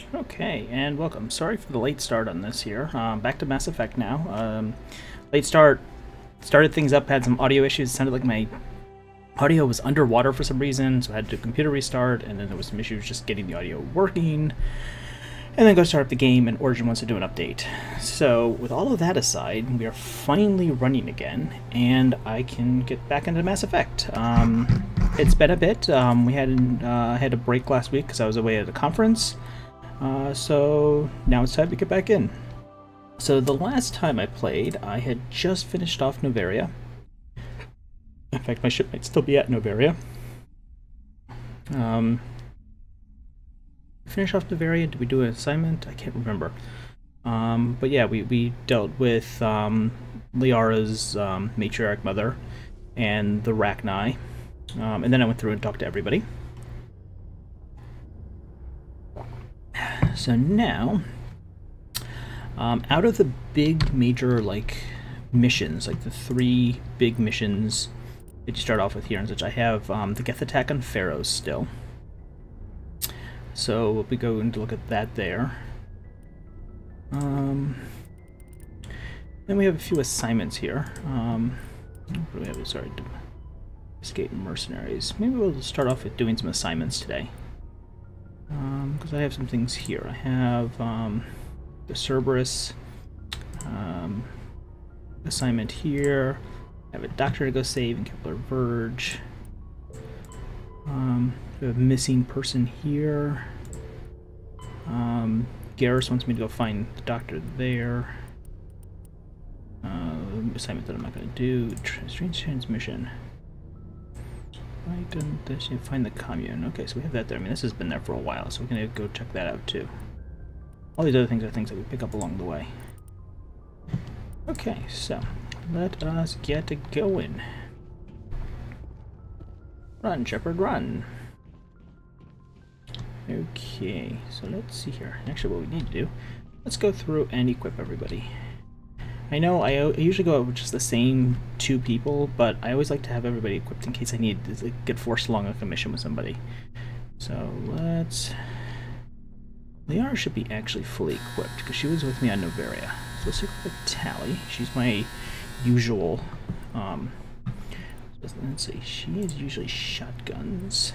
Okay, and welcome. Sorry for the late start on this here. Back to Mass Effect now. Late start started things up, had some audio issues. It sounded like my audio was underwater for some reason, so I had to do a computer restart, and then there was some issues just getting the audio working. And then go start up the game, and Origin wants to do an update. So, with all of that aside, we are finally running again, and I can get back into Mass Effect. It's been a bit. We had a break last week because I was away at a conference. So now it's time to get back in. So the last time I played, I had just finished off Noveria. In fact, my ship might still be at Noveria. Finish off Noveria. Did we do an assignment? I can't remember. But yeah, we dealt with Liara's matriarch mother and the Rachni. And then I went through and talked to everybody. So now, out of the big major missions, like the 3 big missions that you start off with here and such, I have the Geth attack on Pharaohs still. So we'll be going to look at that there. Then we have a few assignments here. What do we have? Sorry, escape mercenaries. Maybe we'll start off with doing some assignments today. Because I have some things here. I have the Cerberus assignment here. I have a doctor to go save in Kepler Verge. We have a missing person here. Garrus wants me to go find the doctor there. Assignment that I'm not going to do. Strange transmission. Why couldn't this find the commune? Okay, so we have that there. I mean, this has been there for a while, so we're going to go check that out too. All these other things are things that we pick up along the way. Okay, so let us get going. Run, Shepard, run. Okay, so let's see here. Actually, what we need to do, let's go through and equip everybody. I know I usually go out with just the same 2 people, but I always like to have everybody equipped in case I need to get forced along a mission with somebody. So let's... Liara should be actually fully equipped because she was with me on Noveria. So let's equip Tally. She's my usual... let's see, she is usually shotguns.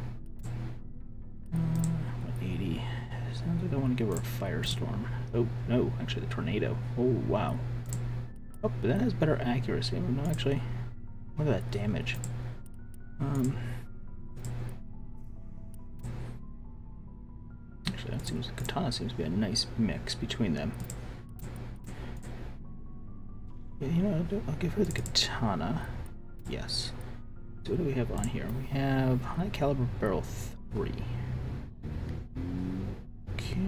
180. Sounds like I want to give her a firestorm. Oh, no, actually the tornado. Oh, wow. Oh, but that has better accuracy. No, actually, look at that damage. Actually, that seems, katana seems to be a nice mix between them. Yeah, you know, I'll give her the katana. Yes. So what do we have on here? We have high caliber barrel 3. Okay.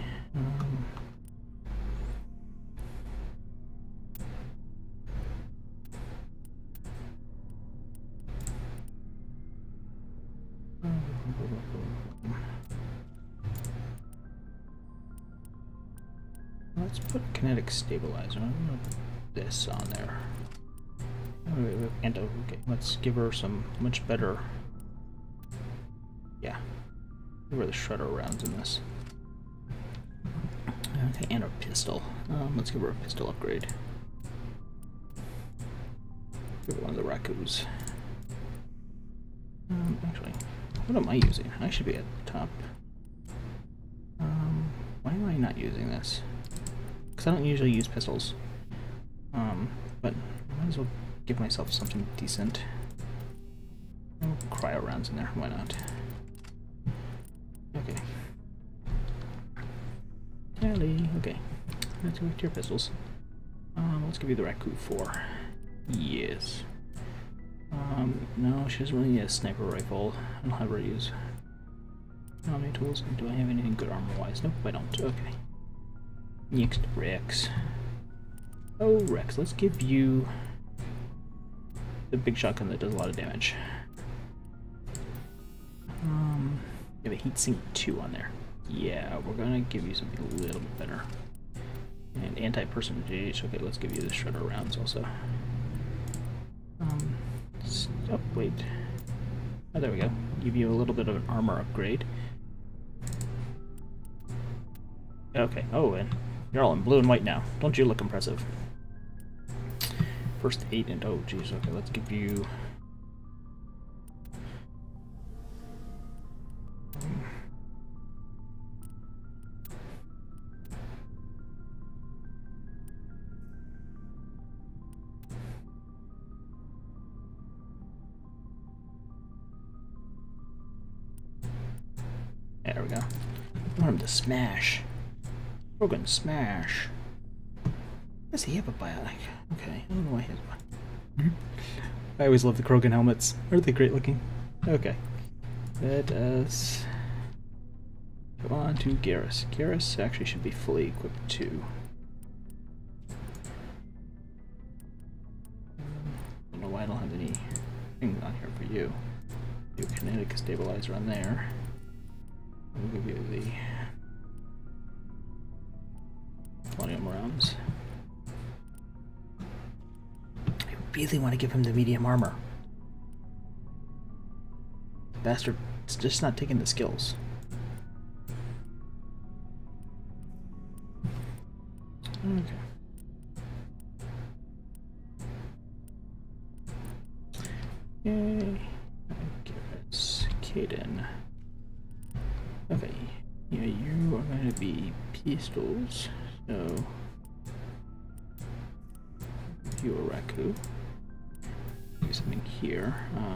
Let's put kinetic stabilizer. I'm gonna put this on there. And okay, let's give her some much better. Yeah, give her the shredder rounds in this. Okay, and a pistol. Let's give her a pistol upgrade. Give her one of the Rakus. Actually, what am I using? I should be at the top. Why am I not using this? Because I don't usually use pistols. But I might as well give myself something decent. Cryo rounds in there, why not? Okay. Tally, okay. Let's go to your pistols. Let's give you the Raku 4. Yes. No, she doesn't really need a sniper rifle. I don't have her use. How many tools? Do I have anything good armor-wise? Nope, I don't. Okay. Next, Rex. Oh, Rex, let's give you the big shotgun that does a lot of damage. You have a heatsink 2 on there. Yeah, we're gonna give you something a little bit better. And anti-person gauge. Okay, let's give you the shredder rounds also. Oh, wait. Oh, there we go. Give you a little bit of an armor upgrade. Okay. Oh, and you're all in blue and white now. Don't you look impressive? First 8 and oh, geez. Okay, let's give you. There we go. I want him to smash. Krogan smash. Does he have a bionic? Okay, I don't know why he has one. I always love the Krogan helmets. Aren't they great looking? Okay. Let us go on to Garrus. Garrus actually should be fully equipped too. I don't know why I don't have any things on here for you. Do a kinetic stabilizer on there. We'll give you the plutonium rounds. I really want to give him the medium armor. The bastard's just not taking the skills. Okay. Yay. Garrus, Caden. Okay, yeah, you are going to be pistols, so you are Raku. Do something here.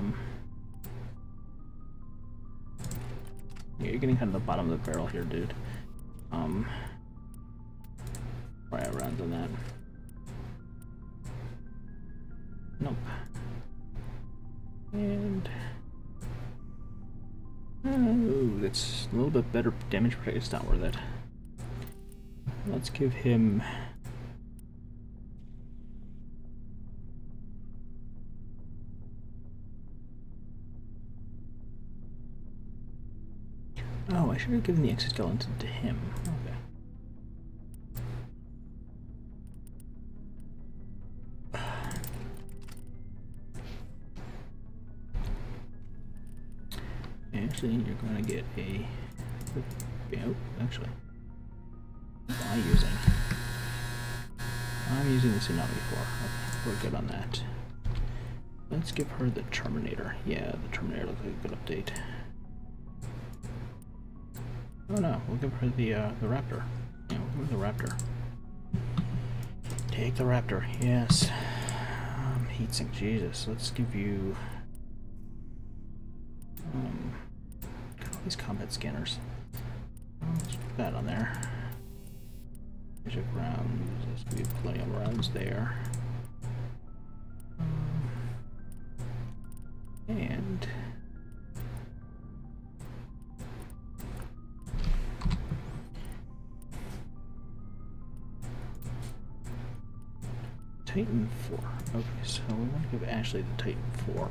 Yeah, you're getting kind of the bottom of the barrel here, dude. Right rounds on that. Nope. And oh, that's a little bit better damage protect. It's not worth it. Let's give him. Oh, I should have given the exoskeleton to him. Okay. Actually, you're going to get a. Oh, actually. What am I using? I'm using the Tsunami 4. Okay, we're good on that. Let's give her the Terminator. Yeah, the Terminator looks like a good update. Oh no, we'll give her the Raptor. Yeah, we'll give her the Raptor. Take the Raptor, yes. Heatsink, Jesus. Let's give you. These combat scanners. Let's put that on there. Magic rounds. Let's give you plenty of rounds there. And Titan 4. Okay, so we want to give Ashley the Titan 4.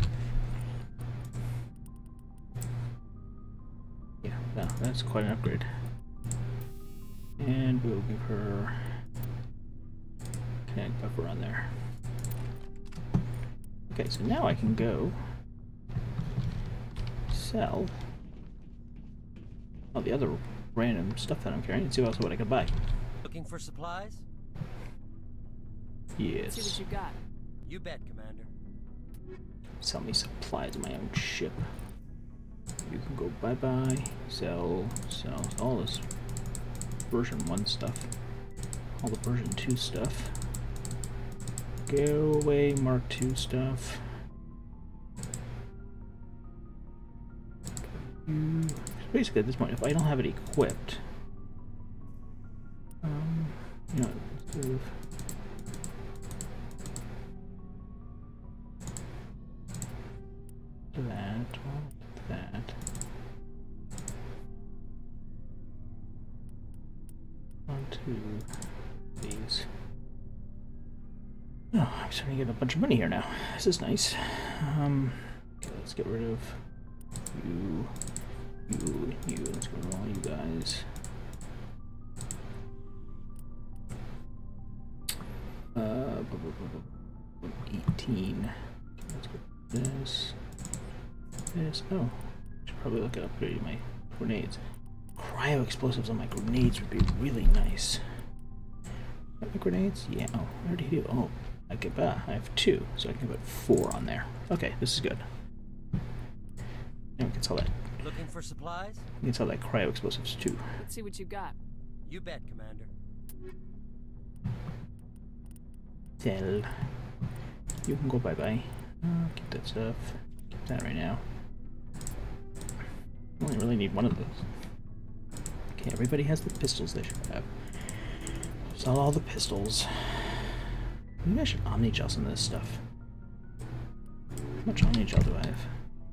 Yeah, no, that's quite an upgrade. And we'll give her kinetic buffer on there. Okay, so now I can go sell all the other random stuff that I'm carrying and see what I can buy. Looking for supplies? Yes. See what you got. You bet, Commander. Sell me supplies of my own ship. You can go bye-bye, sell all this version 1 stuff, all the version 2 stuff. Go away, Mark 2 stuff. Basically, at this point, if I don't have it equipped, you know, sort of. That. Onto these. Oh, I'm starting to get a bunch of money here now. This is nice. Okay, let's get rid of you. Let's get rid of all you guys. 18. Okay, let's get this. Oh, I should probably look at upgrading my grenades. cryo explosives on my grenades would be really nice. Have my grenades? Yeah. Oh, I already do. Oh, I have 2, so I can put 4 on there. Okay, this is good. And we can sell that. Looking for supplies? We can sell that cryo explosives too. Let's see what you got. You bet, Commander. Sell. You can go bye-bye. Keep that stuff. Keep that right now. I only really need one of those. Okay, everybody has the pistols they should have. Sell all the pistols. Maybe I should omni-gel some of this stuff. How much omni-gel do I have?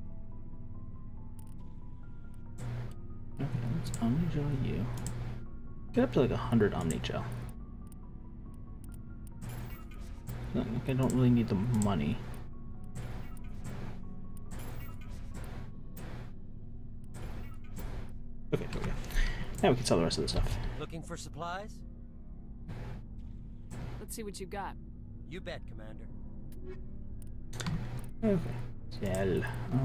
Okay, let's omni-gel you. Get up to like 100 omni-gel. I don't really need the money. Okay, there we go. Now we can sell the rest of the stuff. Looking for supplies? Let's see what you got. You bet, Commander. Okay. Sell.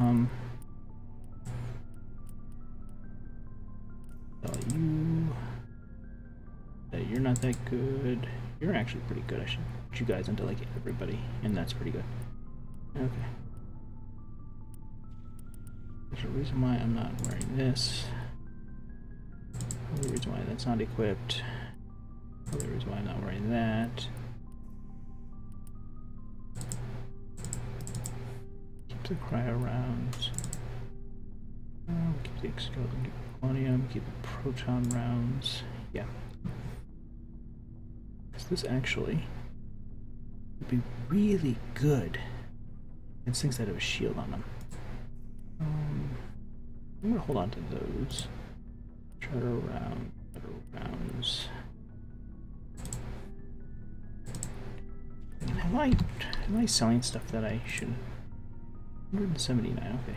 Sell you. You're not that good. You're actually pretty good. I should put you guys into like everybody, and that's pretty good. Okay. There's a reason why I'm not wearing this. Another reason why that's not equipped. Another reason why I'm not wearing that. Keep the cryo rounds. Keep the exoskeleton, keep the polonium, keep the proton rounds. Yeah. This actually would be really good. It's things that have a shield on them. I'm gonna hold on to those. Treader rounds. Am I selling stuff that I shouldn't? 179. Okay.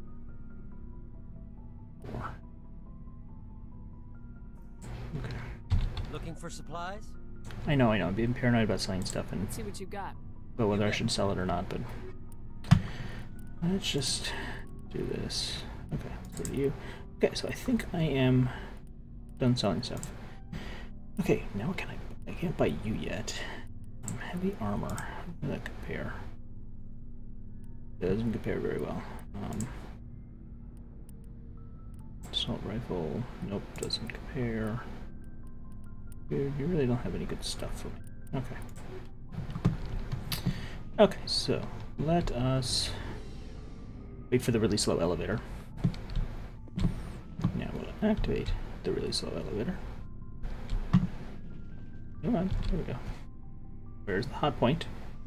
4. Okay. Looking for supplies? I know. I'm being paranoid about selling stuff and Let's see what you got. but whether I should sell it or not, but let's just do this. Okay, let's go to you. Okay, so I think I am done selling stuff. Okay, now what can I can't buy you yet. Heavy armor. How does that compare? It doesn't compare very well. Assault rifle. Nope, doesn't compare. You really don't have any good stuff for me. Okay. Okay, so let us wait for the really slow elevator. Now we'll activate the really slow elevator. Come on, there we go. Where's the hot point?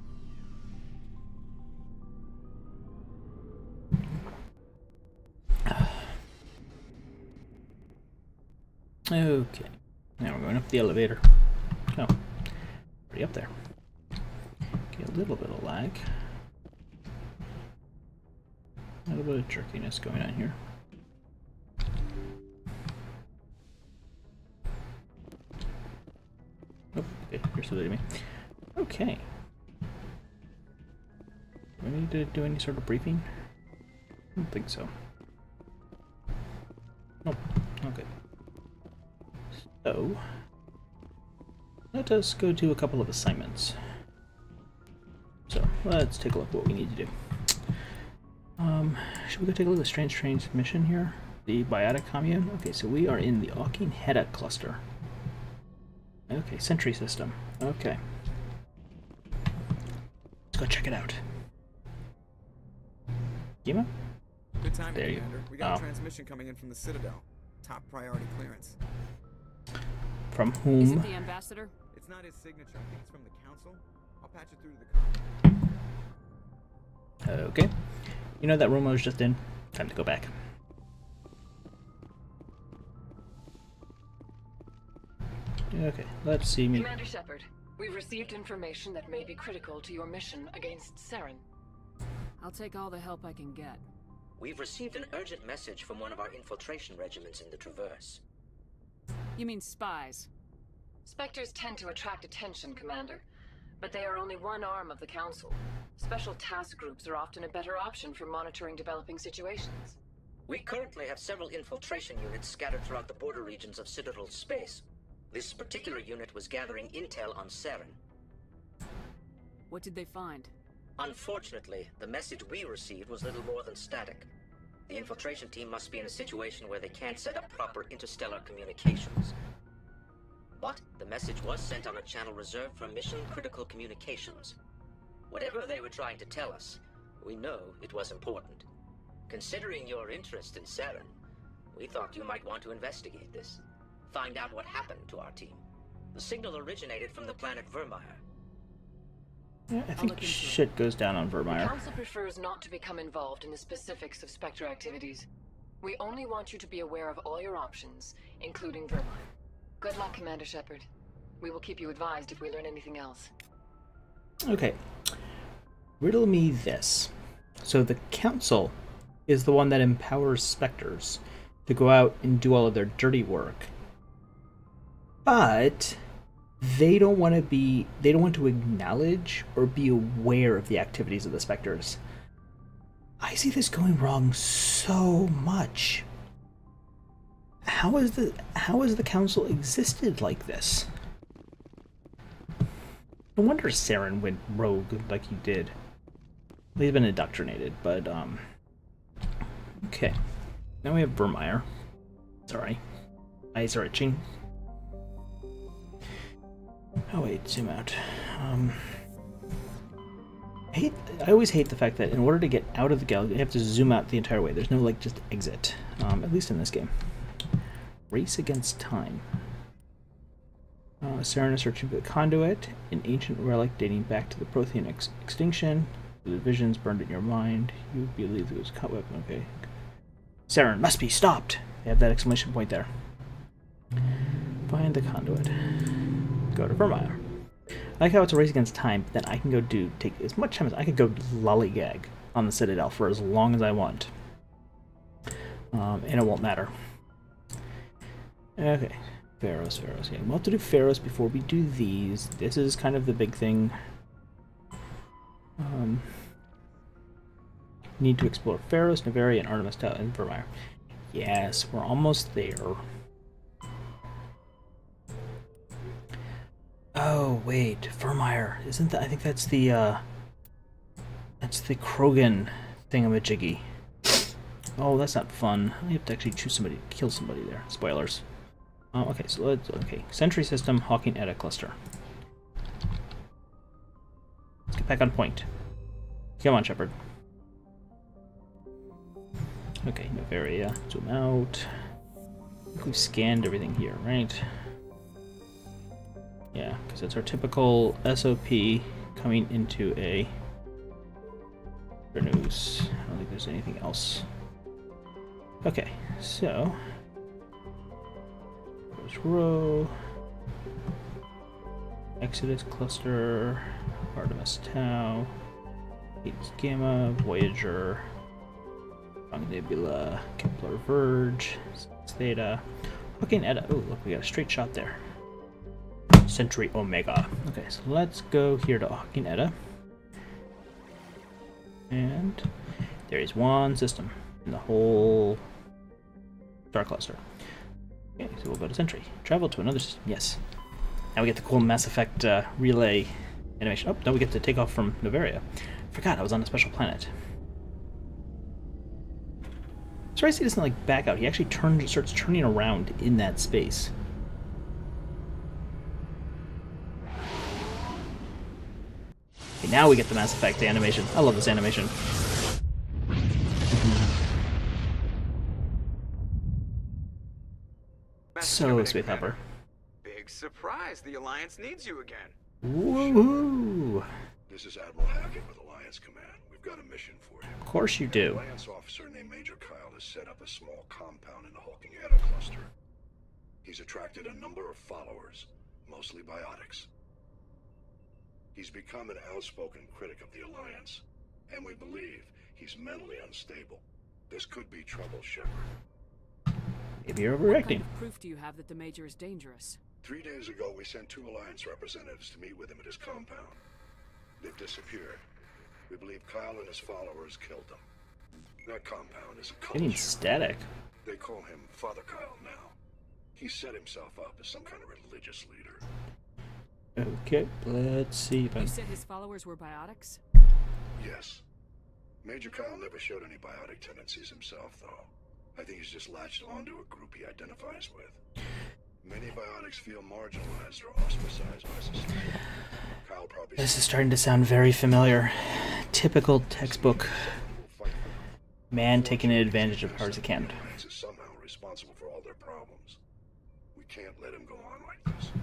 Okay. Now we're going up the elevator. Oh, already up there. Okay, a little bit of lag. A little bit of jerkiness going on here. Oh, okay, you're saluting me. Okay. Do I need to do any sort of briefing? I don't think so. Nope. Okay. So, let us go do a couple of assignments. So, let's take a look at what we need to do. Should we go take a look at the Strange mission here? The Biotic Commune? Okay, so we are in the Akin Hedda cluster. Okay, sentry system. Okay. Let's go check it out. Yima? Good timing, There you Commander. We got a transmission coming in from the Citadel. Top priority clearance. From Is whom? it the ambassador? It's not his signature. I think it's from the Council. I'll patch it through to the com. Okay. You know that room I was just in? Time to go back. Okay, let's see me. Commander Shepard, we've received information that may be critical to your mission against Saren. I'll take all the help I can get. We've received an urgent message from one of our infiltration regiments in the Traverse. You mean spies? Spectres tend to attract attention, Commander, but they are only one arm of the Council. Special task groups are often a better option for monitoring developing situations. We currently have several infiltration units scattered throughout the border regions of Citadel space. This particular unit was gathering intel on Saren. What did they find? Unfortunately, the message we received was little more than static. The infiltration team must be in a situation where they can't set up proper interstellar communications. But the message was sent on a channel reserved for mission-critical communications. Whatever they were trying to tell us, we know it was important. Considering your interest in Saren, we thought you might want to investigate this. Find out what happened to our team. The signal originated from the planet Vermeer. Yeah, I think shit goes down on The Vermeer. Council prefers not to become involved in the specifics of Spectre activities. We only want you to be aware of all your options, including Vermeer. Good luck, Commander Shepard. We will keep you advised if we learn anything else. Okay. Riddle me this. So the Council is the one that empowers Spectres to go out and do all of their dirty work. But they don't want to acknowledge or be aware of the activities of the Spectres. I see this going wrong so much. How has the Council existed like this? No wonder Saren went rogue like he did. He's been indoctrinated, but okay. Now we have Vermeer. Sorry. Eyes are itching. Oh wait, zoom out. I always hate the fact that in order to get out of the galaxy, you have to zoom out the entire way. There's no like just exit. At least in this game. Race against time. Saren is searching for the conduit, an ancient relic dating back to the Prothean extinction. The visions burned in your mind. You believe it was a cut weapon. Okay. Saren must be stopped. They have that exclamation point there. Find the conduit. Go to Vermeer. I like how it's a race against time, but then I can go take as much time as I could go lollygag on the Citadel for as long as I want. And it won't matter. Okay. Pharaohs. Yeah, we'll have to do Pharaohs before we do these. This is kind of the big thing. Need to explore Pharaohs, Noveria, and Artemis Tau and Vermeer. Yes, we're almost there. Oh wait, Vermeer. Isn't that? I think that's the Krogan thingamajiggy. Oh, that's not fun. I have to actually choose somebody to kill somebody there. Spoilers. Okay, so okay. Sentry system, Hawking Etta cluster. Let's get back on point. Come on, Shepard. Okay, Noveria. Zoom out. I think we've scanned everything here, right? Yeah, because it's our typical SOP coming into a news. I don't think there's anything else. Okay, so there's row, Exodus cluster, Artemis Tau, Hades Gamma, Voyager, Young Nebula, Kepler Verge, Theta, Hawking Etta. Oh, look, we got a straight shot there. Century Omega. Okay, so let's go here to Hawking Etta. And there is one system in the whole star cluster. Okay, so we'll go to Sentry. Travel to another system. Yes. Now we get the cool Mass Effect relay animation. Oh, no, we get to take off from Noveria. Forgot I was on a special planet. So he doesn't like back out. He actually starts turning around in that space. Okay, now we get the Mass Effect animation. I love this animation. So, Space Hopper. Big surprise. The Alliance needs you again. Woohoo! This is Admiral Hackett with Alliance Command. We've got a mission for you. Of course you do. An Alliance officer named Major Kyle has set up a small compound in the Hawking Etta cluster. He's attracted a number of followers, mostly biotics. He's become an outspoken critic of the Alliance, and we believe he's mentally unstable. This could be trouble, Shepard. Maybe you're What kind overreacting. of proof do you have that the Major is dangerous? 3 days ago, we sent 2 Alliance representatives to meet with him at his compound. They've disappeared. We believe Kyle and his followers killed them. That compound is a cult. Getting static. They call him Father Kyle now. He set himself up as some kind of religious leader. Okay, let's see if I... You said his followers were biotics? Yes. Major Kyle never showed any biotic tendencies himself, though. I think he's just latched onto a group he identifies with. Many biotics feel marginalized or ostracized by society. Kyle probably... This is starting to sound very familiar. Typical textbook man taking advantage of powers he can. Is somehow responsible for all their problems. We can't let him go on like this.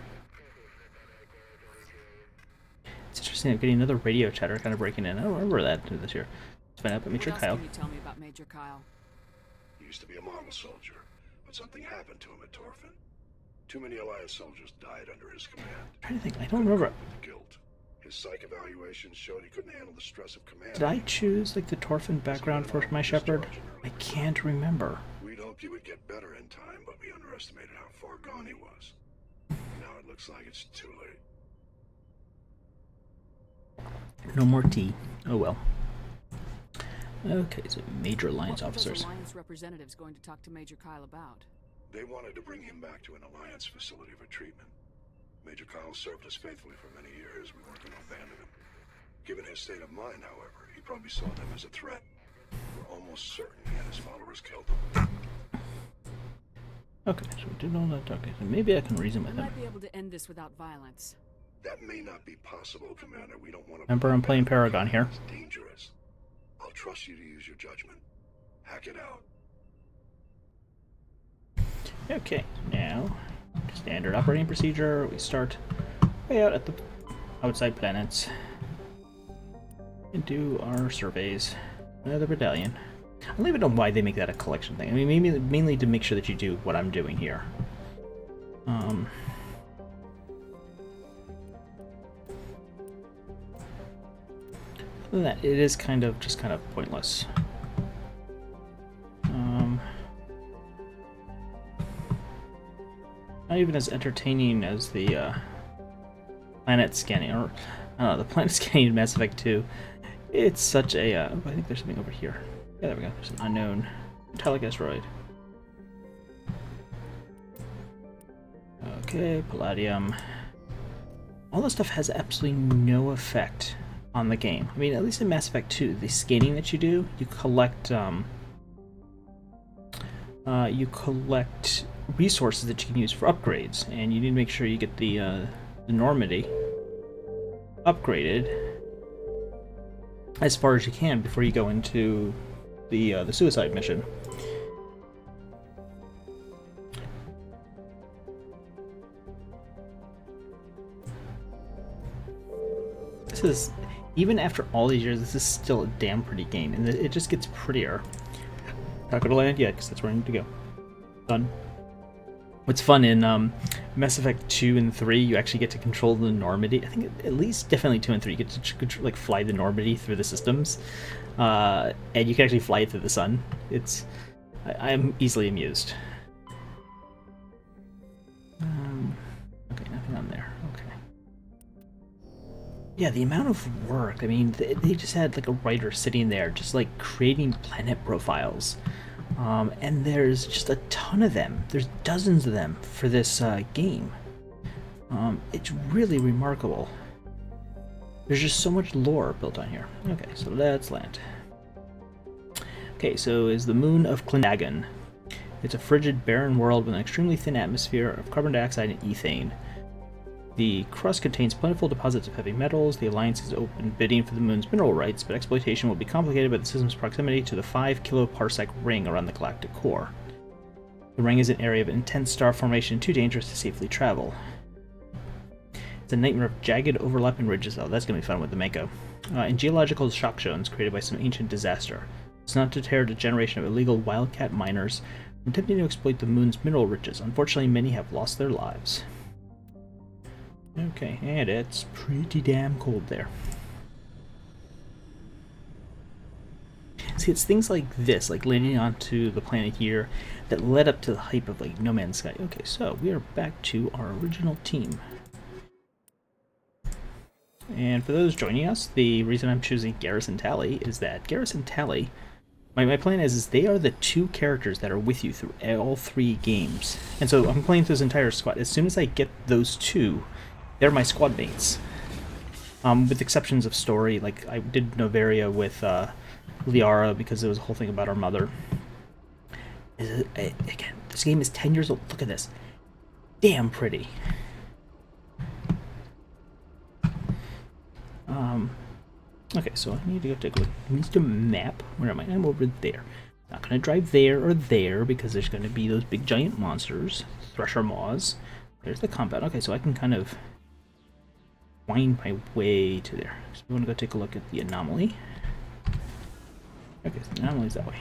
It's interesting, I'm getting another radio chatter kind of breaking in. I don't remember that this year. Let's find out about Major What else Kyle. can you tell me about Major Kyle? He used to be a model soldier, but something happened to him at Torfin. Too many Alliance soldiers died under his command. I'm trying to think, I don't remember. With the guilt. His psych evaluations showed he couldn't handle the stress of command. Did I choose like the Torfin background for my Shepard? I can't remember. We'd hoped he would get better in time, but we underestimated how far gone he was. Now it looks like it's too late. No more tea. Oh well. Okay, so Major Alliance What were those officers. Alliance representatives going to talk to Major Kyle about? They wanted to bring him back to an Alliance facility for treatment. Major Kyle served us faithfully for many years. We weren't going to abandon him. Given his state of mind, however, he probably saw them as a threat. We're almost certain he and his followers killed them. Okay, so we did all that talking. So maybe I can reason We with him. might be able to end this without violence. That may not be possible, Commander. We don't want to... Remember, I'm playing Paragon here. It's dangerous. I'll trust you to use your judgment. Hack it out. Okay, now, standard operating procedure. We start way out at the outside planets and do our surveys. Another battalion. I don't even know why they make that a collection thing. I mean, maybe mainly to make sure that you do what I'm doing here. Other than that, it is kind of just kind of pointless. Not even as entertaining as the planet scanning, or I don't know, the planet scanning in Mass Effect 2. It's such a. I think there's something over here. Yeah, there we go. There's an unknown metallic asteroid. Okay, palladium. All this stuff has absolutely no effect on the game. I mean, at least in Mass Effect 2, the scanning that you do, you collect resources that you can use for upgrades, and you need to make sure you get the Normandy upgraded as far as you can before you go into the suicide mission. This is, even after all these years, this is still a damn pretty game, and it just gets prettier. Not going to land yet, because that's where I need to go. Done. What's fun in Mass Effect 2 and 3, you actually get to control the Normandy. I think at least definitely 2 and 3, you get to like fly the Normandy through the systems, and you can actually fly it through the sun. It's, I'm easily amused. Okay, nothing on there. Okay. Yeah, the amount of work. I mean, they just had like a writer sitting there, just like creating planet profiles. And there's just a ton of them. There's dozens of them for this game. It's really remarkable. There's just so much lore built on here. Okay, so let's land. Okay, so is the moon of Clindagon. It's a frigid, barren world with an extremely thin atmosphere of carbon dioxide and ethane. The crust contains plentiful deposits of heavy metals. The Alliance is open bidding for the moon's mineral rights, but exploitation will be complicated by the system's proximity to the 5 kiloparsec ring around the galactic core. The ring is an area of intense star formation, too dangerous to safely travel. It's a nightmare of jagged, overlapping ridges. Oh, that's going to be fun with the Mako. And geological shock zones created by some ancient disaster. It's not deterred a generation of illegal wildcat miners from attempting to exploit the moon's mineral riches. Unfortunately, many have lost their lives. Okay, and it's pretty damn cold there. See, it's things like this, like landing onto the planet here, that led up to the hype of like No Man's Sky. Okay, so we are back to our original team. And for those joining us, the reason I'm choosing Garrison Tally is that Garrison Tally My plan is they are the 2 characters that are with you through all 3 games. And so I'm playing through this entire squad. As soon as I get those 2, they're my squad mates. With exceptions of story, like I did Novaria with Liara because it was a whole thing about her mother. Again, this game is 10 years old. Look at this. Damn pretty. Okay, so I need to go take a look. I need to map. Where am I? I'm over there. Not going to drive there or there because there's going to be those big giant monsters. Thresher maws. There's the compound. Okay, so I can kind of wind my way to there. So we want to go take a look at the anomaly. Okay, so the anomaly's that way.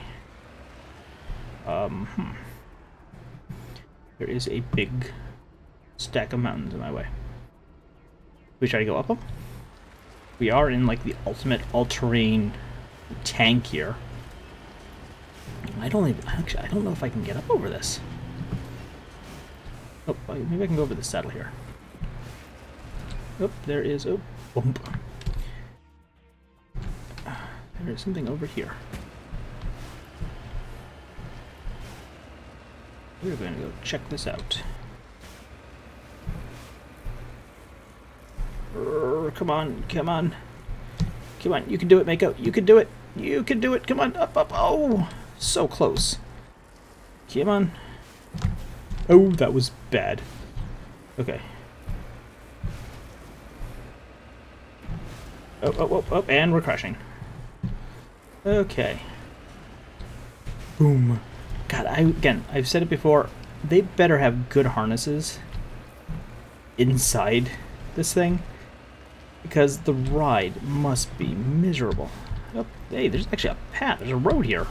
There is a big stack of mountains in my way. We try to go up them? We are in like the ultimate all-terrain tank here. I don't know if I can get up over this. Oh, maybe I can go over the saddle here. Oh, there is. Oh, bump. There is something over here. We're going to go check this out. Come on, come on. Come on, you can do it, Mako. You can do it. You can do it. Come on, up, up. Oh, so close. Come on. Oh, that was bad. Okay. Oh, oh, oh, oh, and we're crashing. Okay. Boom. God, I've said it before, they better have good harnesses inside this thing, because the ride must be miserable. Oh, hey, there's actually a path. There's a road here.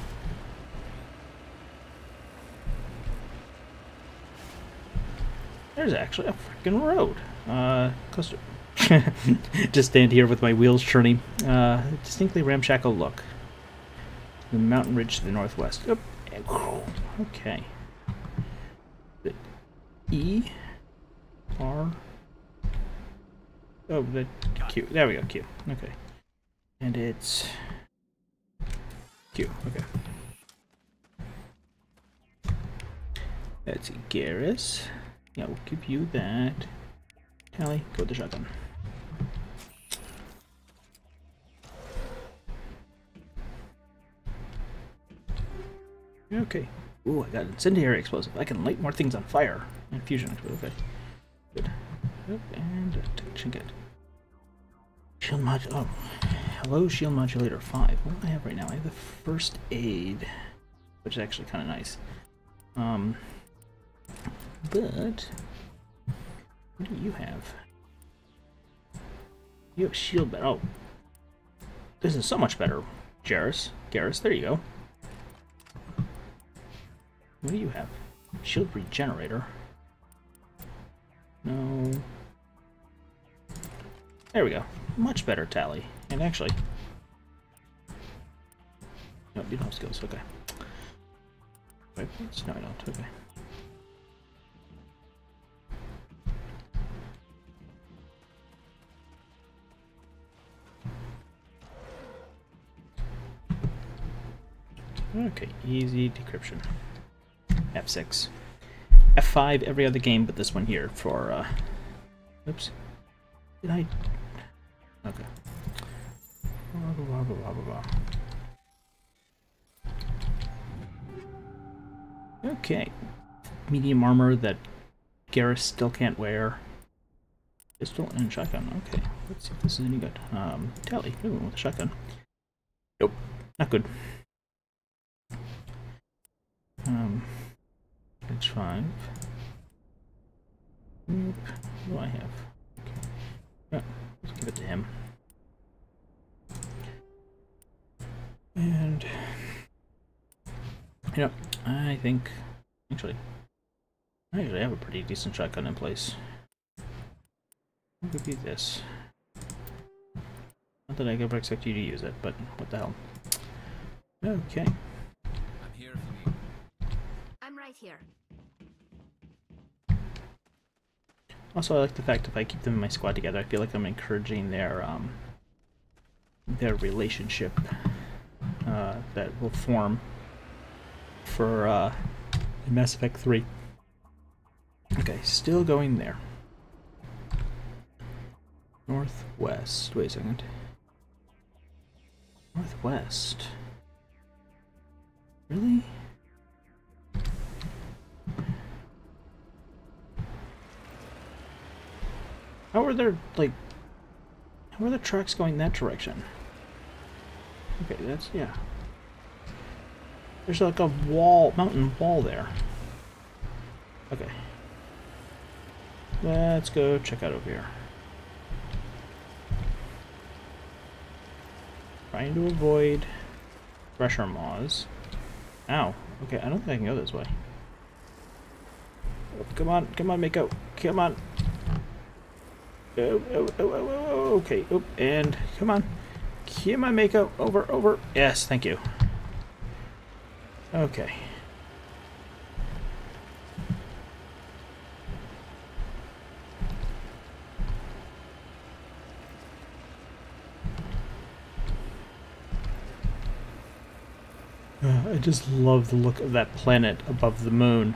There's actually a freaking road. Closer. Just stand here with my wheels churning. Distinctly ramshackle look. The mountain ridge to the northwest. Oh, okay. E R. Oh, the Q. There we go. Q. Okay. And it's Q. Okay. That's Garrus. Yeah, we'll give you that. Tally, go with the shotgun. Okay. Ooh, I got an incendiary explosive. I can light more things on fire. And fusion explosive. Okay. Good. Yep, and trinket. Shield modulator. Oh. Hello, shield modulator 5. What do I have right now? I have the first aid, which is actually kind of nice. But what do you have? You have shield better. Oh, this is so much better, Garrus. There you go. What do you have? Shield regenerator. No. There we go. Much better, Tally. And actually, no, you don't have skills. Okay. Wait, no, I don't. Okay. Okay, easy decryption. F6. F5 every other game, but this one here for, oops. Did I? Okay. Okay. Medium armor that Garrus still can't wear. Pistol and shotgun. Okay. Let's see if this is any good. Tally. Ooh, with a shotgun. Nope. Not good. It's 5. Nope. What do I have? Okay. Yeah, let's give it to him. And you know, I think actually I have a pretty decent shotgun in place. It could be this. Not that I ever expect you to use it, but what the hell. Okay. I'm here for you. I'm right here. Also, I like the fact if I keep them in my squad together, I feel like I'm encouraging their relationship. that will form for Mass Effect 3. Okay, still going there. Northwest. Wait a second. Northwest. Really? How are there, like... How are the tracks going that direction? Okay, that's... yeah. There's like a wall, mountain wall there. Okay. Let's go check out over here. Trying to avoid pressure maws. Ow. Okay, I don't think I can go this way. Oh, come on, Mako. Come on. Oh, okay. Oh, and come on. Come on, Mako. Over. Yes, thank you. Okay. I just love the look of that planet above the moon.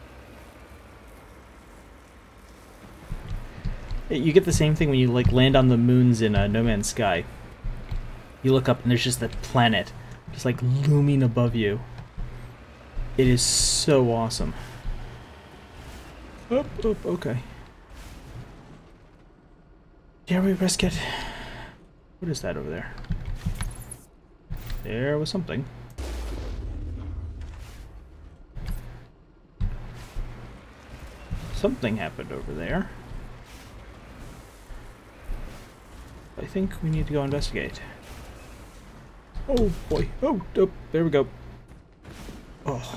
You get the same thing when you like land on the moons in No Man's Sky. You look up and there's just that planet just like looming above you. It is so awesome. Oh, okay. Dare we risk it? What is that over there? There was something. Something happened over there. I think we need to go investigate. Oh boy. Oh, there we go. Oh.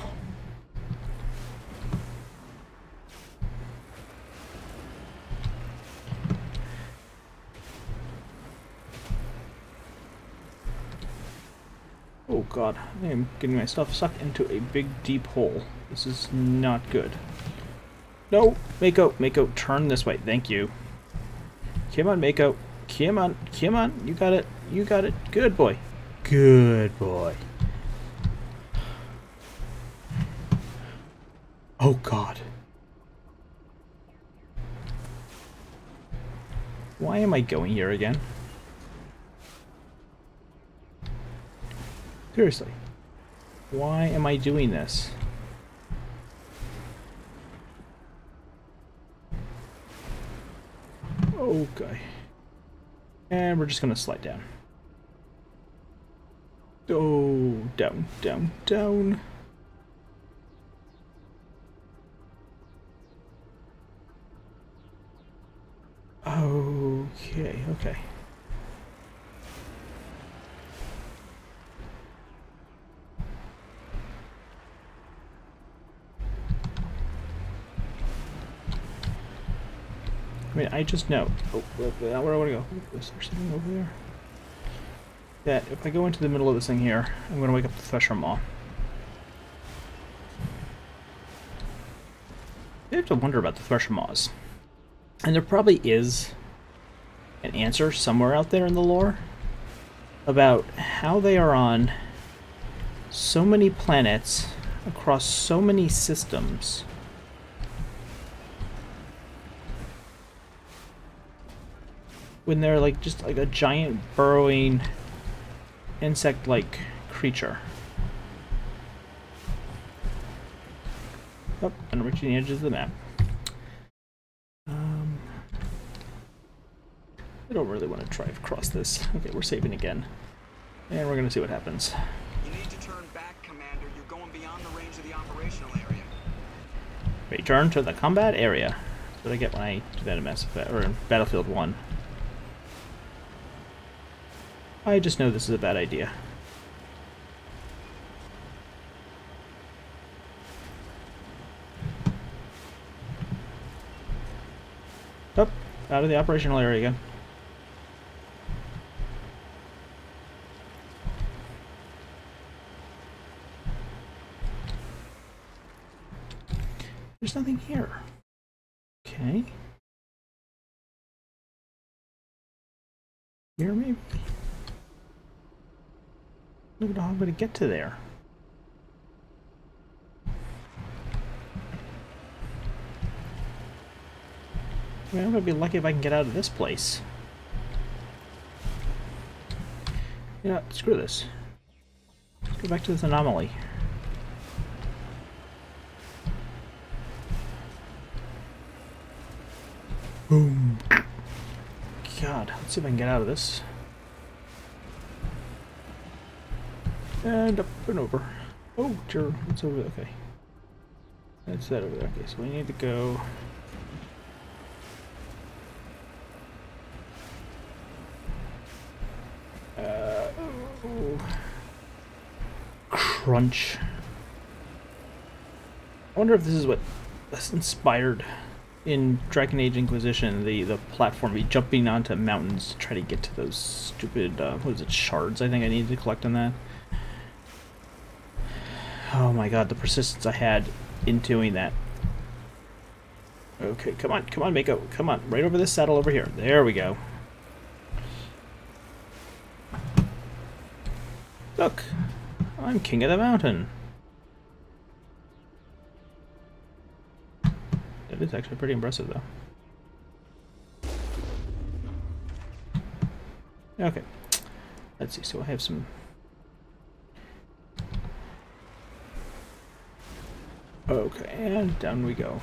Oh god, I am getting myself sucked into a big deep hole. This is not good. No! Mako, turn this way. Thank you. Come on, Mako. Come on. You got it. Good boy. Good boy. Oh god. Why am I going here again? Seriously. Why am I doing this? Okay. And we're just gonna slide down. Oh, down. Okay. I mean, I just know. Oh, where do I want to go? Is there something over there? That if I go into the middle of this thing here, I'm going to wake up the Thresher Maw. I have to wonder about the Thresher Maws. And there probably is an answer somewhere out there in the lore about how they are on so many planets across so many systems. When they're like just like a giant burrowing insect-like creature. Oh, I'm reaching the edges of the map. I don't really want to drive across this. Okay, we're saving again. And we're going to see what happens. You need to turn back, Commander. You're going beyond the range of the operational area. Return to the combat area. That's what I get when I do that in Mass Effect, or in Battlefield 1. I just know this is a bad idea. Oh, out of the operational area again. There's nothing here. Okay. Here maybe? don't know how I'm going to get to there. I mean, I'm going to be lucky if I can get out of this place. You know, screw this. Let's go back to this anomaly. Boom. God, let's see if I can get out of this. And up and over. Oh, sure. What's over there? Okay. That's that over there. Okay, so we need to go. Crunch. I wonder if this is what that's inspired in Dragon Age Inquisition, the platform, be jumping onto mountains to try to get to those stupid, what is it, shards I think I needed to collect on that. Oh my god, the persistence I had in doing that. Okay, come on, Mako, come on, right over this saddle over here. There we go. Look, I'm king of the mountain. That is actually pretty impressive, though. Okay, let's see. So I have some. Okay, and down we go.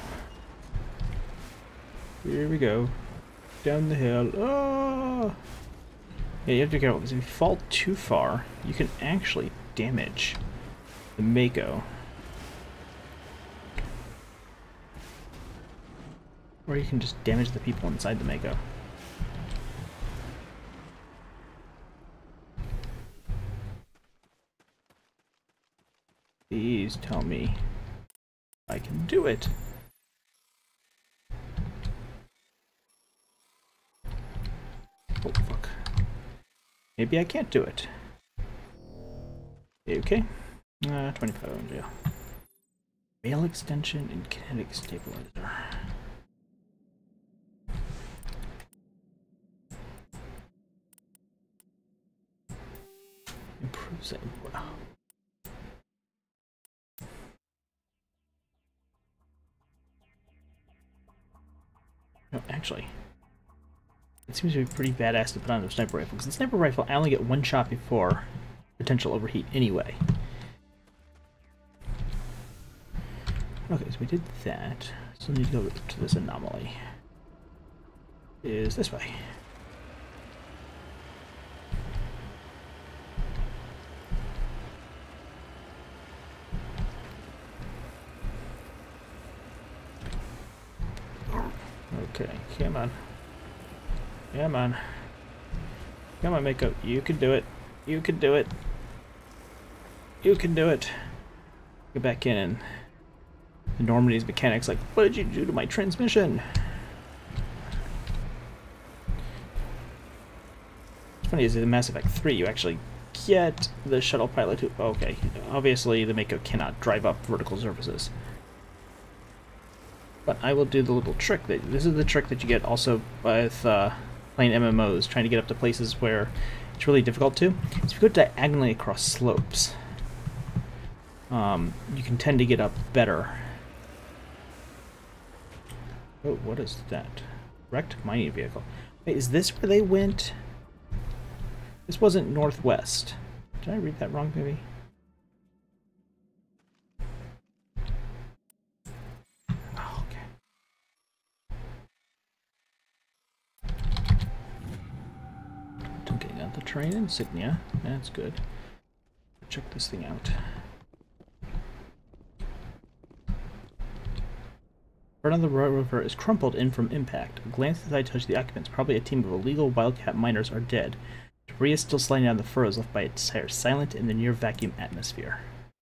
Here we go. Down the hill. Oh! Yeah, you have to be careful, because if you fall too far, you can actually damage the Mako. Or you can just damage the people inside the Mako. Please tell me I can do it. Oh, fuck. Maybe I can't do it. Okay. 25 on jail. Rail extension and kinetic stabilizer. Improves it. Wow. No, actually, it seems to be pretty badass to put on a sniper rifle, because the sniper rifle I only get one shot before potential overheat anyway. Okay, so we did that. Still need to go to this anomaly. Is this way. Okay, come on. Come on. Come on, Mako. You can do it. You can do it. You can do it. Get back in and the Normandy's mechanics like, what did you do to my transmission? It's funny is in Mass Effect 3 you actually get the shuttle pilot who, okay, obviously the Mako cannot drive up vertical surfaces. But I will do the little trick. This is the trick that you get also with playing MMOs, trying to get up to places where it's really difficult to. So if you go diagonally across slopes, you can tend to get up better. Oh, what is that? Wrecked mining vehicle. Wait, is this where they went? This wasn't northwest. Did I read that wrong, maybe? Train insignia. That's good. Check this thing out. Part of the river is crumpled in from impact. A glance as I touch the occupants, probably a team of illegal wildcat miners, are dead. Debris is still sliding down the furrows left by its tires, silent in the near vacuum atmosphere.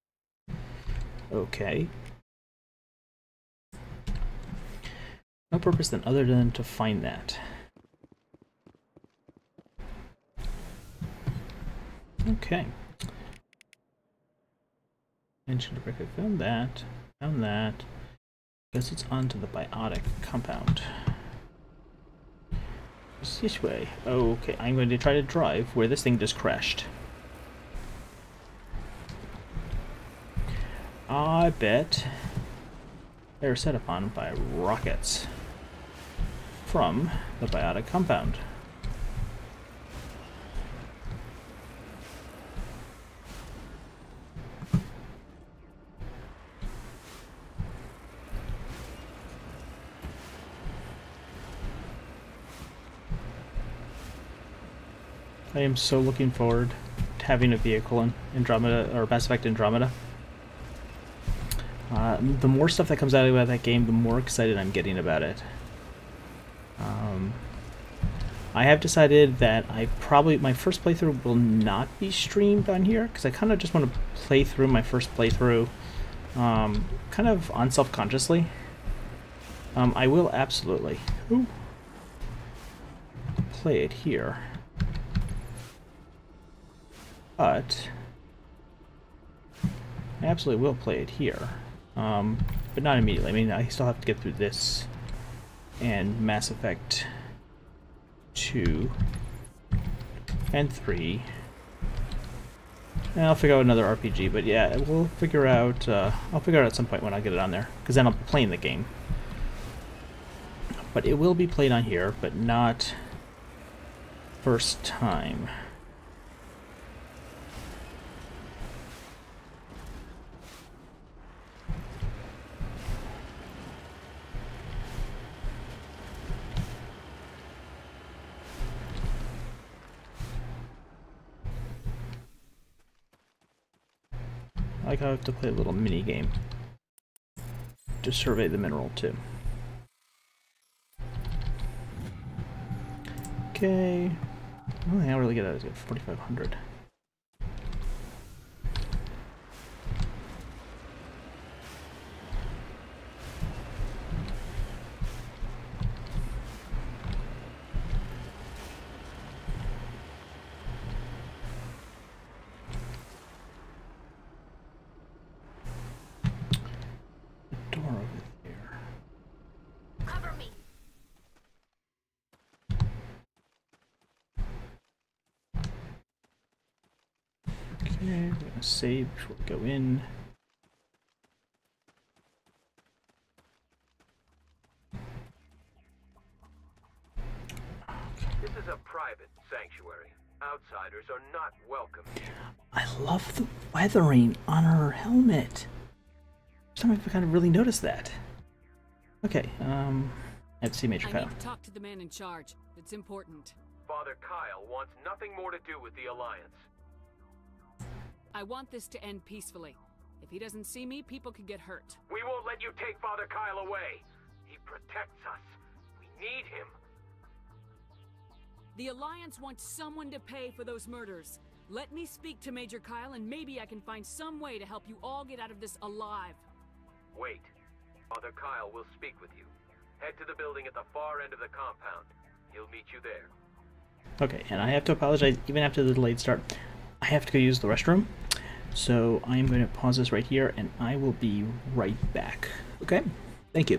Okay. No purpose then other than to find that. Okay. Engine to break. I found that. Found that. Guess it's onto the biotic compound. This way. Okay, I'm going to try to drive where this thing just crashed. I bet they're set upon by rockets from the biotic compound. I am so looking forward to having a vehicle in Andromeda, or Mass Effect Andromeda. The more stuff that comes out about that game, the more excited I'm getting about it. I have decided that my first playthrough will not be streamed on here, because I kind of just want to play through my first playthrough kind of unself-consciously. I will absolutely play it here. But I absolutely will play it here, but not immediately. I mean, I still have to get through this and Mass Effect 2 and 3, and I'll figure out another RPG. But yeah, we'll figure out. I'll figure out at some point when I get it on there, because then I'll be playing the game. But it will be played on here, but not first time. Like I have to play a little mini game to survey the mineral too. Okay, the only thing I really get out is 4,500. Okay, we're gonna save before we go in. This is a private sanctuary. Outsiders are not welcome here. I love the weathering on her helmet. First time I've kind of really noticed that. Okay, I have to see Major Kyle. I need to talk to the man in charge. It's important. Father Kyle wants nothing more to do with the Alliance. I want this to end peacefully. If he doesn't see me, people could get hurt. We won't let you take Father Kyle away. He protects us. We need him. The Alliance wants someone to pay for those murders. Let me speak to Major Kyle, and maybe I can find some way to help you all get out of this alive. Wait. Father Kyle will speak with you. Head to the building at the far end of the compound. He'll meet you there. Okay, and I have to apologize, even after the delayed start. I have to go use the restroom, so I'm going to pause this right here, and I will be right back. Okay? Thank you.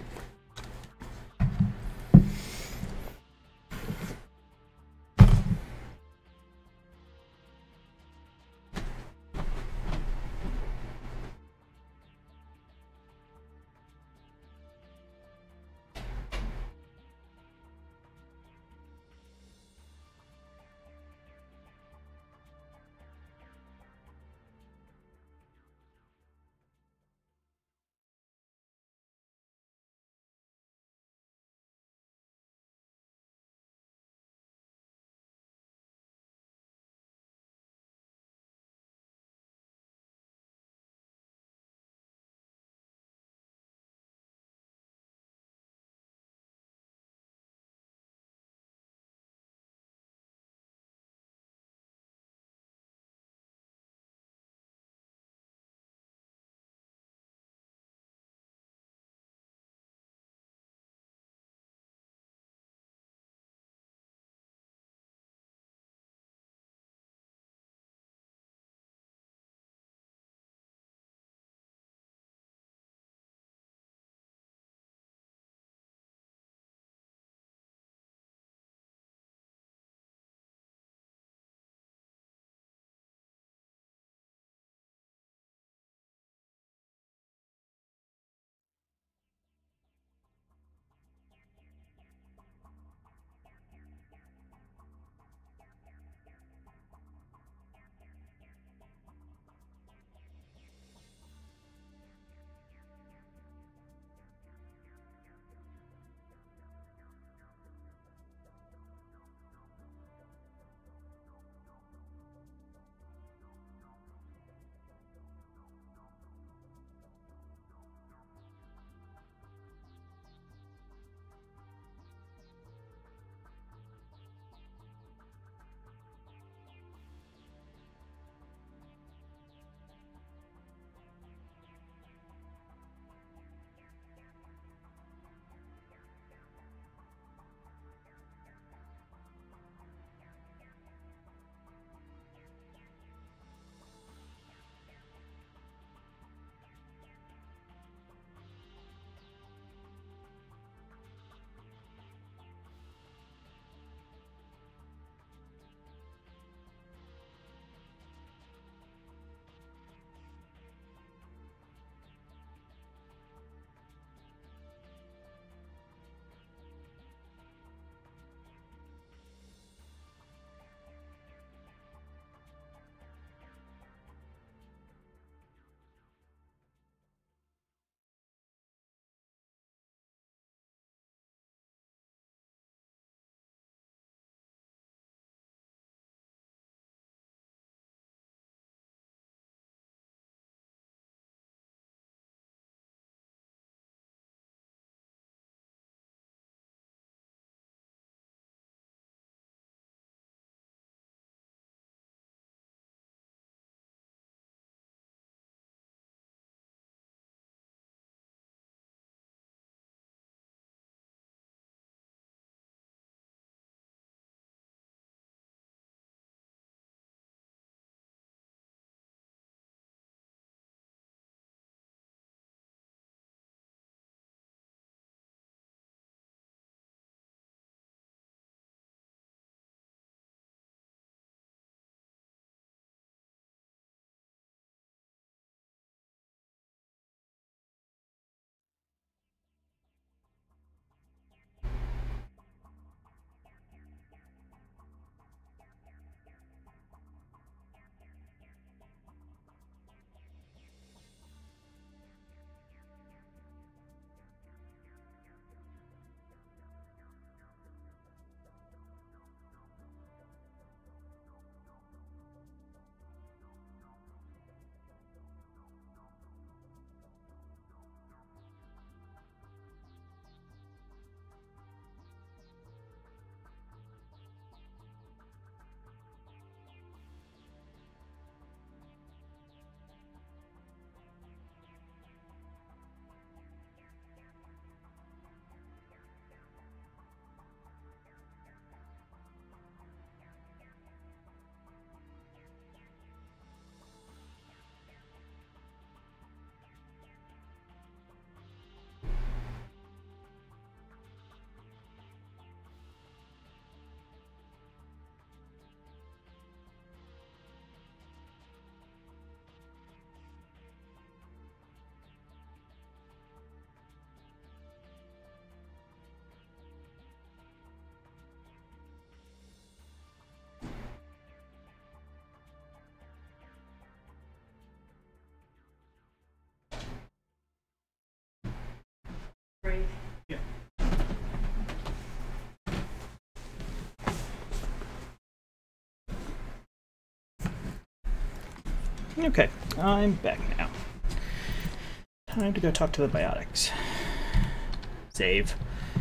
Okay, I'm back now. Time to go talk to the biotics. Save.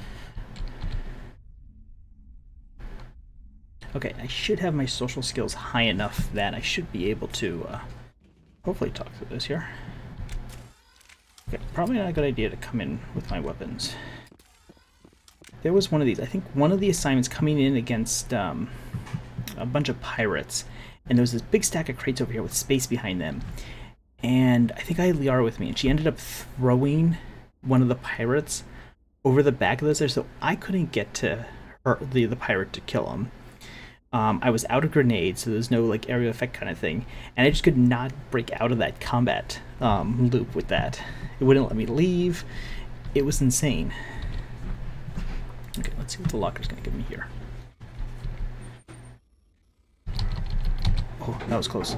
Okay, I should have my social skills high enough that I should be able to hopefully talk through this here. Okay, probably not a good idea to come in with my weapons. There was one of these. I think one of the assignments coming in against a bunch of pirates, and there was this big stack of crates over here with space behind them. And I think I had Liara with me, and she ended up throwing one of the pirates over the back of this there, so I couldn't get to her, the pirate to kill him. I was out of grenades, so there's no like area effect kind of thing, and I just could not break out of that combat loop with that. It wouldn't let me leave. It was insane. Okay, let's see what the locker's gonna give me here. Oh, that was close.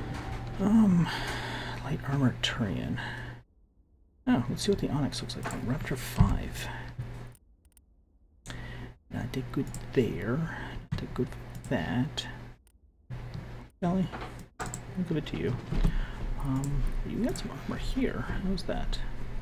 Light armor Turian. Oh, let's see what the Onyx looks like. Raptor 5. Not did good there. Not did good for that. Sally, I'll give it to you. You got some armor here. How's that?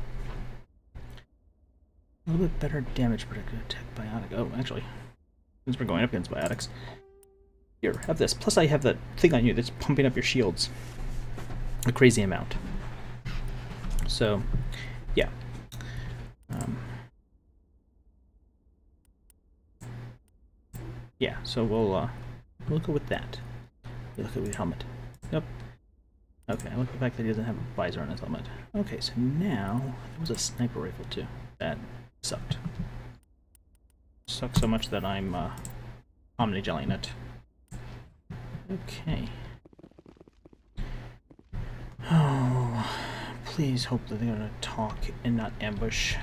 A little bit better damage protected attack biotic. Oh, actually, since we're going up against biotics, here, have this. Plus, I have that thing on you that's pumping up your shields a crazy amount. So, yeah. Yeah. So we'll go with that. You look at the helmet. Yep. Okay. I like the fact that he doesn't have a visor on his helmet. Okay. So now there was a sniper rifle too. That sucked. Sucked so much that I'm omni-gelling it. Okay. Oh, please hope that they're gonna talk and not ambush.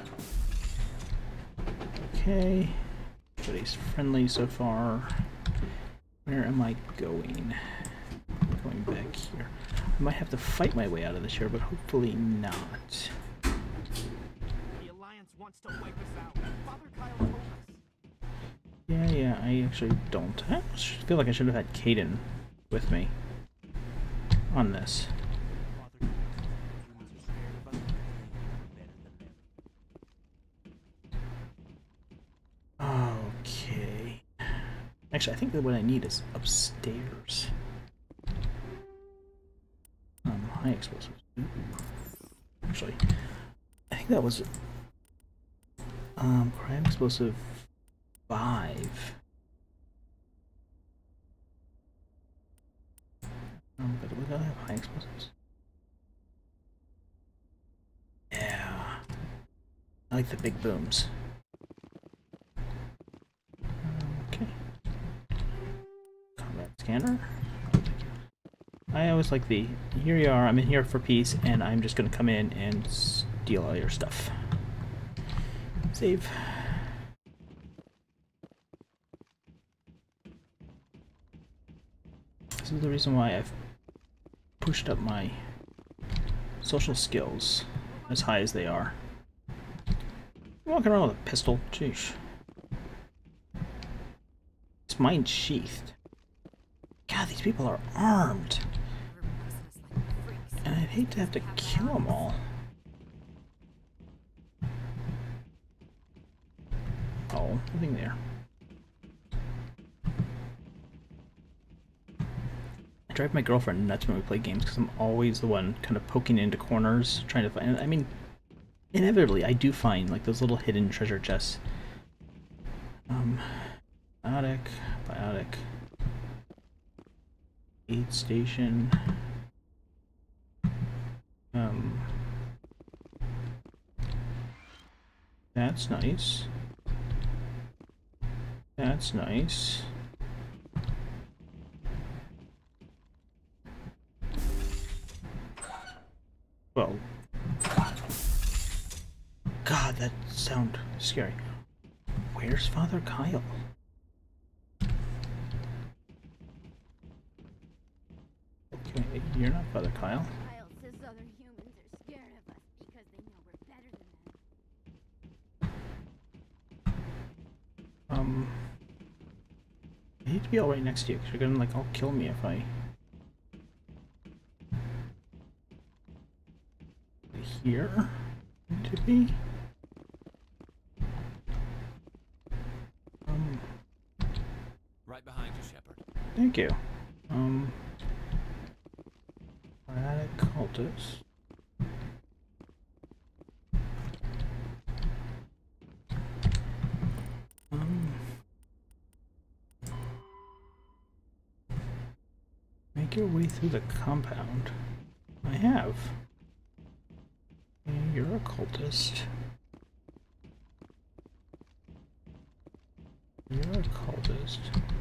Okay. Everybody's friendly so far. Where am I going? Going back here. I might have to fight my way out of this here, but hopefully not. The Alliance wants to wipe us out. Father Kyle told us. Yeah, I actually don't. I feel like I should have had Caden with me on this. Okay. Actually, I think that what I need is upstairs. High explosives. Ooh. Actually, I think that was cryo explosive 5. But we gotta have high explosives. Yeah. I like the big booms. Okay. Combat scanner. I always like the, here you are, I'm in here for peace, and I'm just gonna come in and steal all your stuff. Save. This is the reason why I've pushed up my social skills as high as they are. I'm walking around with a pistol, jeez. It's mine sheathed. God, these people are armed. And I'd hate to have to kill them all. Oh, nothing there. I drive my girlfriend nuts when we play games because I'm always the one kind of poking into corners, trying to find. I mean, inevitably, I do find like those little hidden treasure chests. Biotic. Aid station. That's nice. That's nice. Well, God, that sound scary. Where's Father Kyle? Okay, you're not Father Kyle. Kyle says other humans are scared of us because they know we're better than them. I hate to be all right next to you because you're gonna like all kill me if I here to be. Right behind you, Shepard. Thank you. Raddic cultist. Make your way through the compound. I have. You're a cultist. You're a cultist.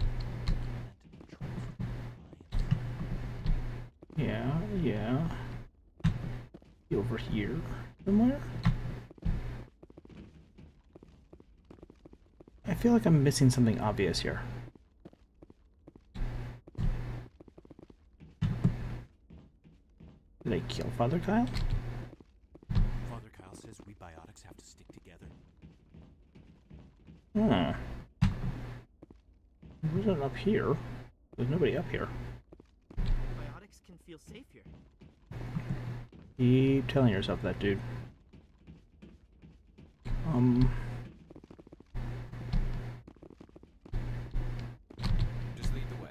Yeah. Over here somewhere? I feel like I'm missing something obvious here. Did I kill Father Kyle? Father Kyle says we biotics have to stick together. Who's it up here? There's nobody up here. Biotics can feel safe here. Keep telling yourself that, dude. Just lead the way.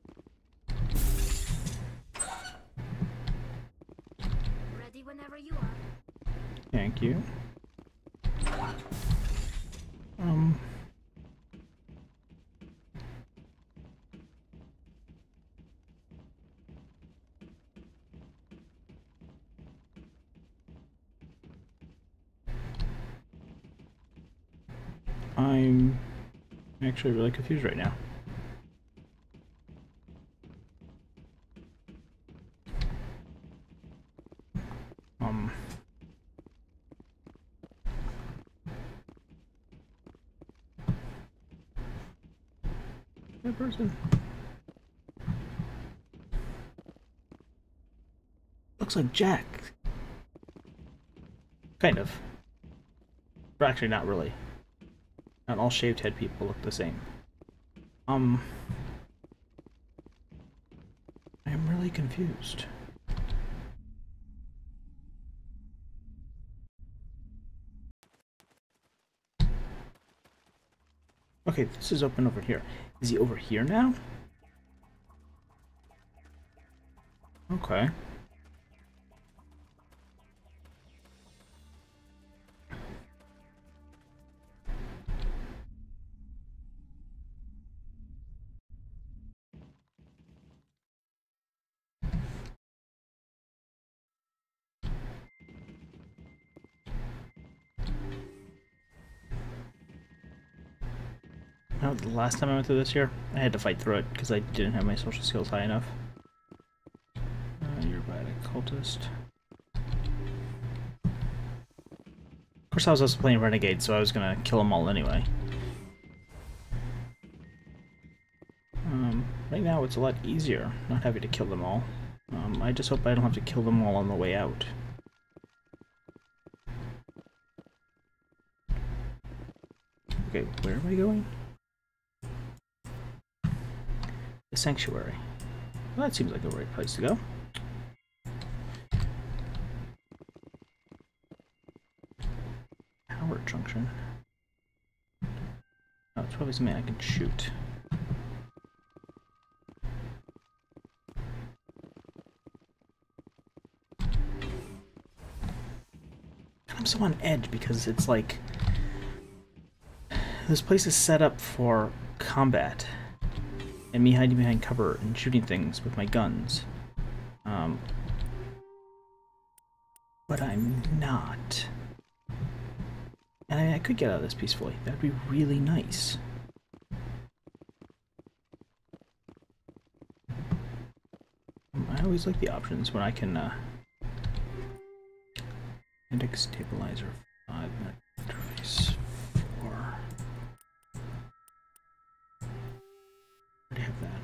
Ready whenever you are. Thank you. I'm actually really confused right now. That person looks like Jack. Kind of. But actually not really. Not all shaved head people look the same. I'm really confused. Okay, this is open over here. Is he over here now? Okay. No, the last time I went through this here, I had to fight through it because I didn't have my social skills high enough. You're by the cultist. Of course, I was also playing Renegade, so I was gonna kill them all anyway. Right now, it's a lot easier not having to kill them all. I just hope I don't have to kill them all on the way out. Okay, where am I going? The sanctuary. Well, that seems like the right place to go. Power junction. Oh, it's probably something I can shoot. I'm so on edge because it's like this place is set up for combat. And me hiding behind cover and shooting things with my guns. But I'm not. And I could get out of this peacefully. That'd be really nice. I always like the options when I can, index stabilizer 5-minute interface 4. I have that.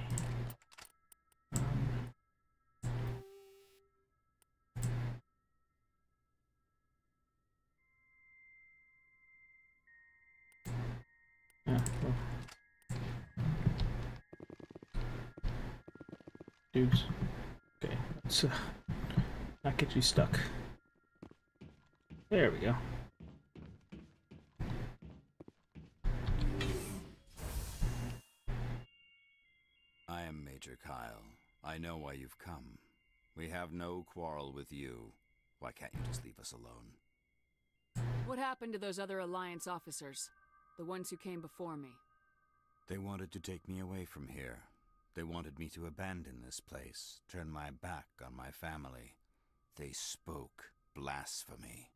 Yeah, well. Dudes. Okay, let's not get you stuck. There we go. I am Major Kyle. I know why you've come. We have no quarrel with you. Why can't you just leave us alone? What happened to those other Alliance officers? The ones who came before me? They wanted to take me away from here. They wanted me to abandon this place, turn my back on my family. They spoke blasphemy.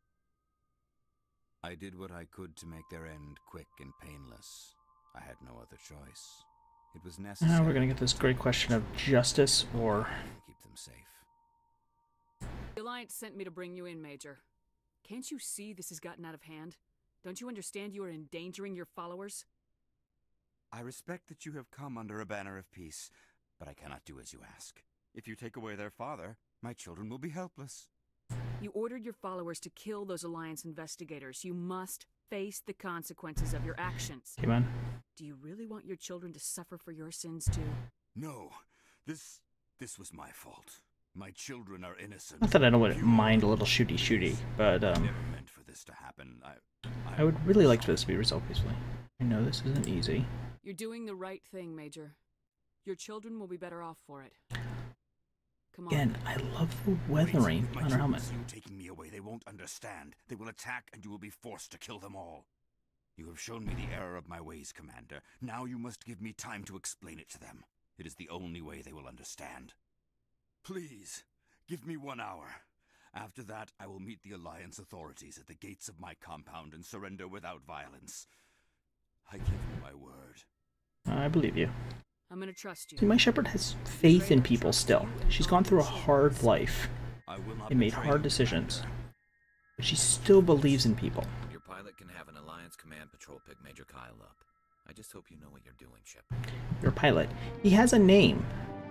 I did what I could to make their end quick and painless. I had no other choice. It was necessary. Now we're gonna get this great question of justice or... keep them safe. The Alliance sent me to bring you in, Major. Can't you see this has gotten out of hand? Don't you understand you are endangering your followers? I respect that you have come under a banner of peace, but I cannot do as you ask. If you take away their father, my children will be helpless. You ordered your followers to kill those Alliance investigators. You must face the consequences of your actions. Hey, man. Do you really want your children to suffer for your sins too? No, this was my fault. My children are innocent. Not that I don't mind a little shooty, but never meant for this to happen. I would really like for this to be resolved peacefully. I know this isn't easy. You're doing the right thing, Major. Your children will be better off for it. Come on. Again, I love the weathering on her helmet. You taking me away, they won't understand. They will attack, and you will be forced to kill them all. You have shown me the error of my ways, Commander. Now you must give me time to explain it to them. It is the only way they will understand. Please, give me 1 hour. After that, I will meet the Alliance authorities at the gates of my compound and surrender without violence. I give you my word. I believe you. I'm gonna trust you. See, my Shepard has faith in people still. She's gone through a hard life and made hard decisions. But she still believes in people. Your pilot can have an Alliance command patrol pick Major Kyle up. I just hope you know what you're doing, Shepard. Your pilot. He has a name.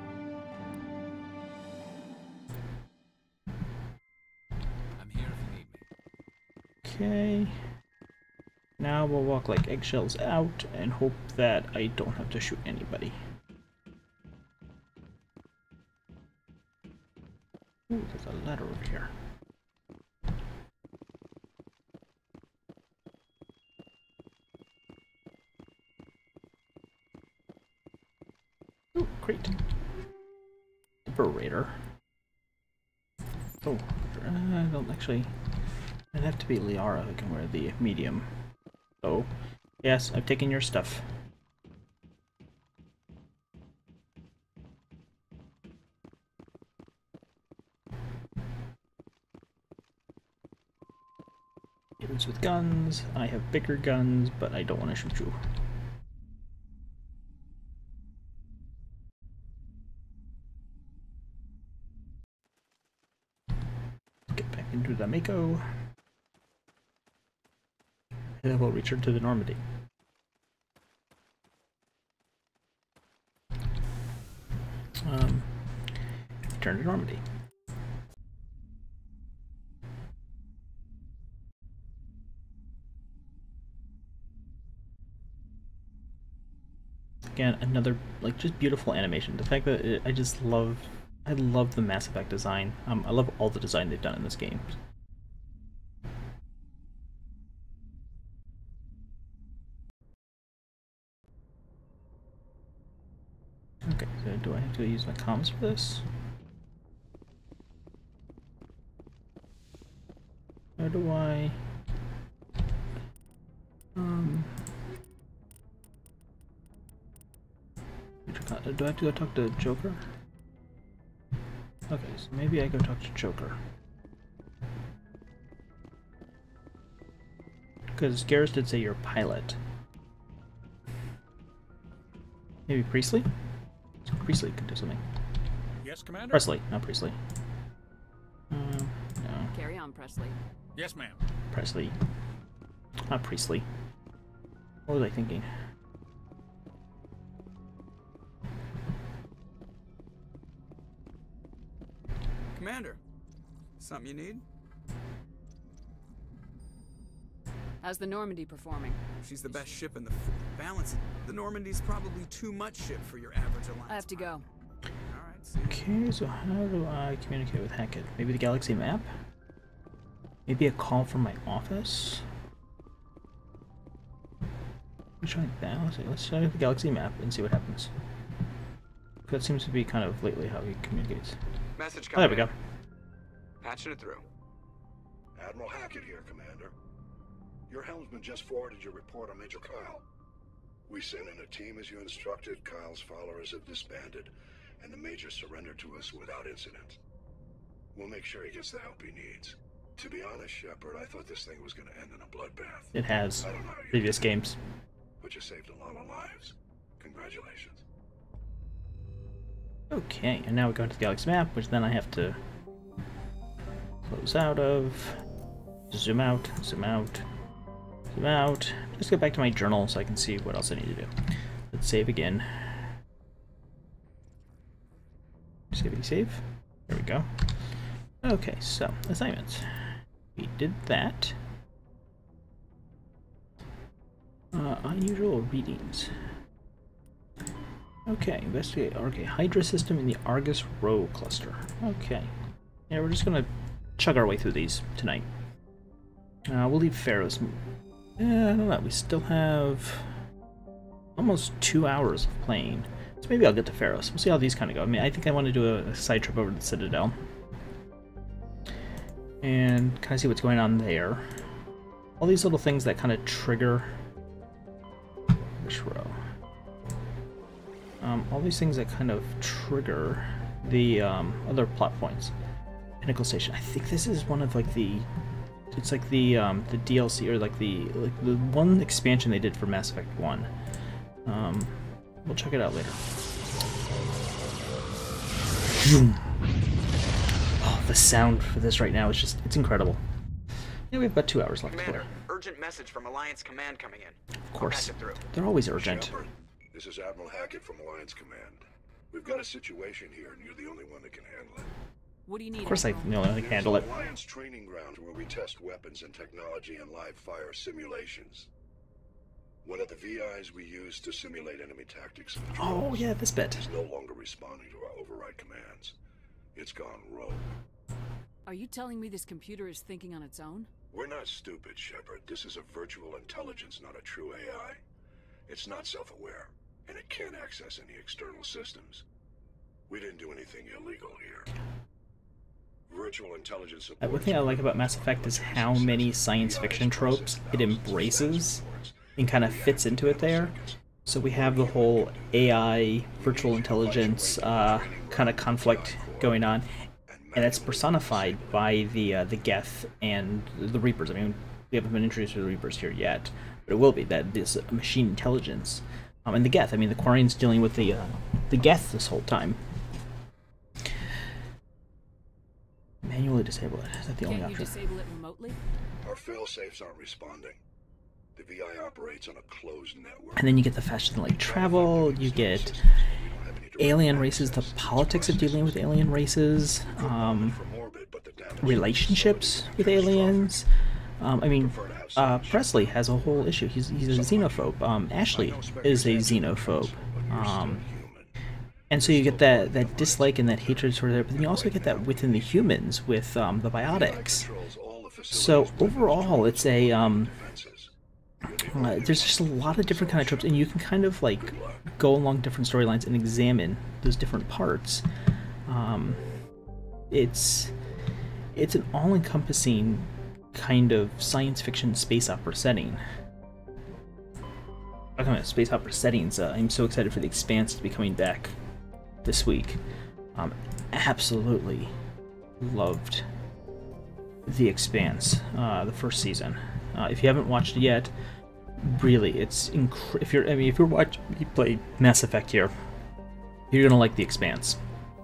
I'm here if you need me. Okay. Now we'll walk like eggshells out and hope that I don't have to shoot anybody. Ooh, there's a ladder over here. Ooh, great. Liberator. Oh, I don't actually... It'd have to be Liara who can wear the medium. Oh, yes, I've taken your stuff. Humans with guns. I have bigger guns, but I don't want to shoot you. Get back into the Mako. And we'll return to the Normandy. Return to Normandy. Again, another like just beautiful animation. The fact that I love the Mass Effect design. I love all the design they've done in this game. Okay, so do I have to use my comms for this? How do I... do I have to go talk to Joker? Okay, so maybe I go talk to Joker. Because Garrus did say you're a pilot. Maybe Priestley? Priestley could do something. Yes, Commander? Presley, not Priestley. No. Carry on, Presley. Yes, ma'am. Presley. Not Priestley. What was I thinking? Commander, something you need? How's the Normandy performing? She's the best ship in the balance. The Normandy's probably too much ship for your average Alliance. I have to go. Alright, see you. Okay, so how do I communicate with Hackett? Maybe the galaxy map? Maybe a call from my office? Let's try that. Let's try the galaxy map and see what happens. That seems to be kind of lately how he communicates. Message Oh, there we coming go. in. Patching it through. Admiral Hackett here, Commander. Your helmsman just forwarded your report on Major Kyle. We sent in a team as you instructed. Kyle's followers have disbanded, and the Major surrendered to us without incident. We'll make sure he gets the help he needs. To be honest, Shepard, I thought this thing was going to end in a bloodbath. It has. I don't know how you Previous did it, games. but you saved a lot of lives. Congratulations. Okay, and now we go into the galaxy map, which then I have to close out of, zoom out, zoom out, zoom out. Just get back to my journal so I can see what else I need to do. Let's save again. Save. There we go. Okay, so assignments. We did that. Unusual readings. Okay, investigate. Okay, Hydra system in the Argus Rho cluster. Okay. Yeah, we're just gonna chug our way through these tonight. We'll leave Pharaoh's. I don't know. We still have almost 2 hours of playing. So maybe I'll get to Pharaoh's. We'll see how these kind of go. I mean, I think I want to do a side trip over to the Citadel. And kind of see what's going on there. All these little things that kind of trigger... Which row? All these things that kind of trigger the other plot points. Pinnacle Station. I think this is one of like the... It's like the DLC or like the one expansion they did for Mass Effect 1. We'll check it out later. Oh, the sound for this right now is just, it's incredible. Yeah, we have about 2 hours left. Commander, urgent message from Alliance Command coming in. Of course. They're always urgent. Shepard, this is Admiral Hackett from Alliance Command. We've got a situation here, and you're the only one that can handle it. What do you need? Of course I can handle it. Alliance training ground where we test weapons and technology in live fire simulations. One of the VIs we use to simulate enemy tactics and controls. Oh yeah, this bit. Is no longer responding to our override commands. It's gone rogue. Are you telling me this computer is thinking on its own? We're not stupid, Shepard. This is a virtual intelligence, not a true AI. It's not self-aware, and it can't access any external systems. We didn't do anything illegal here. Virtual intelligence. One thing I like about Mass Effect is how many science fiction tropes it embraces and kind of fits into it there. So we have the whole AI, virtual intelligence kind of conflict going on, and it's personified by the Geth and the Reapers. I mean, we haven't been introduced to the Reapers here yet, but it will be that this machine intelligence. And the Geth. I mean, the Quarian's dealing with the Geth this whole time. Manually disable it. Is that the only option? Can't you disable it remotely? Our fail-safes aren't responding. The VI operates on a closed network. And then you get the faster than light travel, you get alien races, the politics of dealing with alien races, relationships with aliens. I mean, Presley has a whole issue. He's a xenophobe. Ashley is a xenophobe. And so you get that dislike and that hatred sort of there, but then you also get that within the humans with the biotics. So overall, it's a there's just a lot of different kind of tropes, and you can kind of like go along different storylines and examine those different parts. It's an all-encompassing kind of science fiction space opera setting. Talking about space opera settings, I'm so excited for The Expanse to be coming back this week. Absolutely loved The Expanse, the first season. If you haven't watched it yet, really, it's if you play Mass Effect here, you're gonna like The Expanse.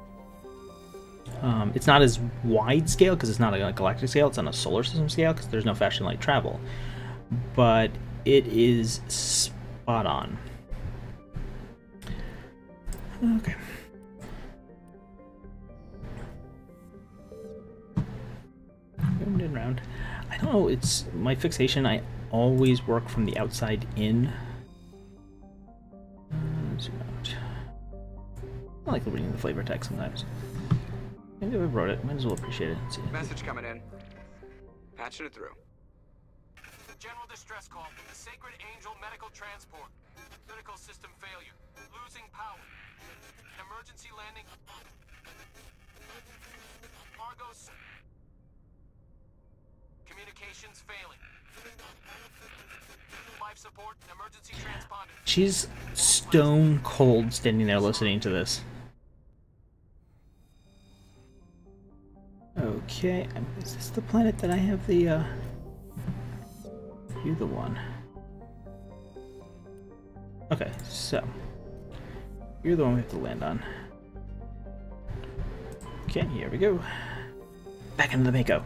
It's not as wide scale because it's not a galactic scale; it's on a solar system scale because there's no faster than light travel. But it is spot on. Okay. Round. I don't know, it's my fixation. I always work from the outside in. Zoom out. I like reading the flavor text sometimes. Maybe I wrote it. Might as well appreciate it. Message coming in. Patching it through. General distress call. The Sacred Angel medical transport. Critical system failure. Losing power. Emergency landing. Argos. Communications failing. Life support. Emergency transponder. She's stone cold standing there listening to this. Okay, is this the planet that I have the, You're the one. Okay, so you're the one we have to land on. Okay, here we go. Back into the Mako.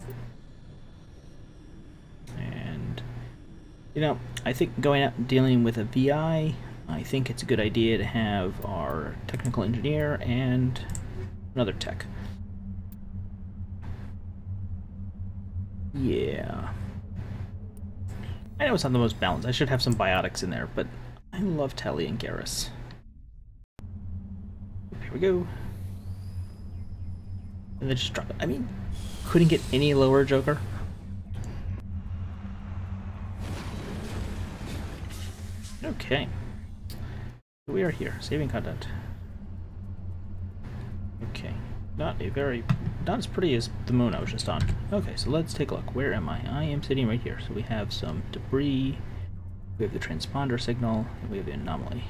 And, you know, I think going out and dealing with a VI, I think it's a good idea to have our technical engineer and another tech. Yeah. I know it's not the most balanced. I should have some biotics in there, but I love Telly and Garrus. Here we go. And then just drop it. I mean, couldn't get any lower, Joker. Okay. We are here, saving content. Okay. Not as pretty as the moon I was just on. Okay, so let's take a look. Where am I? I am sitting right here. So we have some debris, we have the transponder signal, and we have the anomaly.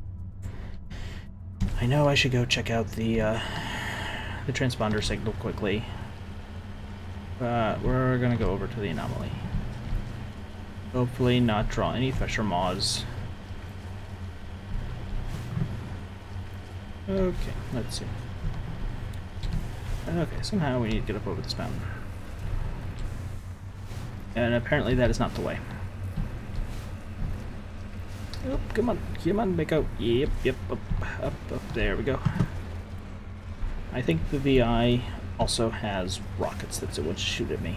I know I should go check out the transponder signal quickly, but we're gonna go over to the anomaly. Hopefully not draw any Fisher Maws. Okay, let's see. Okay, somehow we need to get up over this mountain. And apparently that is not the way. Oh, come on, Mako. Yep, up, there we go. I think the VI also has rockets that it would shoot at me.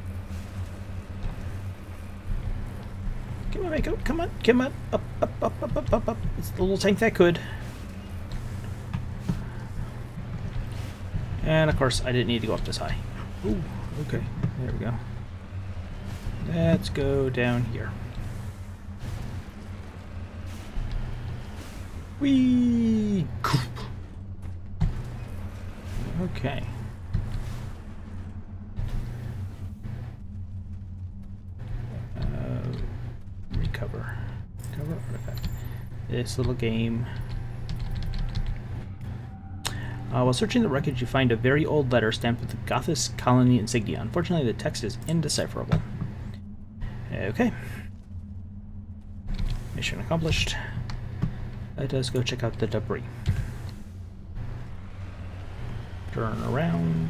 Come on, Mako, come on, up. It's the little tank that could. And of course, I didn't need to go up this high. Ooh, okay, there we go. Let's go down here. Whee! Okay. Recover artifact. This little game. While searching the wreckage, you find a very old letter stamped with the Gothis colony insignia. Unfortunately, the text is indecipherable. Okay. Mission accomplished. Let us go check out the debris. Turn around.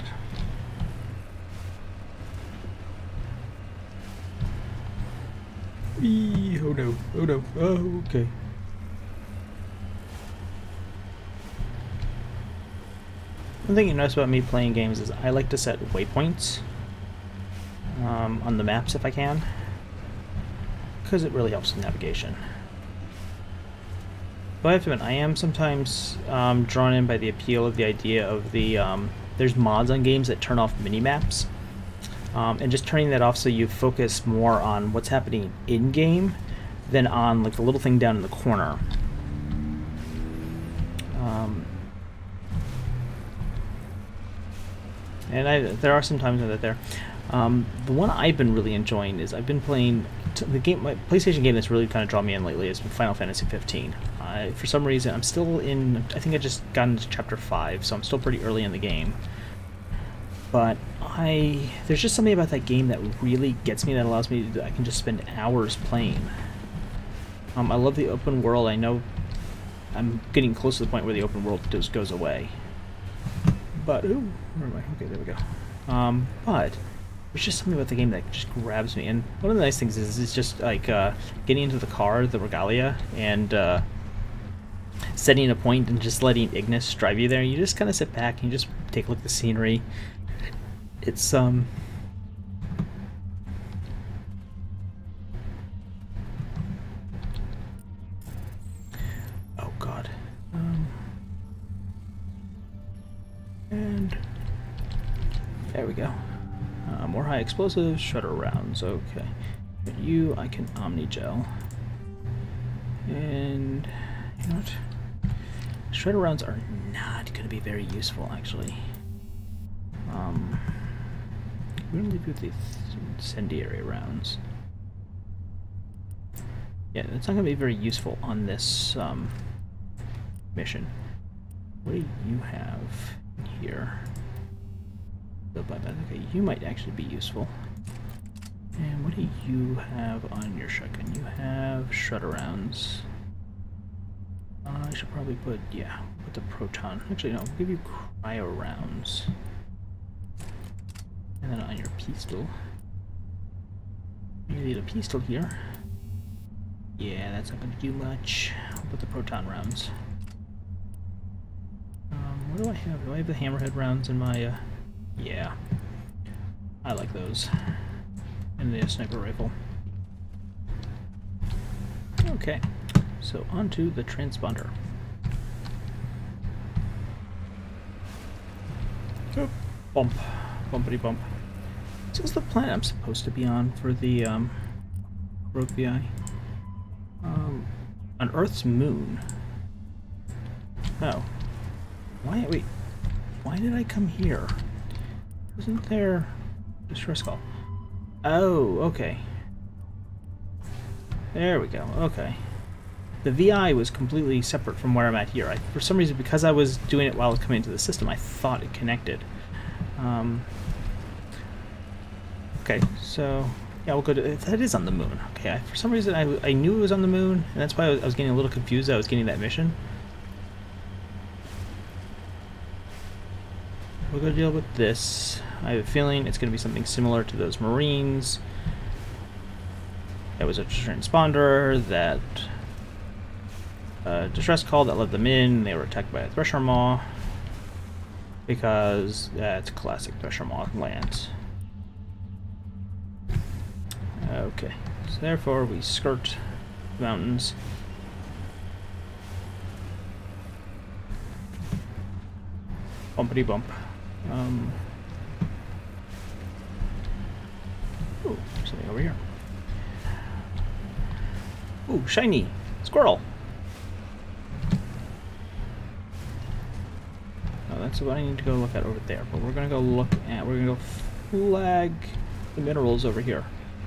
Whee! Oh no, oh no, oh, okay. One thing you notice about me playing games is I like to set waypoints on the maps if I can, because it really helps with navigation. But I have to admit, I am sometimes drawn in by the appeal of the idea of the there's mods on games that turn off mini-maps, and just turning that off so you focus more on what's happening in-game than on like the little thing down in the corner. And there are some times that there. The one I've been really enjoying is I've been playing the game. My PlayStation game that's really kind of drawn me in lately has been Final Fantasy 15. For some reason, I'm still in. I think I just got into chapter 5, so I'm still pretty early in the game. But there's just something about that game that really gets me. That allows me to. I can just spend hours playing. I love the open world. I know I'm getting close to the point where the open world just goes away. But, ooh, where am I? Okay, there we go. But there's just something about the game that just grabs me. And one of the nice things is it's just like getting into the car, the Regalia, and setting a point and just letting Ignis drive you there. You just kind of sit back and you just take a look at the scenery. It's, oh God. And there we go. More high explosives, shredder rounds. Okay. But you, I can omni-gel. And you know what? Shredder rounds are not going to be very useful, actually. We're going to leave with the incendiary rounds. Yeah, that's not going to be very useful on this mission. What do you have here? Okay, you might actually be useful. And what do you have on your shotgun? You have shredder rounds. I should probably put, yeah, put the proton. Actually, no, we'll give you cryo rounds. And then on your pistol. You need a pistol here. Yeah, that's not going to do much. I'll put the proton rounds. What do I have? Do I have the hammerhead rounds in my, yeah. I like those. And the sniper rifle. Okay, so onto the transponder. Oh, bump. Bumpity bump. This is the planet I'm supposed to be on for the Rogue VI. On Earth's moon. Oh. Wait. Why did I come here? Wasn't there distress call? Oh, okay. There we go. Okay. The VI was completely separate from where I'm at here. For some reason, because I was doing it while coming into the system, I thought it connected. Okay, so yeah, we'll go to. That is on the moon. Okay, for some reason I knew it was on the moon, and that's why I was getting a little confused. I was getting that mission. We're going to deal with this. I have a feeling it's going to be something similar to those Marines. That was a transponder that distress call that led them in. They were attacked by a Thresher Maw because that's classic Thresher Maw lands. Okay, so therefore we skirt the mountains. Bumpity bump. Ooh, something over here. Ooh, shiny squirrel. Oh, that's what I need to go look at over there. But we're gonna go look at. We're gonna go flag the minerals over here.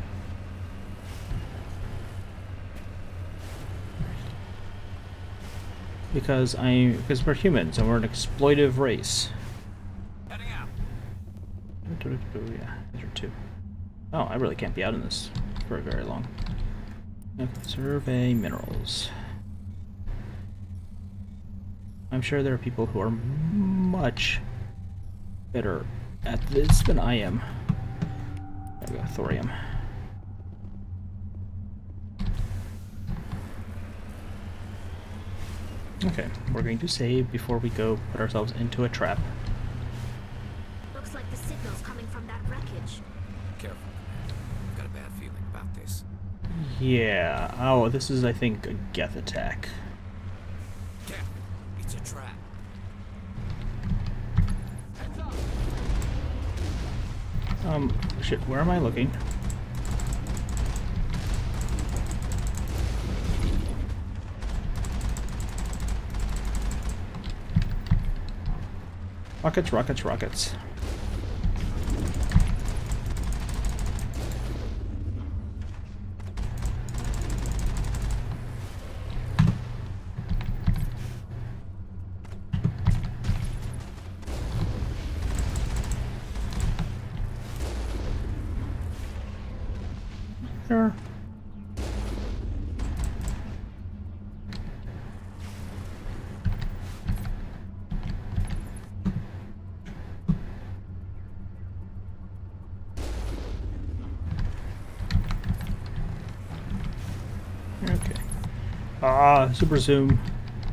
Because we're humans and we're an exploitive race. Heading out. Yeah, these are two. Oh, I really can't be out in this for very long. Okay, survey minerals. I'm sure there are people who are much better at this than I am. There we go, thorium. Okay, we're going to save before we go put ourselves into a trap. Looks like the signal's coming from that wreckage. Careful. I've got a bad feeling about this. Yeah. Oh, this is, I think, a Geth attack. Geth, it's a trap. Shit, where am I looking? Rockets, rockets, rockets. There. Okay. Ah, super zoom.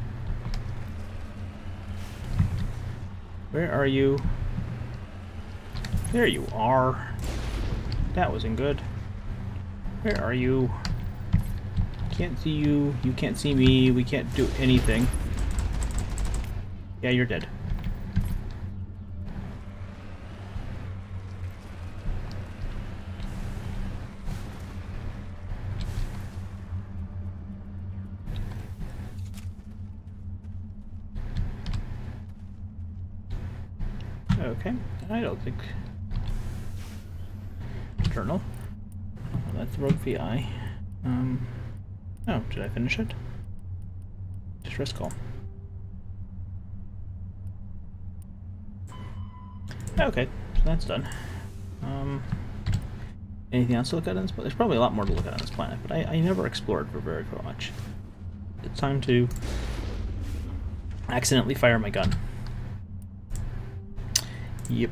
Where are you? There you are. That wasn't good. Where are you? Can't see you. You can't see me. We can't do anything. Yeah, you're dead. Okay, I don't think... Journal. Oh, that's Rogue VI. Oh, did I finish it? Distress call. Okay, so that's done. Anything else to look at on this planet? There's probably a lot more to look at on this planet, but I never explored for very much. It's time to accidentally fire my gun. Yep.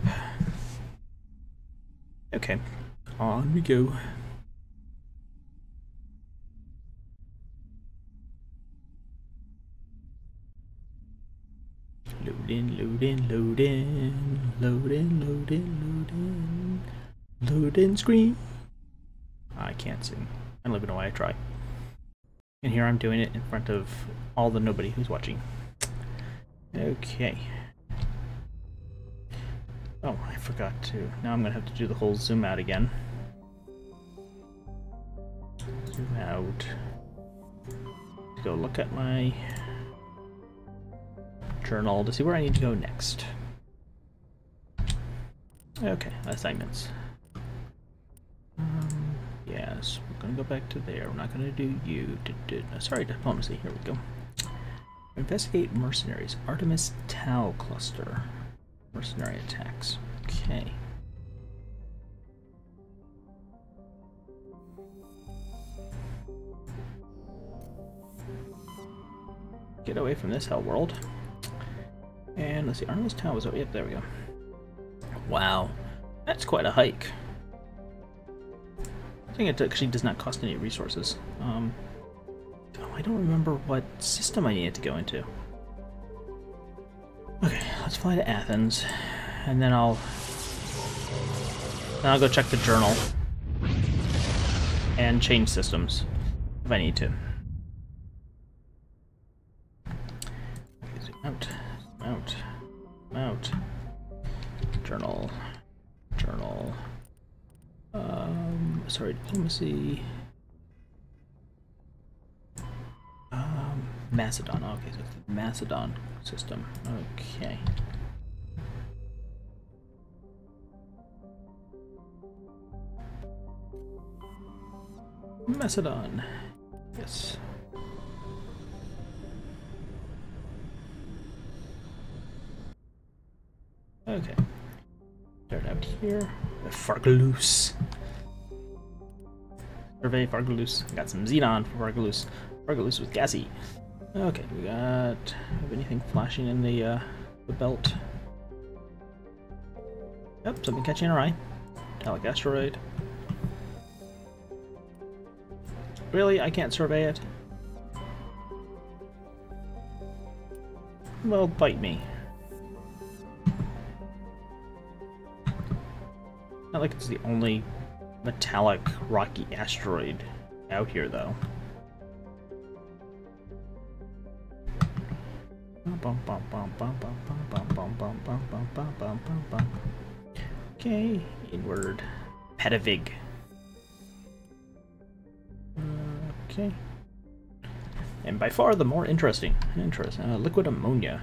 Okay, on we go. Loading, loading, loading, loading, loading, loading, loading screen. I can't sing. I don't even know why I try. And here I'm doing it in front of all the nobody who's watching. Okay. Oh, I forgot to. Now I'm gonna have to do the whole zoom out again. Zoom out. Go look at my journal to see where I need to go next. Okay, assignments. Yes, we're gonna go back to there. We're not gonna do you. Sorry, diplomacy. Here we go. Investigate mercenaries. Artemis Tau cluster. Mercenary attacks. Okay. Get away from this hell world. And let's see, Artemis Tau is over. Yep, there we go. Wow, that's quite a hike. I think it actually does not cost any resources. Oh, I don't remember what system I needed to go into. Okay, let's fly to Athens, and then I'll go check the journal and change systems if I need to. Okay, zoom out, out, out. Journal, journal. Sorry, diplomacy. Macedon. Okay, so it's the Macedon system. Okay. Macedon. Yes. Okay. Start out here. Fargalus. Survey Fargalus. Got some xenon for Fargalus. Fargalus was gassy. Okay, we got. Have anything flashing in the belt? Yep, something catching our eye. Metallic asteroid. Really? I can't survey it? Well, bite me. Not like it's the only metallic rocky asteroid out here, though. Okay, inward. Pedavig. Okay. And by far the more interesting. Liquid ammonia.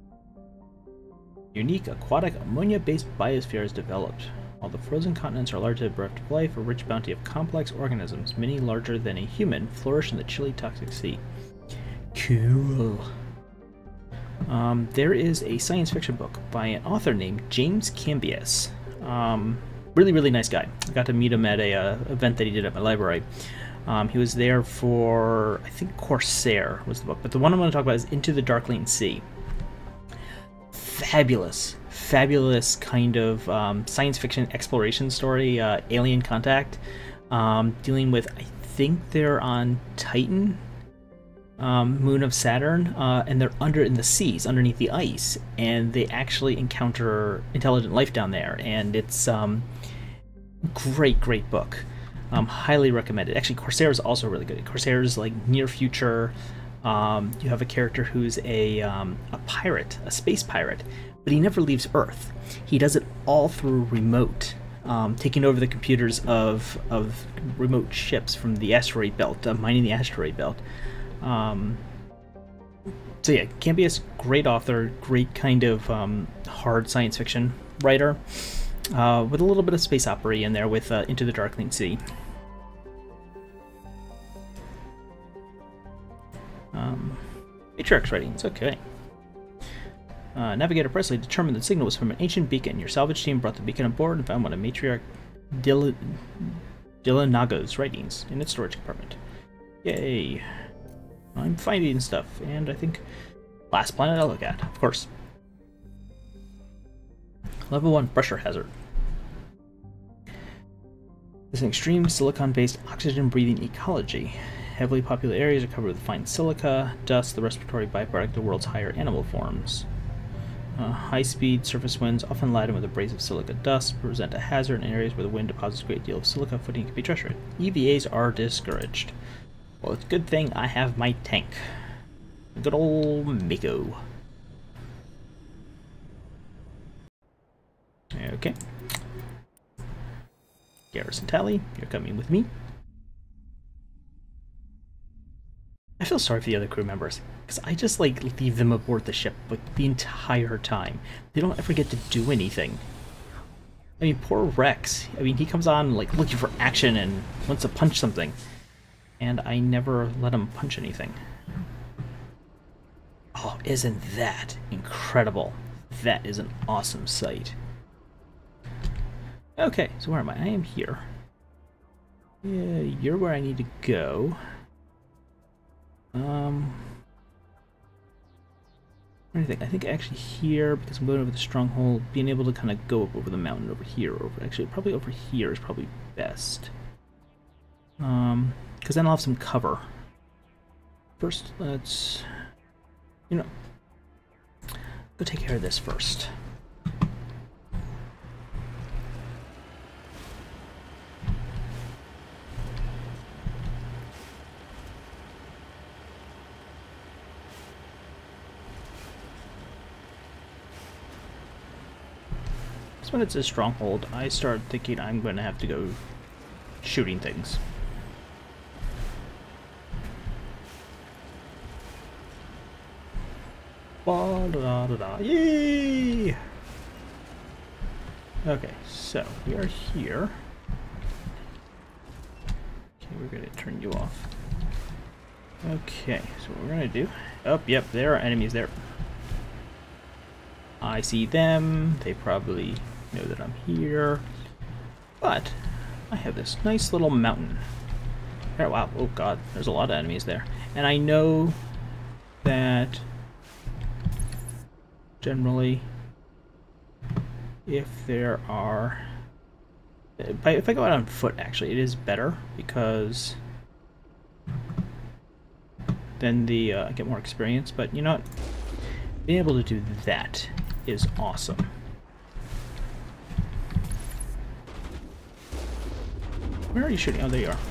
Unique aquatic ammonia-based biosphere is developed. While the frozen continents are largely bereft of life, a rich bounty of complex organisms, many larger than a human, flourish in the chilly, toxic sea. Cool. There is a science fiction book by an author named James Cambias. Really, really nice guy. I got to meet him at a event that he did at my library. He was there for, I think, Corsair was the book, but the one I'm going to talk about is Into the Darkling Sea. Fabulous kind of science fiction exploration story, alien contact, dealing with, I think they're on Titan, moon of Saturn, and they're in the seas, underneath the ice, and they actually encounter intelligent life down there, and it's great book. Highly recommended. Actually, Corsair is also really good. Corsair is like near future. You have a character who's a pirate, a space pirate, but he never leaves Earth. He does it all through remote, taking over the computers of remote ships from the asteroid belt, mining the asteroid belt. So yeah, Cambias, great author, great kind of hard science fiction. writer, with a little bit of space opera in there with Into the Darkling Sea. Matriarch's writings, okay. Navigator Presley determined the signal was from an ancient beacon. Your salvage team brought the beacon aboard and found one of Matriarch Dillanaga's writings in its storage compartment. Yay! I'm finding stuff, and I think last planet I'll look at, of course. Level 1 pressure hazard. This is an extreme silicon-based oxygen-breathing ecology. Heavily populated areas are covered with fine silica, dust, the respiratory byproduct of the world's higher animal forms. High-speed surface winds, often laden with abrasive silica dust, present a hazard in areas where the wind deposits a great deal of silica. Footing can be treacherous. EVAs are discouraged. Well, it's a good thing I have my tank. Good old Mako. Okay. Garrison Tally, you're coming with me. I feel sorry for the other crew members, because I just, like, leave them aboard the ship, like, the entire time. They don't ever get to do anything. I mean, poor Rex. I mean, he comes on, like, looking for action and wants to punch something. And I never let him punch anything. Oh, isn't that incredible? That is an awesome sight. Okay, so where am I? I am here. Yeah, you're where I need to go. What do you think? I think actually here, because I'm going over the stronghold, being able to kind of go up over the mountain over here, actually probably over here is probably best. Because then I'll have some cover. First, let's, you know, go take care of this first. When it's a stronghold, I start thinking I'm going to have to go shooting things. Ba-da-da-da-da. Yay! Okay, so we are here. Okay, we're going to turn you off. Okay, so what we're going to do... Oh, yep, there are enemies there. I see them. They probably know that I'm here, but I have this nice little mountain. Oh wow, oh god, there's a lot of enemies there. And I know that generally if there are... If I go out on foot, actually, it is better because then I get more experience, but you know what? Being able to do that is awesome. Where are you shooting? Oh, there you are.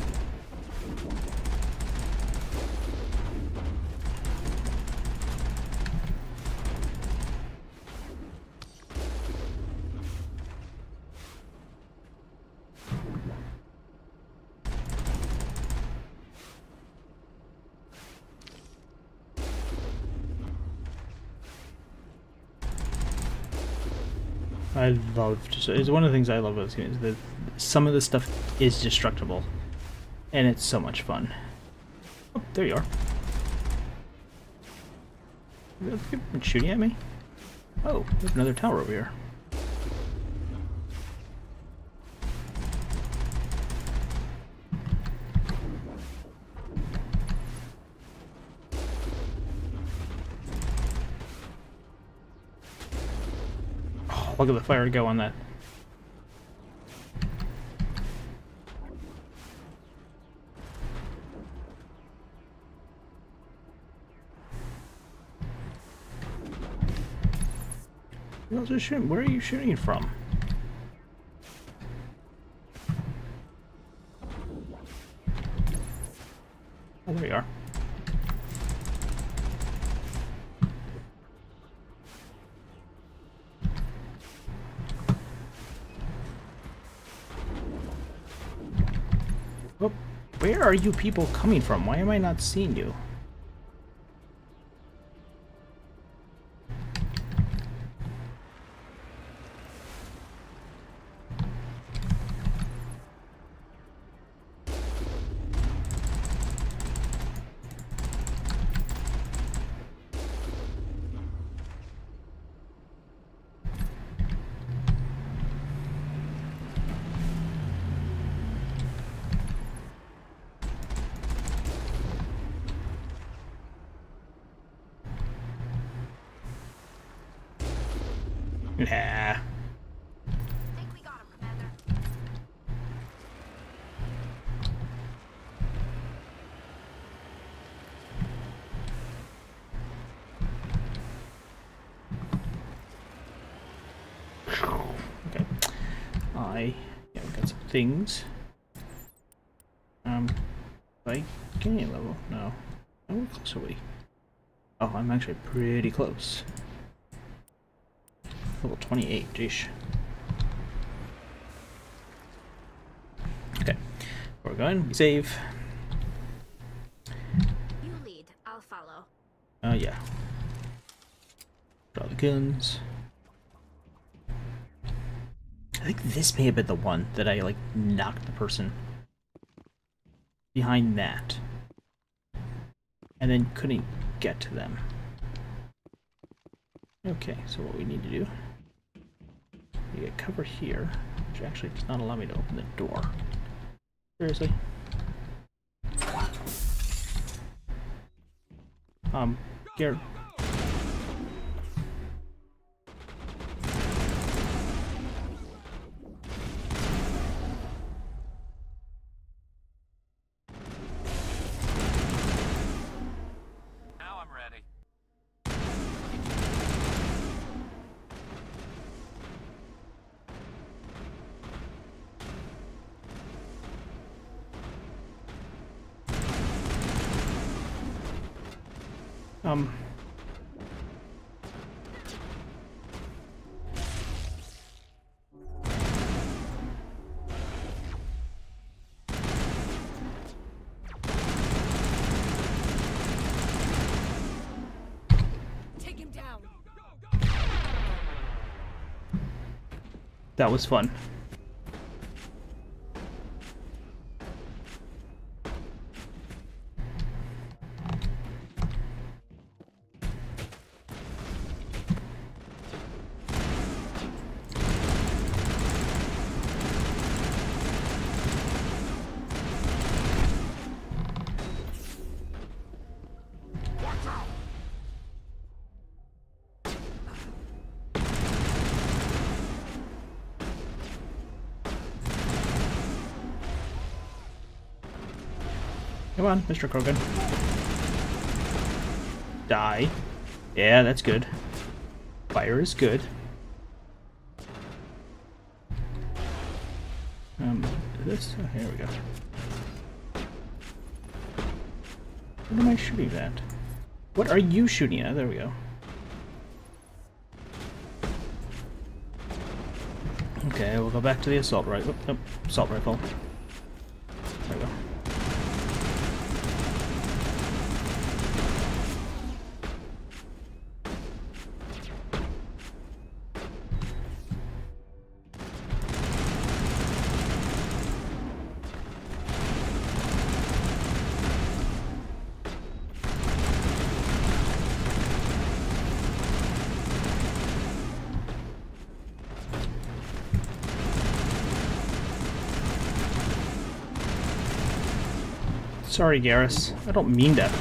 I love, it's one of the things I love about this game is that some of this stuff is destructible, and it's so much fun. Oh, there you are. You're shooting at me? Oh, there's another tower over here. Look at the fire go on that. Who else is shooting? Where are you shooting from? Oh, there you are. Oh, where are you people coming from? Why am I not seeing you? Yeah. Think we got him, Commander. Okay. Yeah, we got some things. Like gain level? No. How close are we? Oh, I'm actually pretty close. Level 28, jeez. Okay. We're going. We save. You lead. I'll follow. Yeah. Draw the guns. I think this may have been the one that I, like, knocked the person behind that. And then couldn't get to them. Okay, so what we need to do... We get cover here, which actually does not allow me to open the door. Seriously? Garrett. Now I'm ready. Take him down. That was fun. Come on, Mr. Krogan. Die. Yeah, that's good. Fire is good. This? Oh, here we go. What am I shooting at? What are you shooting at? There we go. Okay, we'll go back to the assault rifle. Nope, assault rifle. There we go. Sorry, Garrus. I don't mean that.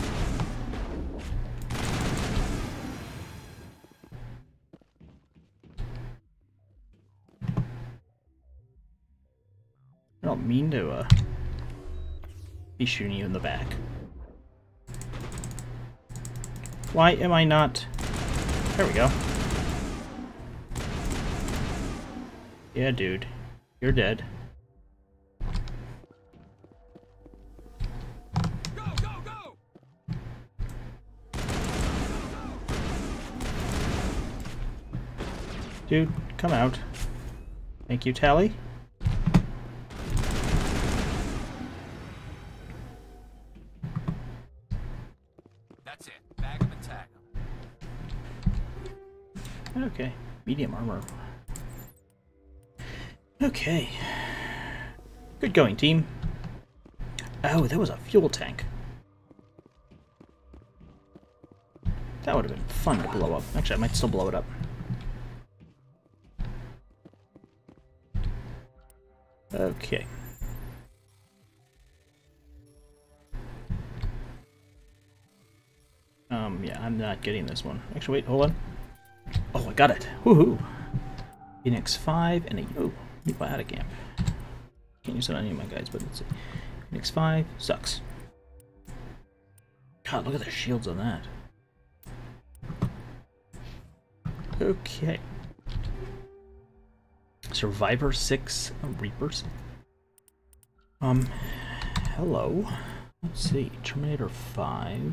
I don't mean to, be shooting you in the back. Why am I not... There we go. Yeah, dude. You're dead. Dude, come out. Thank you, Tally. That's it. Bag 'em and tag 'em. Okay, medium armor. Okay. Good going, team. Oh, that was a fuel tank. That would have been fun to blow up. Actually, I might still blow it up. Okay. Yeah, I'm not getting this one. Actually, wait, hold on. Oh, I got it. Woohoo! Phoenix 5 and a new biotic amp. Can't use it on any of my guys, but let's see. Phoenix 5 sucks. God, look at the shields on that. Okay. Survivor 6 Reapers. Hello. Let's see. Terminator 5.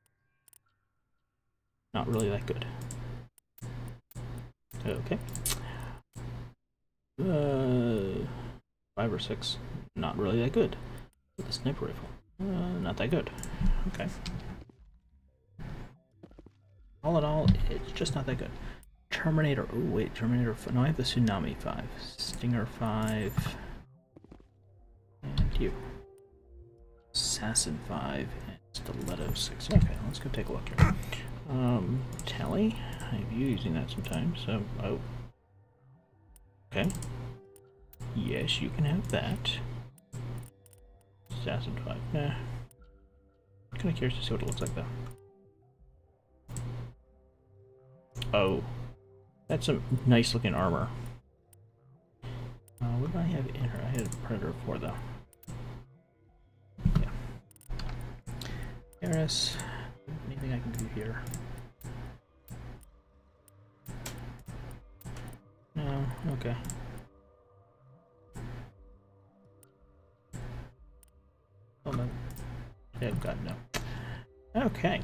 Not really that good. Okay. 5 or 6. Not really that good. The sniper rifle. Not that good. Okay. All in all, it's just not that good. Terminator. Oh wait, Terminator. No, I have the Tsunami 5. Stinger 5. And you. Assassin 5 and Stiletto 6. Okay, let's go take a look here. Tally. I have you using that sometimes. So, oh. Okay. Yes, you can have that. Assassin 5. Nah. Kind of curious to see what it looks like though. Oh. That's some nice looking armor. What do I have in her? I had a Predator 4 though. Yeah. Harris. Anything I can do here? No. Okay. Oh no. Oh god, no. Okay.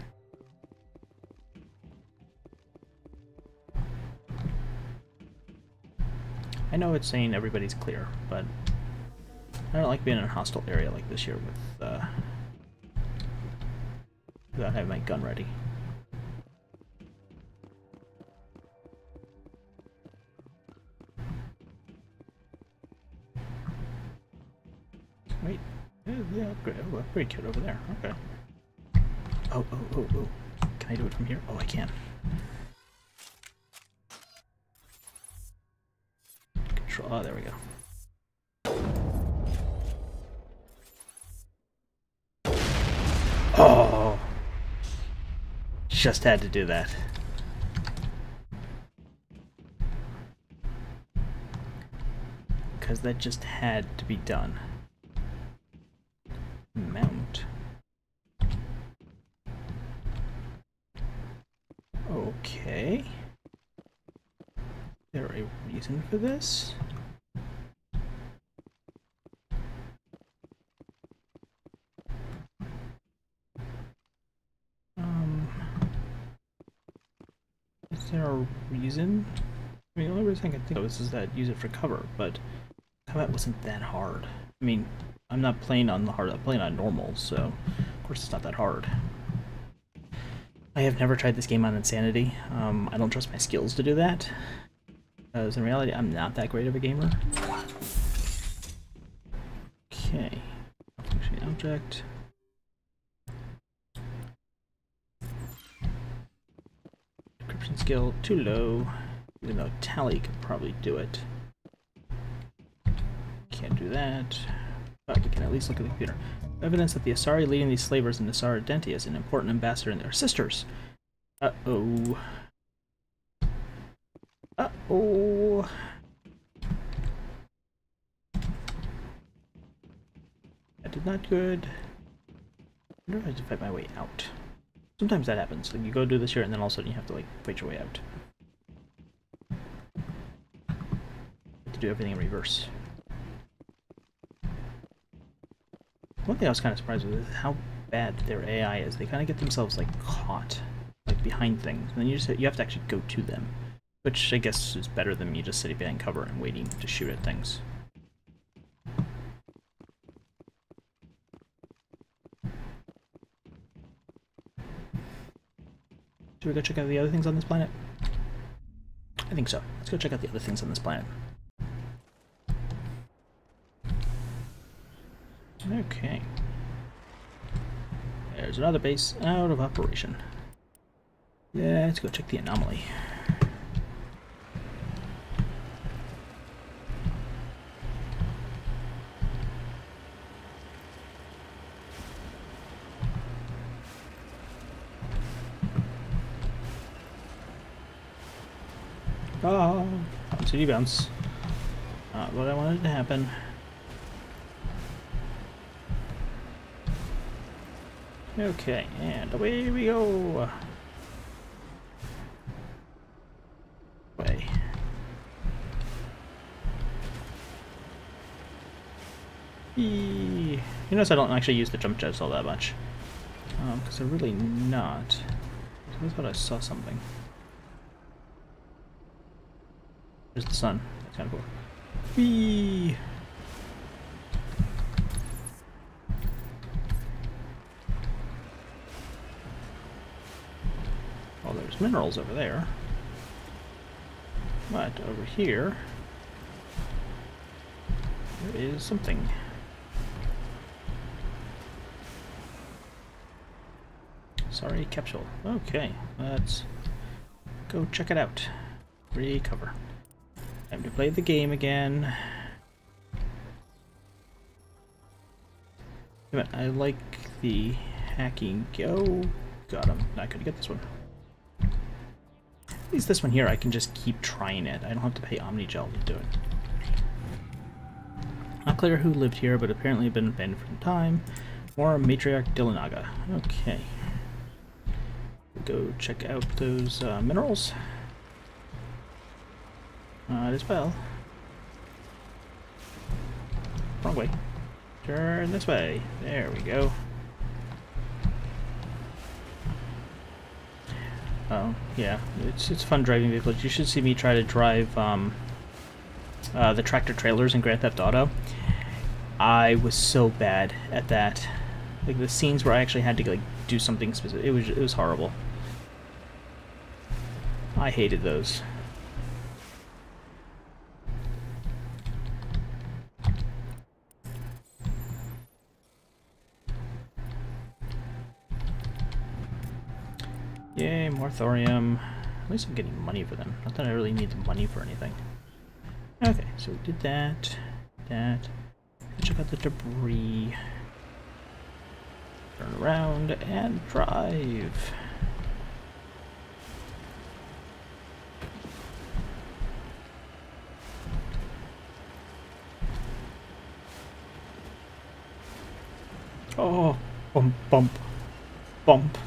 I know it's saying everybody's clear, but I don't like being in a hostile area like this here with without having my gun ready. Wait, yeah, upgrade kit over there. Okay. Oh. Can I do it from here? Oh, I can. Control. Oh, there we go. Oh, just had to do that. Because that just had to be done. Mount. Okay. Is there a reason for this? Is there a reason? I mean, the only reason I can think of is that use it for cover, but combat wasn't that hard. I mean, I'm not playing on the hard, I'm playing on normal, so of course it's not that hard. I have never tried this game on Insanity. I don't trust my skills to do that, because in reality I'm not that great of a gamer. Okay, functioning object. Encryption skill too low, even though Tally could probably do it. Can't do that, but we can at least look at the computer. Evidence that the Asari leading these slavers in Asari Denti is an important ambassador and their sisters. Uh-oh. Uh-oh. That did not good. I wonder if I have to fight my way out. Sometimes that happens. Like you go do this here and then all of a sudden you have to like fight your way out. You have to do everything in reverse. One thing I was kind of surprised with is how bad their AI is. They kind of get themselves like caught, like behind things, and then you have to actually go to them, which I guess is better than me just sitting behind cover and waiting to shoot at things. Should we go check out the other things on this planet? I think so. Let's go check out the other things on this planet. Okay. There's another base out of operation. Let's go check the anomaly. Ah, city bounce. Not what I wanted to happen. Okay, and away we go. Way. You notice I don't actually use the jump jets all that much. Because they're really not. I thought I saw something. There's the sun. That's kind of cool. Whee! Well, there's minerals over there. But over here, there is something. Sorry, capsule. Okay, let's go check it out. Recover. Time to play the game again. I like the hacking. Oh, got him. Not gonna get this one. At least this one here, I can just keep trying it. I don't have to pay Omnigel to do it. Not clear who lived here, but apparently been abandoned for some time. More Matriarch Dillanaga. Okay. Go check out those minerals. As well. Wrong way. Turn this way. There we go. Oh, yeah. It's fun driving vehicles. You should see me try to drive the tractor trailers in Grand Theft Auto. I was so bad at that. Like the scenes where I actually had to like do something specific. It was horrible. I hated those. Yay, more thorium. At least I'm getting money for them. Not that I really need the money for anything. Okay, so we did that. Check out the debris. Turn around and drive. Oh, bump, bump, bump.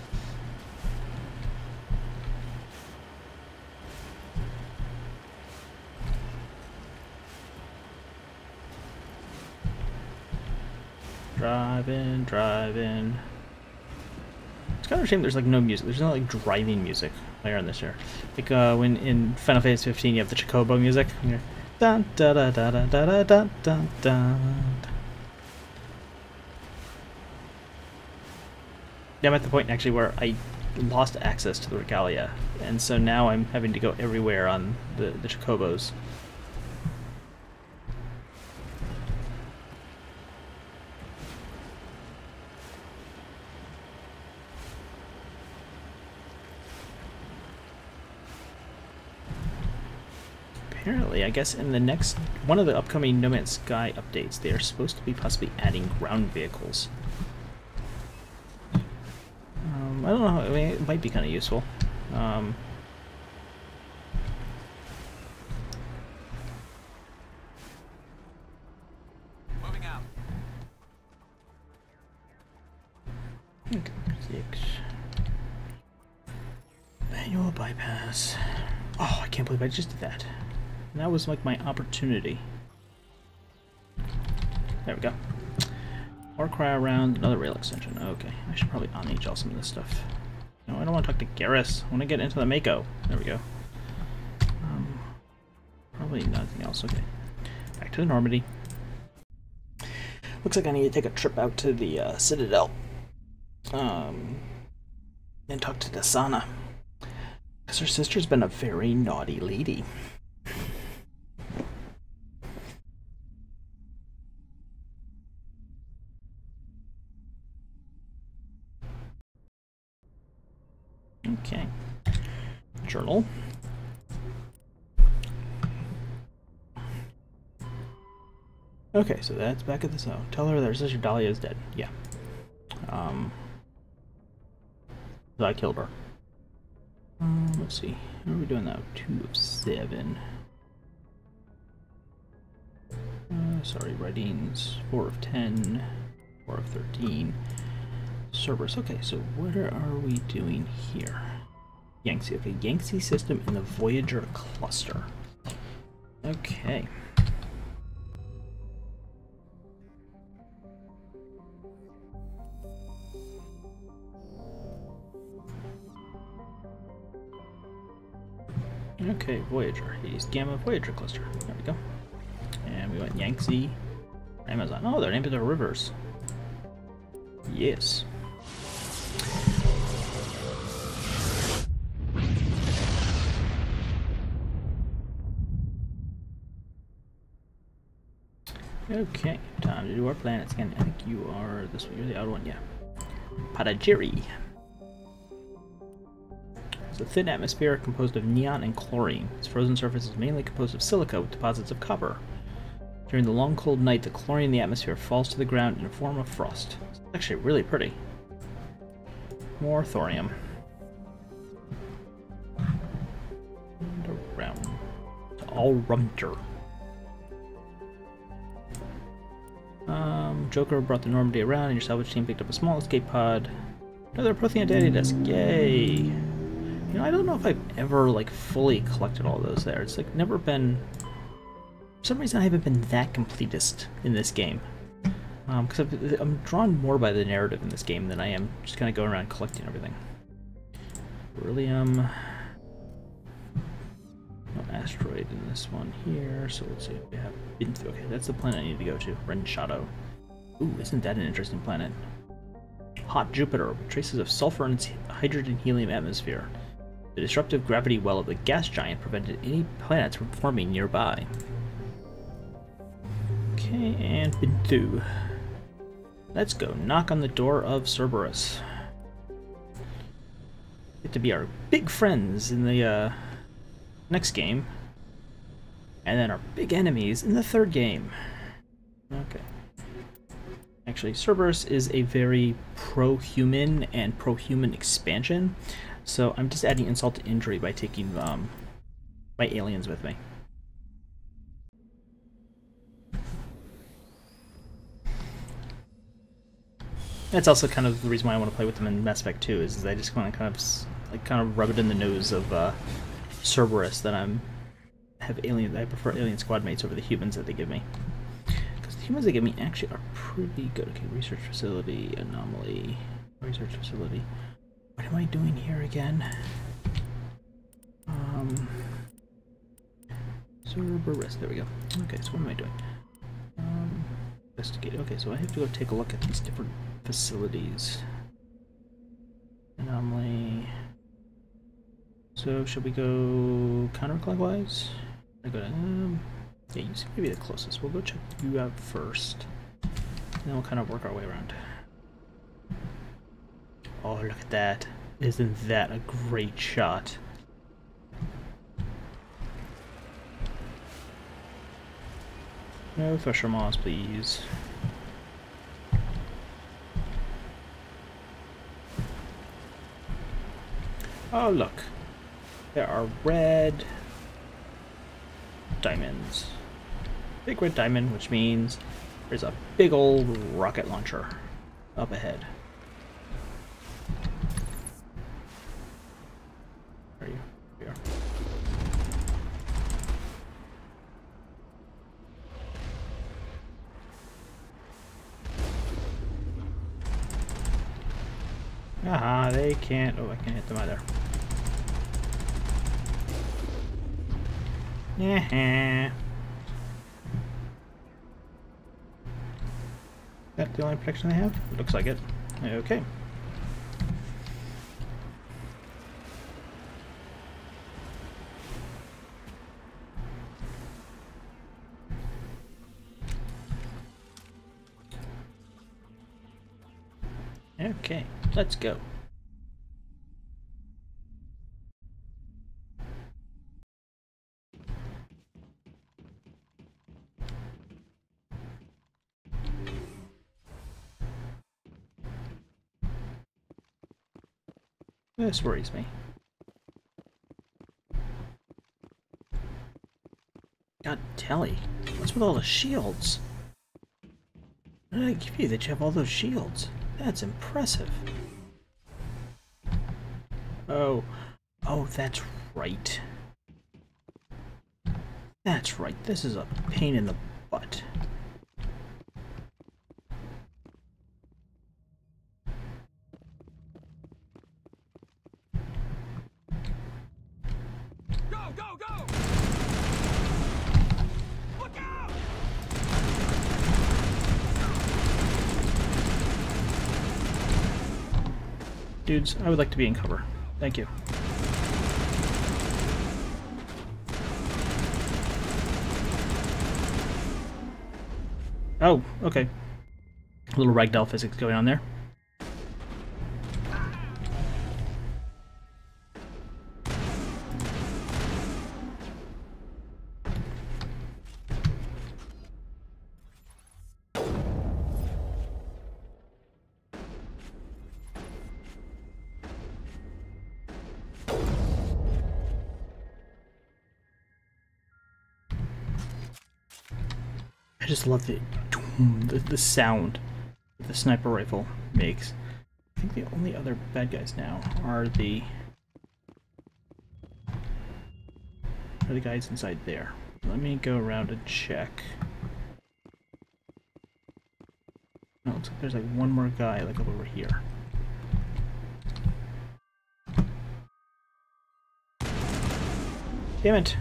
Driving. It's kind of a shame there's like no music. There's no like driving music later on this year. Like when in Final Fantasy 15 you have the Chocobo music. Dun, da, da, da, da, da, da, da, da. Yeah, I'm at the point actually where I lost access to the regalia, and so now I'm having to go everywhere on the Chocobos. Apparently, I guess in the next one of the upcoming No Man's Sky updates, they are supposed to be possibly adding ground vehicles. I don't know. I mean, it might be kind of useful. Moving out. Okay, 6. Manual bypass. Oh, I can't believe I just did that. And that was like my opportunity. There we go. Or cry around another rail extension. Okay, I should probably on-HL some of this stuff. No, I don't want to talk to Garrus. I want to get into the Mako. There we go. Probably nothing else. Okay. Back to the Normandy. Looks like I need to take a trip out to the Citadel. And talk to Dasana. Because her sister's been a very naughty lady. Okay. Journal. Okay, so that's back at the zone. Tell her that her sister Dahlia is dead. Yeah. I killed her. Let's see. How are we doing now? 2 of 7. Sorry, writings. 4 of 10. 4 of 13. Cerberus. Okay, so what are we doing here? Yangtze. Okay, Yangtze system in the Voyager cluster. Okay. Okay, Voyager. Hades Gamma Voyager cluster. There we go. And we went Yangtze, Amazon. Oh, their names are rivers. Yes. Okay, time to do our planets again. I think you are this one. You're the other one, yeah. Padajiri. It's a thin atmosphere composed of neon and chlorine. Its frozen surface is mainly composed of silica with deposits of copper. During the long cold night, the chlorine in the atmosphere falls to the ground in a form of frost. It's actually really pretty. More thorium. And around. It's all rumter. Joker brought the Normandy around and your salvage team picked up a small escape pod. Another Prothean data disk. Yay! You know, I don't know if I've ever, like, fully collected all those there. It's, like, never been... For some reason, I haven't been that completist in this game. Because I'm drawn more by the narrative in this game than I am just kind of going around collecting everything. Beryllium. No asteroid in this one here, so let's see if we have been through. Okay, that's the planet I need to go to. Renshadow. Ooh, isn't that an interesting planet? Hot Jupiter, with traces of sulfur in its hydrogen-helium atmosphere. The disruptive gravity well of the gas giant prevented any planets from forming nearby. Okay, and Bintu. Let's go knock on the door of Cerberus. Get to be our big friends in the next game. And then our big enemies in the third game. Okay. Actually, Cerberus is a very pro-human and pro-human expansion. So I'm just adding insult to injury by taking my aliens with me. That's also kind of the reason why I want to play with them in Mass Effect 2, is I just want to kind of rub it in the nose of Cerberus that I prefer alien squad mates over the humans that they give me. Because the humans they give me actually are pretty good. Okay, research facility, anomaly, research facility. What am I doing here again? Cerberus, there we go. Okay, so what am I doing? Investigate. Okay, so I have to go take a look at these different facilities. Anomaly. So should we go counterclockwise? I go to yeah, you seem to be the closest. We'll go check you out first. And then we'll kind of work our way around. Oh, look at that. Isn't that a great shot? No Fisher Moss, please. Oh, look. There are red diamonds. Big red diamond, which means there's a big old rocket launcher up ahead. Where are you? Here we are. Aha, they can't. Oh, I can't hit them either. Yeah. That the only protection they have? It looks like it. Okay. Okay, let's go. This worries me. God, Telly, what's with all the shields? What did I give you that you have all those shields? That's impressive. Oh, that's right. That's right, this is a pain in the butt. Go, go, go! Look out! Dudes, I would like to be in cover. Thank you. Oh, okay. A little ragdoll physics going on there. I just love the sound that the sniper rifle makes. I think the only other bad guys now are the guys inside there. Let me go around and check. No, it looks like there's like one more guy like over here. Damn it!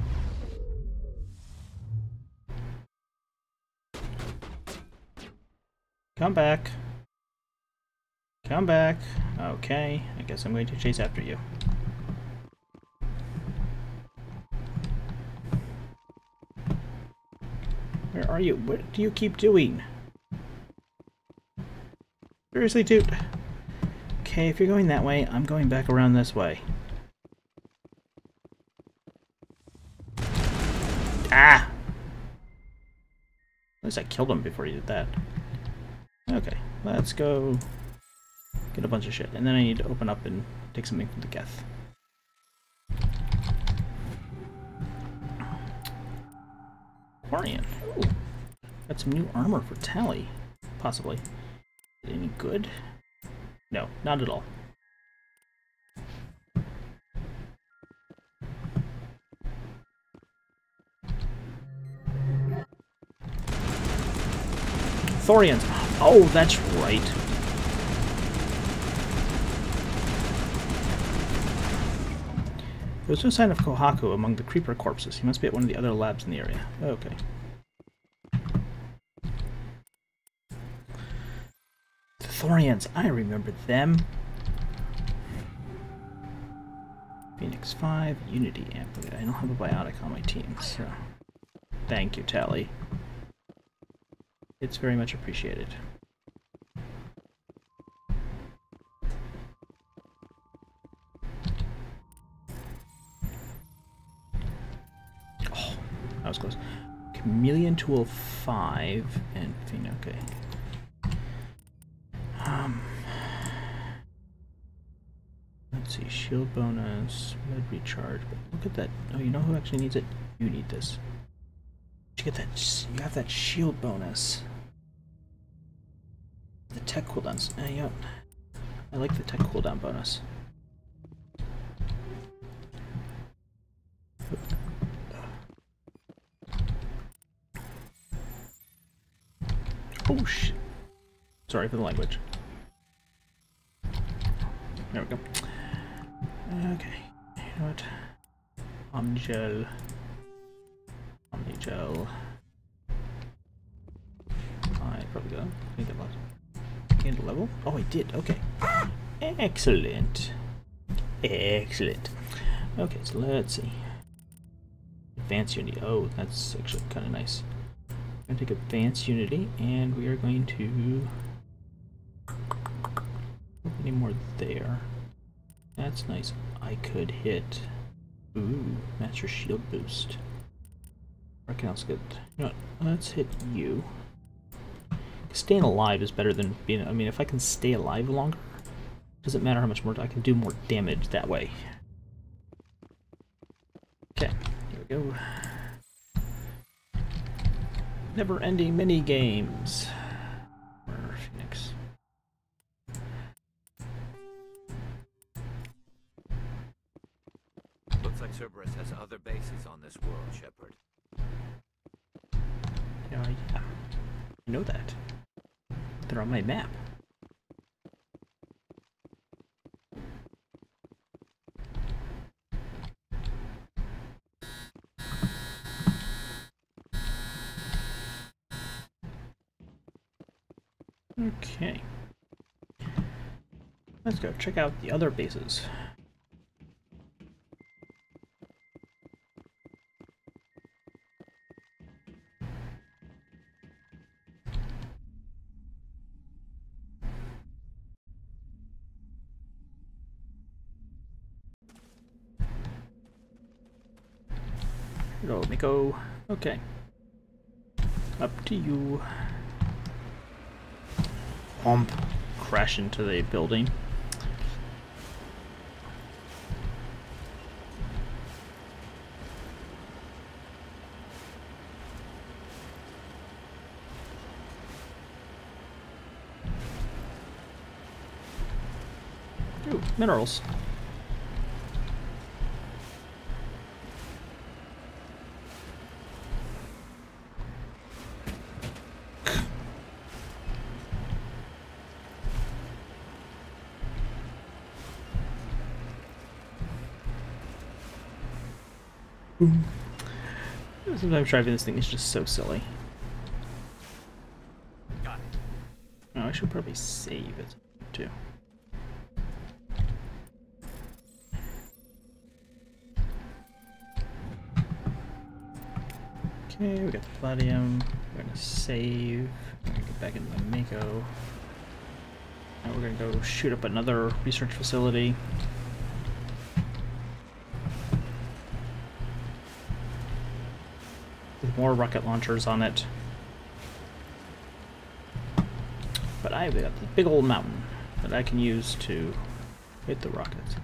Come back. Come back. Okay, I guess I'm going to chase after you. Where are you? What do you keep doing? Seriously, dude. Okay, if you're going that way, I'm going back around this way. Ah! At least I killed him before he did that. Okay, let's go get a bunch of shit. And then I need to open up and take something from the Geth. Quarian. Ooh. Got some new armor for Tally. Possibly. Is it any good? No, not at all. Thorians. Oh, that's right. There was no sign of Kohaku among the creeper corpses. He must be at one of the other labs in the area. Okay. The Thorians. I remember them. Phoenix 5, Unity Amp. I don't have a biotic on my team, so... Thank you, Tally. It's very much appreciated. Oh, that was close. Chameleon Tool 5 and okay. Let's see, shield bonus, med recharge, but look at that. Oh, you know who actually needs it? You need this. You get that. You have that shield bonus. The tech cooldowns. Yep. I like the tech cooldown bonus. Oh shit. Sorry for the language. There we go. Okay. You know what? Omnigel. Omnigel. I probably got. I think I lost. Gained a level? Oh, I did. Okay. Excellent. Excellent. Okay, so let's see. Advanced Unity. Oh, that's actually kind of nice. I'm going to take Advanced Unity, and we are going to... Any more there. That's nice. I could hit... Ooh, Master Shield Boost. Or I can also get... You know what? Let's hit you. Staying alive is better than being... I mean, if I can stay alive longer, doesn't matter how much more... I can do more damage that way. Okay, here we go. Never-ending mini games. Phoenix. Looks like Cerberus has other bases on this world, Shepard. Yeah, I know that. They're on my map. Okay. Let's go check out the other bases. Hello, Mako. Okay. Up to you. Crash into the building. Ooh, minerals. Sometimes driving this thing is just so silly. Got it. Oh, I should probably save it too. Okay, we got the palladium. We're gonna save. We're gonna get back into my Mako. Now we're gonna go shoot up another research facility. With more rocket launchers on it. But I've got this big old mountain that I can use to hit the rockets.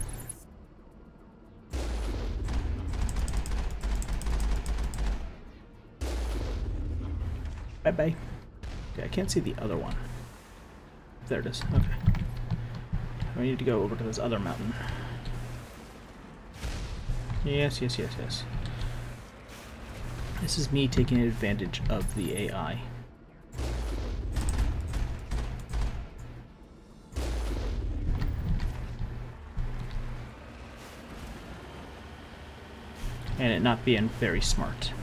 Bye-bye. Okay, I can't see the other one. There it is. Okay. I need to go over to this other mountain. Yes, yes, yes, yes. This is me taking advantage of the AI. And it not being very smart.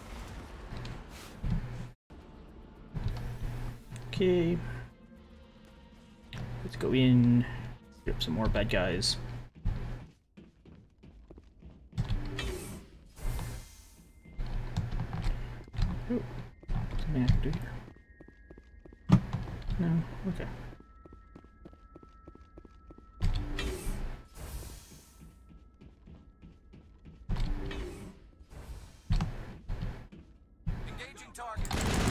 Okay. Let's go in, get up some more bad guys. Ooh, something I can do here. No, okay. Engaging target.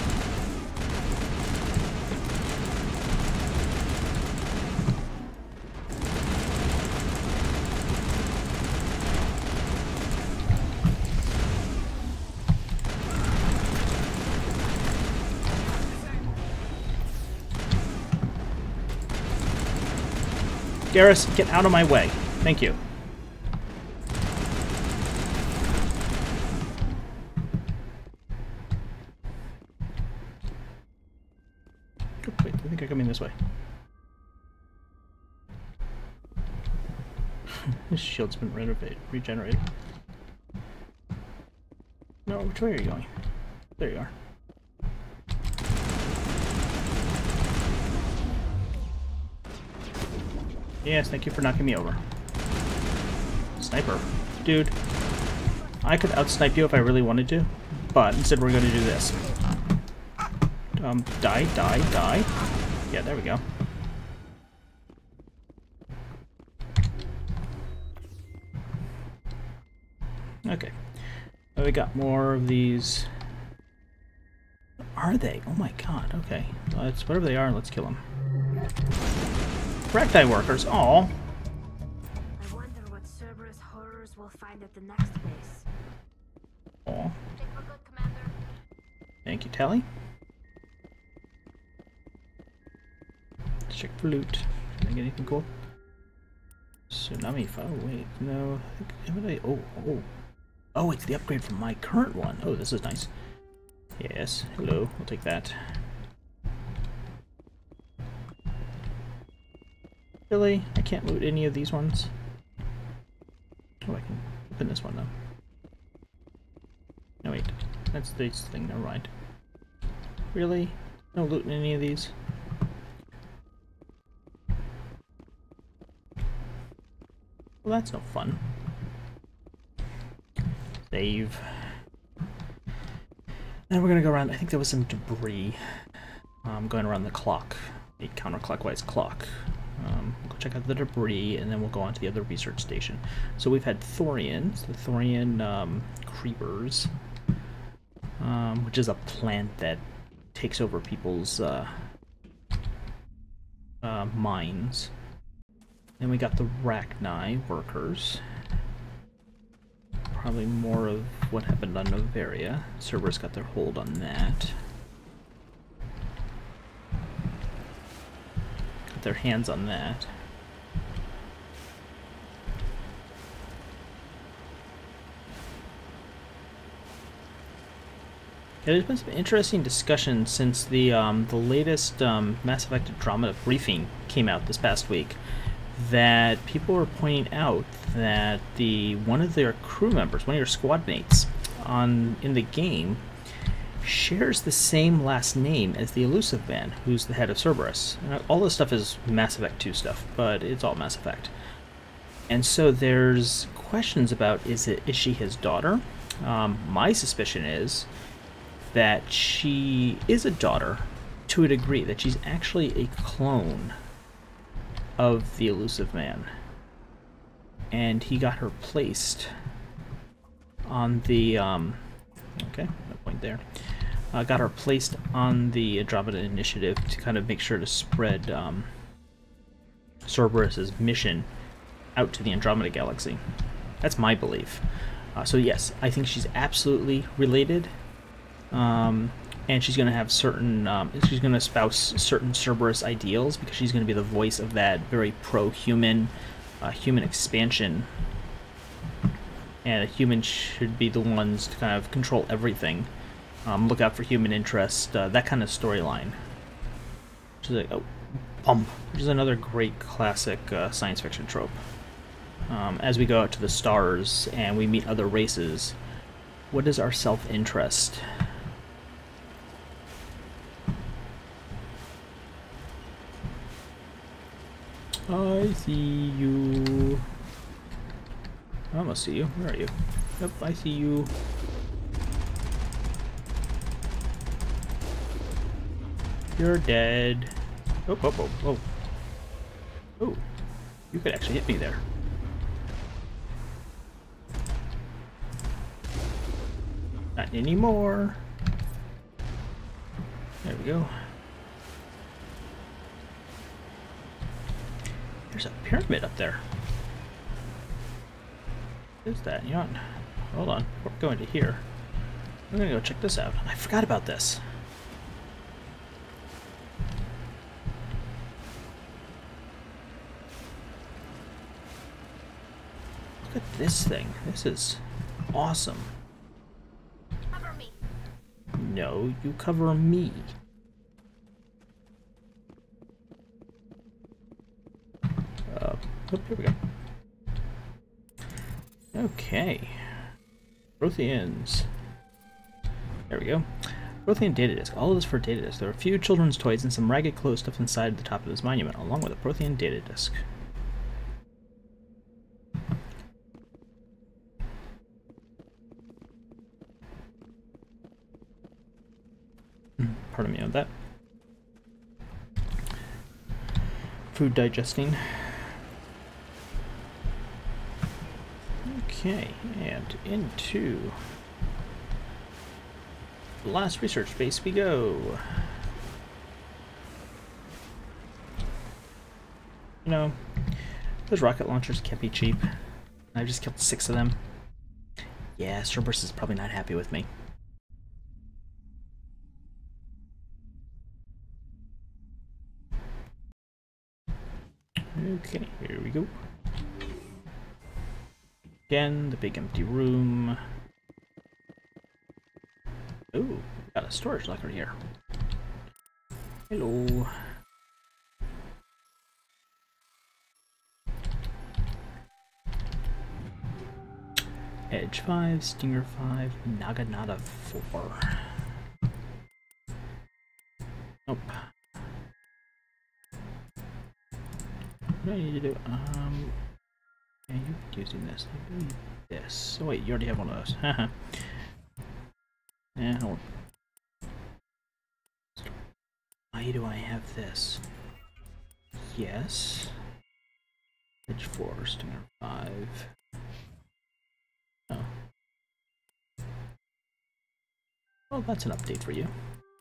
Garrus, get out of my way. Thank you. Oh, wait, I think I come in this way. This shield's been regenerated. No, which way are you going? There you are. Yes, thank you for knocking me over. Sniper. Dude, I could outsnipe you if I really wanted to, but instead we're going to do this. Die, die, die. Yeah, there we go. Okay. We got more of these. Are they? Oh my god, okay. Let's, whatever they are, let's kill them. Recti workers, aw. I wonder what Cerberus horrors we'll find at the next base. Aw. Take a look, Commander. Thank you, Tally. Let's check for loot. Did I get anything cool? Tsunami file. Oh, wait, no. Haven't I? Oh, it's the upgrade from my current one. Oh, this is nice. Yes. Hello. We'll take that. Really? I can't loot any of these ones? Oh, I can open this one though. No, wait. That's this thing. Never mind. Really? No loot in any of these? Well, that's no fun. Save. Then we're gonna go around. I think there was some debris going around the clock. A counterclockwise clock. We'll go check out the debris, and then we'll go on to the other research station. So we've had Thorians, the Thorian creepers, which is a plant that takes over people's minds. Then we got the Rachni workers. Probably more of what happened on Novaria. Cerberus got their hold on that. Got their hands on that. Yeah, there's been some interesting discussion since the latest Mass Effect Andromeda briefing came out this past week, that people were pointing out that one of their crew members, one of your squad mates in the game, shares the same last name as the Elusive Man, who's the head of Cerberus. And all this stuff is Mass Effect 2 stuff, but it's all Mass Effect. And so there's questions about, is she his daughter? My suspicion is that she is a daughter to a degree, that she's actually a clone of the Elusive Man. And he got her placed on the, okay, no point there. Got her placed on the Andromeda Initiative to kind of make sure to spread Cerberus's mission out to the Andromeda Galaxy. That's my belief. So yes, I think she's absolutely related. And she's going to have certain, she's going to espouse certain Cerberus ideals, because she's going to be the voice of that very pro-human, human expansion. And humans should be the ones to kind of control everything. Look out for human interest, that kind of storyline. Which is like, which is another great classic science fiction trope. As we go out to the stars and we meet other races, what is our self-interest? I see you. I almost see you. Where are you? Yep, I see you. You're dead. Oh, oh, oh, oh. Oh, you could actually hit me there. Not anymore. There we go. There's a pyramid up there. What is that? You know what? Hold on. We're going to here. I'm gonna go check this out. I forgot about this. Look at this thing. This is awesome. Cover me. No, you cover me. Oh, here we go. Okay. Protheans. There we go. Prothean data disk. All of this for data disk. There are a few children's toys and some ragged clothes stuffed inside the top of this monument, along with a Prothean data disk. Pardon me on that. Food digesting. Okay, and into the last research base we go. You know, those rocket launchers can't be cheap. I've just killed 6 of them. Yeah, Cerberus is probably not happy with me. Okay, here we go. Again, the big empty room. Ooh, got a storage locker here. Hello. Edge 5, Stinger 5, Naganada 4. Nope. What do I need to do? Yeah, you're using this. This. Oh wait, you already have one of those. Haha. Yeah, hold on. Why do I have this? Yes. Edge 4, Stinger 5. Oh. Well, that's an update for you.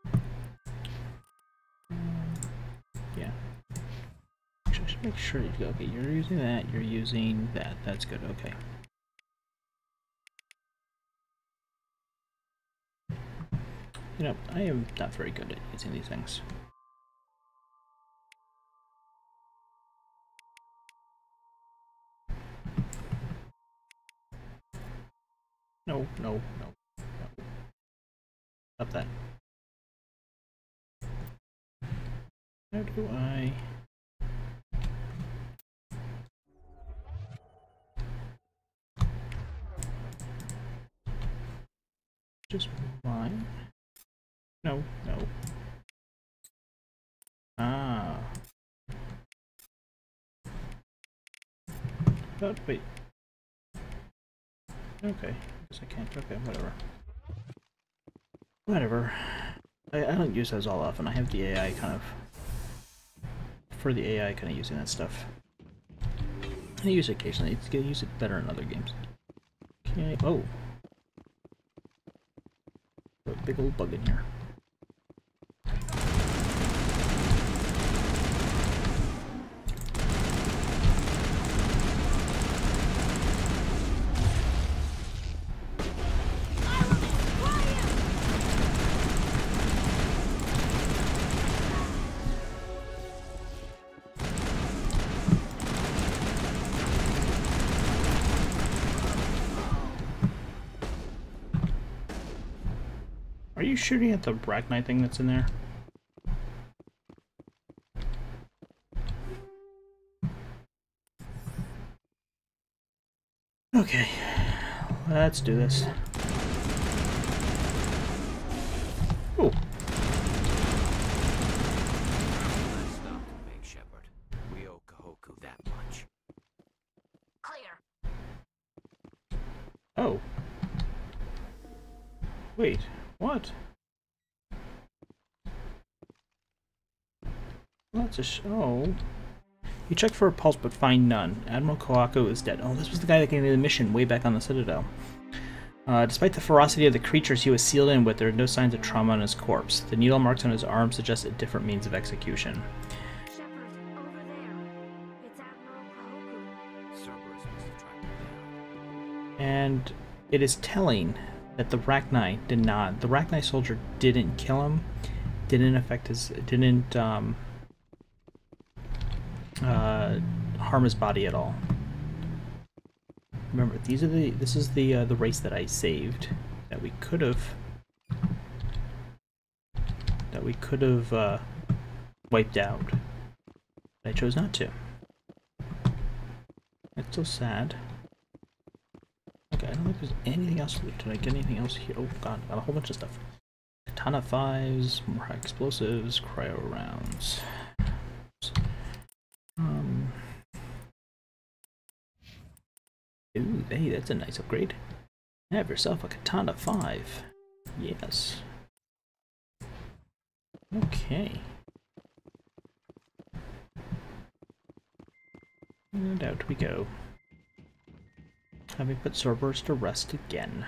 Yeah. I should make sure you go. Okay, you're using that, you're using that. That's good, okay. You know, I am not very good at using these things. No, no, no, no. Stop that. How do I... Just mine? No, no. Ah. But wait. Okay. Guess I can't. Okay, whatever. Whatever. I don't use those all often. I have the AI kind of... For the AI kind of using that stuff. I use it occasionally. It's gonna use it better in other games. Okay. Oh. A big old bug in here. Are you shooting at the Bracknite thing that's in there? Okay, let's do this. Oh. Last stop to make, Shepard. We owe Kahoku that much. Clear. Oh. Wait, what? That's a show. You check for a pulse but find none. Admiral Kahoku is dead. Oh, this was the guy that gave me the mission way back on the Citadel. Despite the ferocity of the creatures he was sealed in with, there are no signs of trauma on his corpse. The needle marks on his arm suggest a different means of execution. Shepard, over there. It's Admiral Kahoku. Cerberus must have tracked him down. And it is telling that the Rachni did not. The Rachni soldier didn't kill him. Didn't affect his. Didn't harm his body at all. Remember, these are the. This is the race that I saved. That we could have. That we could have wiped out. But I chose not to. That's so sad. Okay, I don't think there's anything else. Did I get anything else here? Oh god, got a whole bunch of stuff. Katana 5s, more high explosives, cryo rounds. Ooh, hey, that's a nice upgrade. Have yourself a Katana 5. Yes. Okay. And out we go. Having put Cerberus to rest again.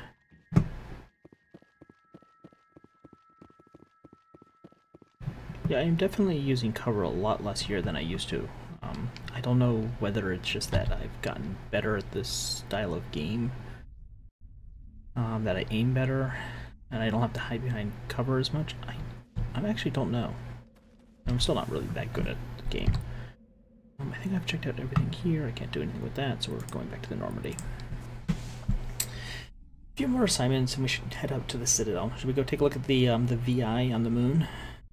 Yeah, I'm definitely using cover a lot less here than I used to. I don't know whether it's just that I've gotten better at this style of game, that I aim better, and I don't have to hide behind cover as much. I actually don't know. I'm still not really that good at the game. I think I've checked out everything here. I can't do anything with that, so we're going back to the Normandy. A few more assignments, and we should head up to the Citadel. Should we go take a look at the VI on the moon?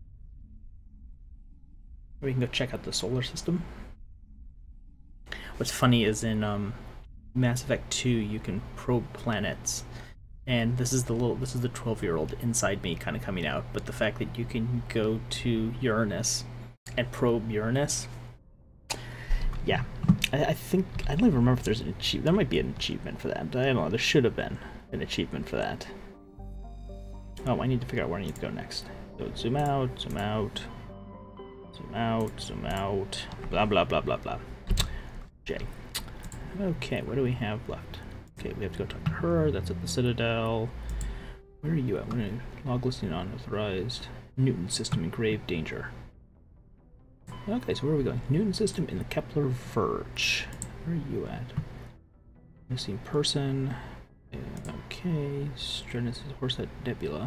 We can go check out the solar system. What's funny is in Mass Effect 2, you can probe planets, and this is the 12-year-old inside me kind of coming out. But the fact that you can go to Uranus and probe Uranus, yeah, I think I don't even remember if there's an achievement. There might be an achievement for that. I don't know. There should have been an achievement for that. Oh, I need to figure out where I need to go next. So zoom out, zoom out, zoom out, zoom out. Blah blah blah blah blah. J. Okay, what do we have left? Okay, we have to go talk to her. That's at the Citadel. Where are you at? We're gonna log listing unauthorized. Newton system in grave danger. Okay, so where are we going? Newton system in the Kepler Verge. Where are you at? Missing person. Okay, Strenus is horse at Nebula.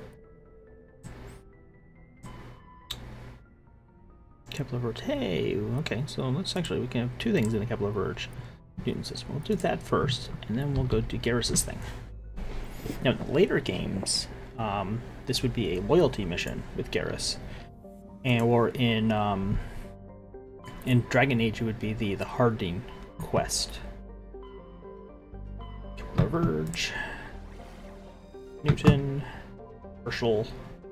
Kepler Verge. Hey, okay, so we can have two things in the Kepler Verge Newton system. We'll do that first, and then we'll go do Garrus's thing. Now, in the later games, this would be a loyalty mission with Garrus, or in Dragon Age, it would be the hardening quest. Kepler Verge, Newton, Herschel.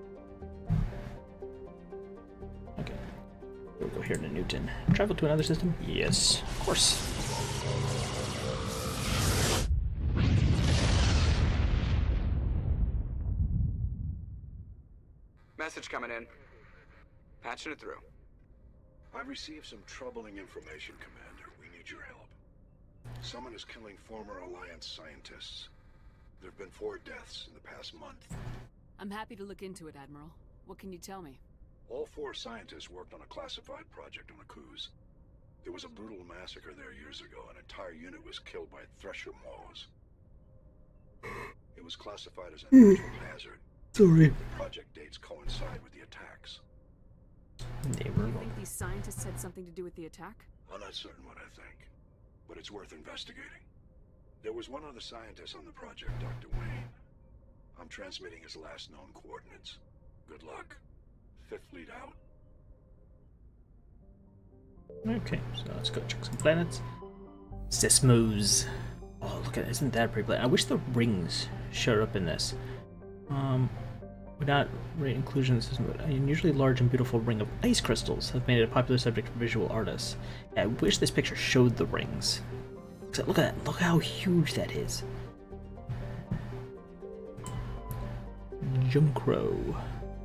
Okay, we'll go here to Newton. Travel to another system? Yes, of course. Message coming in. Patching it through. I've received some troubling information, Commander. We need your help. Someone is killing former Alliance scientists. There have been 4 deaths in the past month. I'm happy to look into it, Admiral. What can you tell me? All 4 scientists worked on a classified project on Akuz. There was a brutal massacre there years ago. An entire unit was killed by Thresher Moors. It was classified as a natural hazard. Sorry. The project dates coincide with the attacks. Do you think these scientists had something to do with the attack? I'm not certain what I think, but it's worth investigating. There was one other scientist on the project, Dr. Wayne. I'm transmitting his last known coordinates. Good luck. 5th Fleet out. Okay, so let's go check some planets. Sismos. Oh, look at it. Isn't that pretty? I wish the rings showed up in this. Without rate inclusion in the system, but an unusually large and beautiful ring of ice crystals have made it a popular subject for visual artists. Yeah, I wish this picture showed the rings. Look at that. Look how huge that is. Junkro.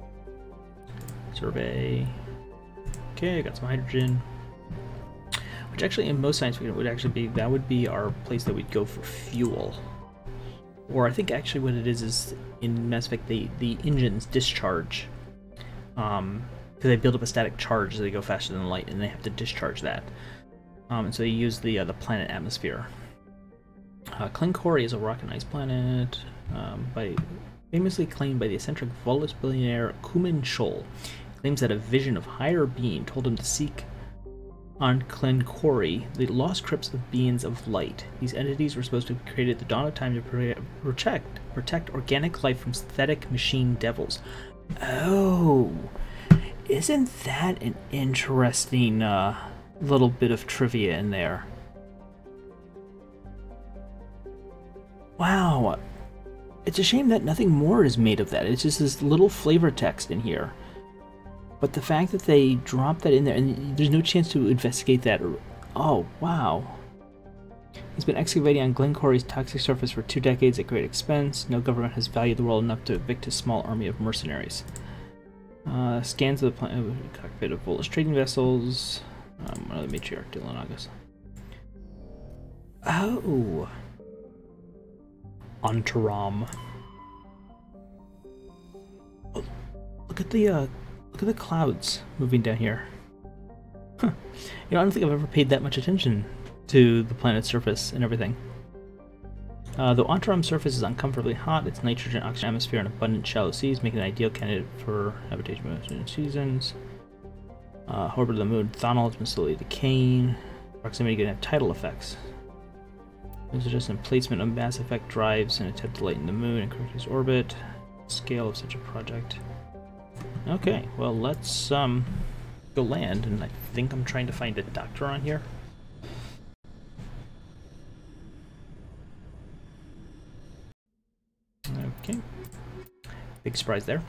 Survey. Okay, I got some hydrogen. Which actually in most science fiction would actually be, that would be our place that we'd go for fuel. Or I think actually what it is in Mass Effect the engines discharge. Because they build up a static charge as they go faster than light, and they have to discharge that. And so they use the planet atmosphere. Klinkori is a rock and ice planet, famously claimed by the eccentric Volus billionaire Kumin Shol. He claims that a vision of higher being told him to seek on Klinkori the lost crypts of beings of light. These entities were supposed to have created at the dawn of time to protect organic life from synthetic machine devils. Oh, isn't that an interesting little bit of trivia in there? Wow, it's a shame that nothing more is made of that. It's just this little flavor text in here. But the fact that they dropped that in there, and there's no chance to investigate that. Oh, wow. He's been excavating on Glencori's toxic surface for 2 decades at great expense. No government has valued the world enough to evict a small army of mercenaries. Scans of the cockpit of Volus trading vessels. One of the matriarch Dylan. Oh. Antaram. Oh, look at the clouds moving down here. Huh. You know, I don't think I've ever paid that much attention to the planet's surface and everything. Though Antaram's surface is uncomfortably hot, its nitrogen oxygen atmosphere and abundant shallow seas make it an ideal candidate for habitation in seasons. Orbit of the moon. Thonal has been slowly decaying. Proximity can have tidal effects. These are just an placement of Mass Effect drives in an attempt to lighten the moon and correct its orbit. Scale of such a project. Okay, well let's go land, and I think I'm trying to find a doctor on here. Okay. Big surprise there.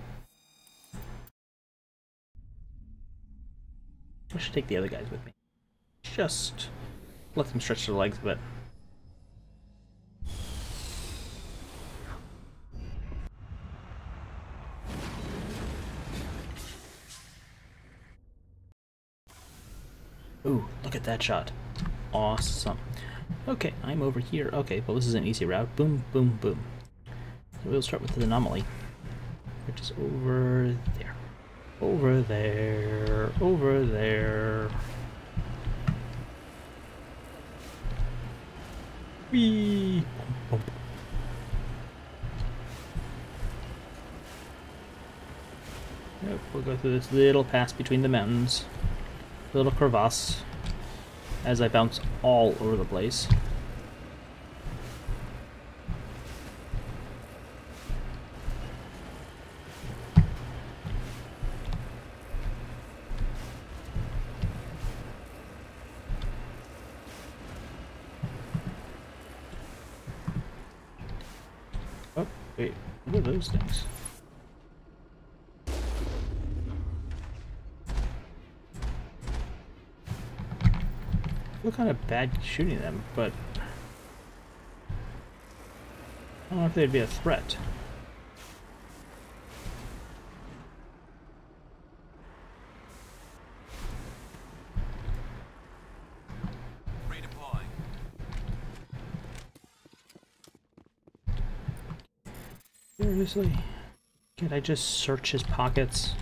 I should take the other guys with me. Just let them stretch their legs a bit. Ooh, look at that shot. Awesome. Okay, I'm over here. Okay, well this is an easy route. Boom, boom, boom. So we'll start with the anomaly, which is over there. Over there. Over there. Whee! Bump, bump. Yep, we'll go through this little pass between the mountains. Little crevasse as I bounce all over the place. Oh, wait, what are those things? I feel kind of bad shooting them, but I don't know if they'd be a threat. Redeploying. Seriously? Can't I just search his pockets?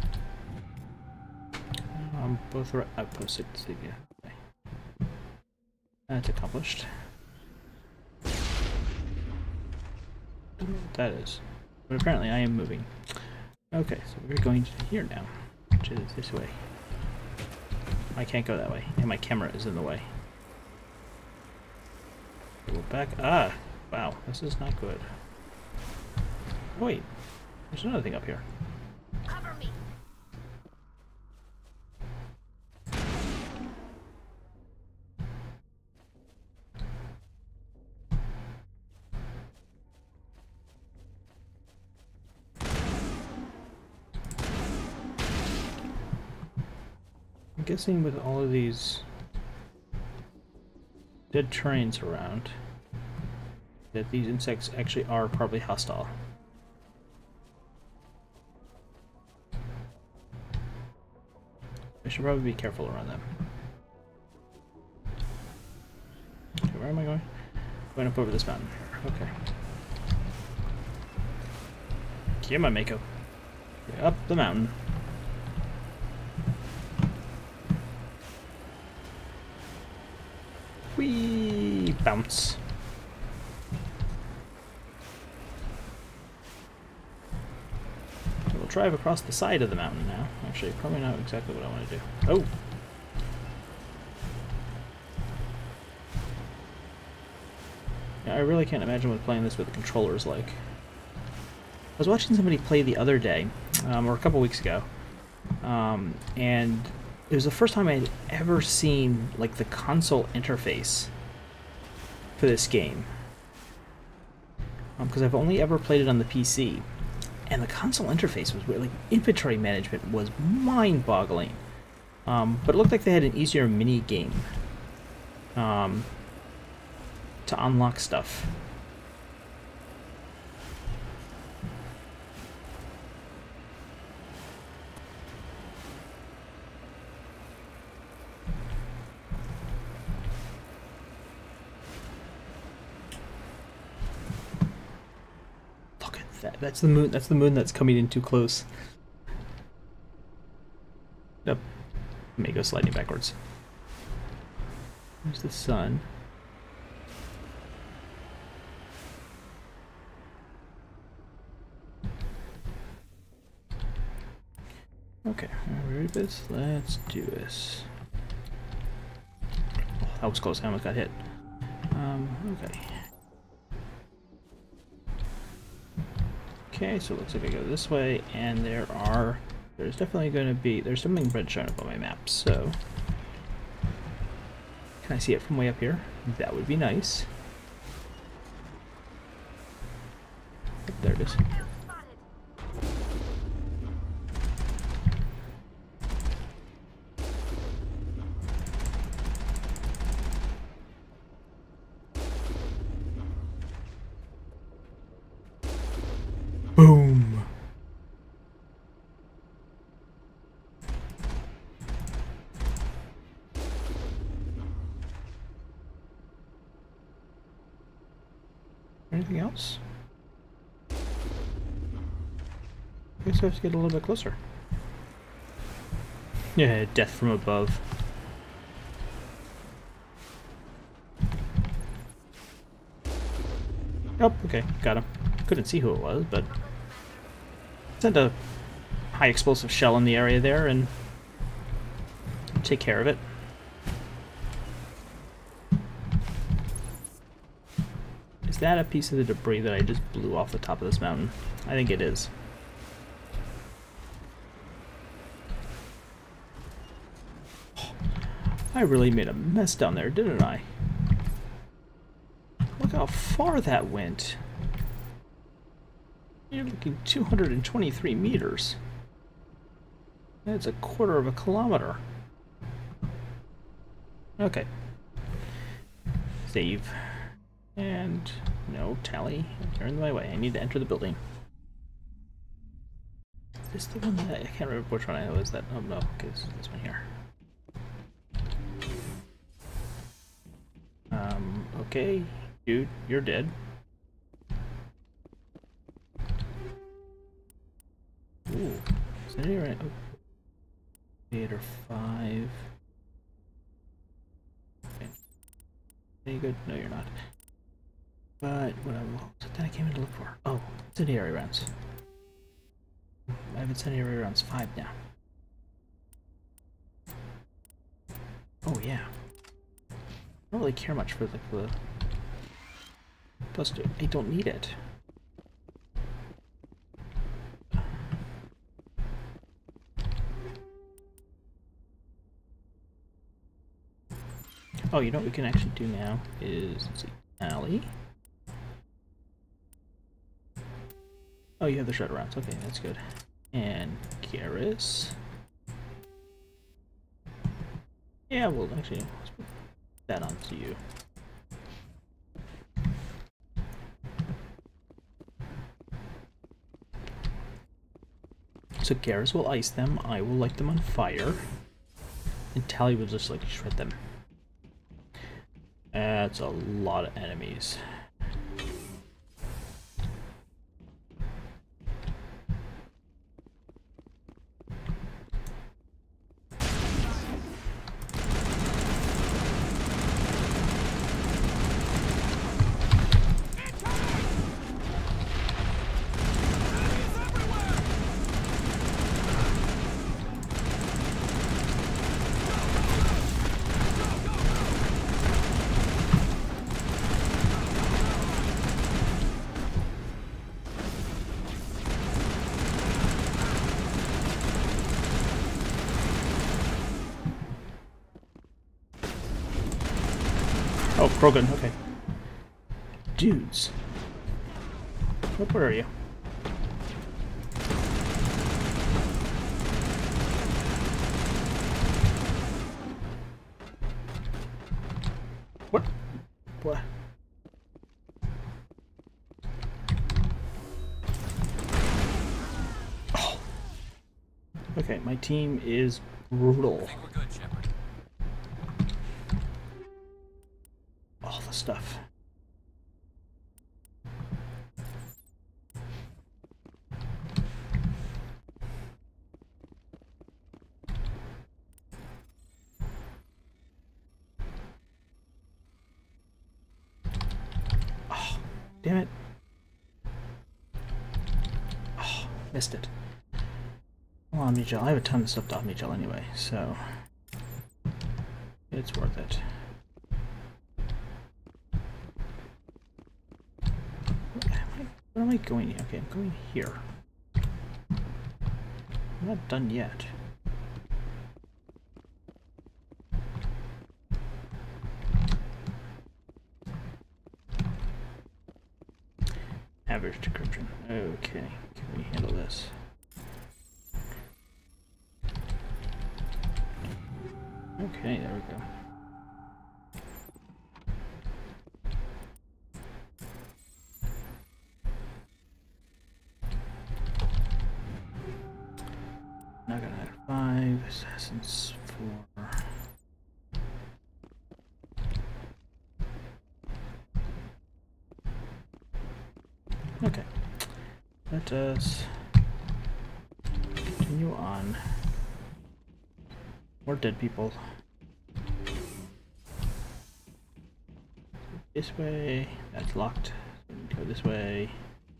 Both are outposted, so yeah. That's accomplished. I don't know what that is. But apparently I am moving. Okay, so we're going to here now, which is this way. I can't go that way, and my camera is in the way. Go back. Ah! Wow, this is not good. Oh, wait, there's another thing up here. Cover me. I'm guessing with all of these dead terrains around, that these insects actually are probably hostile. I should probably be careful around them. Okay, where am I going? Going up over this mountain. Okay. Come on, Mako. Get up the mountain. Whee! Bounce. We'll drive across the side of the mountain now. Actually, probably not exactly what I want to do. Oh! Yeah, I really can't imagine what playing this with the controller is like. I was watching somebody play the other day, or a couple weeks ago, and it was the first time I'd ever seen like the console interface for this game, because I've only ever played it on the PC, and the console interface was really, like, inventory management was mind-boggling. But it looked like they had an easier mini game to unlock stuff. That's the moon. That's the moon that's coming in too close. Nope. May go sliding backwards. There's the sun. Okay, ready for this? Let's do this. Oh, that was close. I almost got hit. Okay. Okay, so it looks like I go this way, and there's definitely going to be, there's something red showing up on my map, so can I see it from way up here? That would be nice. There it is. Boom. Anything else? I guess I have to get a little bit closer. Yeah, death from above. Oh, okay, got him. Couldn't see who it was, but sent a high explosive shell in the area there and take care of it. Is that a piece of the debris that I just blew off the top of this mountain? I think it is. I really made a mess down there, didn't I? Look how far that went. You're looking 223 meters. That's a quarter of a kilometer. Okay. Save. And no, tally. You're in my way. I need to enter the building. Is this the one that I can't remember which one I know is that? Oh no, okay, this is this one here. Okay, dude, you're dead. Ooh, is that here right? Oh. 8 or 5. Okay. Are you good? No, you're not. But what I came in to look for? Oh, incendiary rounds. I have incendiary rounds 5 now. Oh yeah. I don't really care much for the plus 2. I don't need it. Oh, you know what we can actually do now is, let's see, alley. Oh, you have the shredder rounds. Okay, that's good. And Garrus. Yeah, well, actually, let's put that onto you. So Garrus will ice them, I will light them on fire, and Tally will just like shred them. That's a lot of enemies. Oh, Krogan, okay. Dudes. Where are you? What? What? Oh. Okay, my team is brutal. I think we're good, Shepard. All the stuff. Oh, damn it. Oh, missed it. Well, Omnigel, I have a ton of stuff to Omnigel anyway, so it's worth it. Where am I going? Okay, I'm going here. I'm not done yet. Average decryption. Okay, can we handle this? Okay, there we go. Not gonna have 5, Assassins 4. Okay, let us continue on. More dead people. This way, that's locked. Go this way.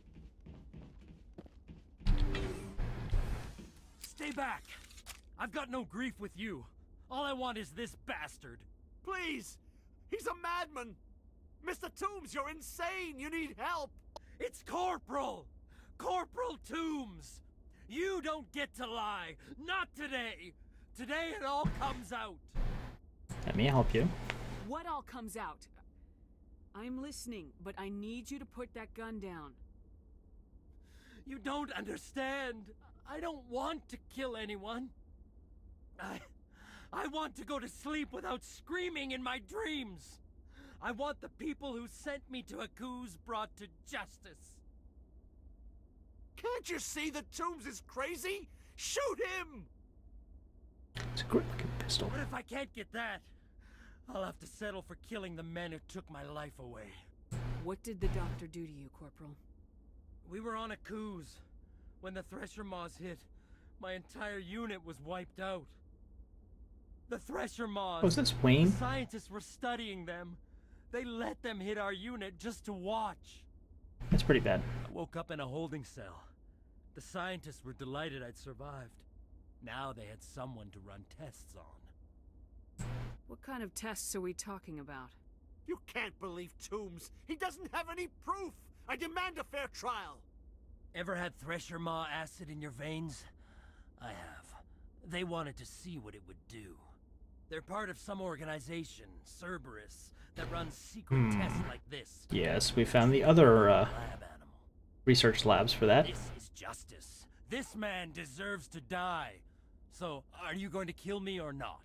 Stay back! I've got no grief with you. All I want is this bastard. Please! He's a madman! Mr. Toombs, you're insane! You need help! It's Corporal! Corporal Toombs! You don't get to lie! Not today! Today it all comes out! Let me help you. What all comes out? I'm listening, but I need you to put that gun down. You don't understand. I don't want to kill anyone. I want to go to sleep without screaming in my dreams. I want the people who sent me to Aku's brought to justice. Can't you see that Toombs is crazy? Shoot him! It's a great looking pistol. What if I can't get that? I'll have to settle for killing the men who took my life away. What did the doctor do to you, Corporal? We were on Aku's. When the Thresher Maws hit, my entire unit was wiped out. The Thresher Maws... Was this Wayne? The scientists were studying them. They let them hit our unit just to watch. That's pretty bad. I woke up in a holding cell. The scientists were delighted I'd survived. Now they had someone to run tests on. What kind of tests are we talking about? You can't believe Toombs. He doesn't have any proof. I demand a fair trial. Ever had Thresher Maw acid in your veins? I have. They wanted to see what it would do. They're part of some organization, Cerberus, that runs secret tests like this. Yes, we found the other research labs for that. This is justice. This man deserves to die. So, are you going to kill me or not?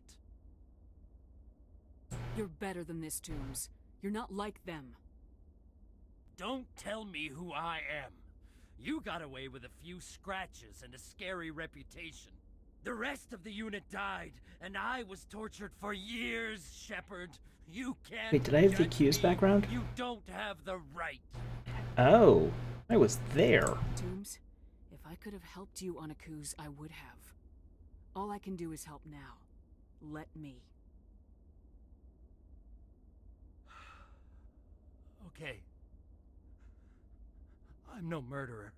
You're better than this, Toombs. You're not like them. Don't tell me who I am. You got away with a few scratches and a scary reputation. The rest of the unit died, and I was tortured for years, Shepard. You can't. Wait, did I have the accused background? You don't have the right. Oh, I was there. Toombs, if I could have helped you on Aku's, I would have. All I can do is help now. Let me. Okay. I'm no murderer.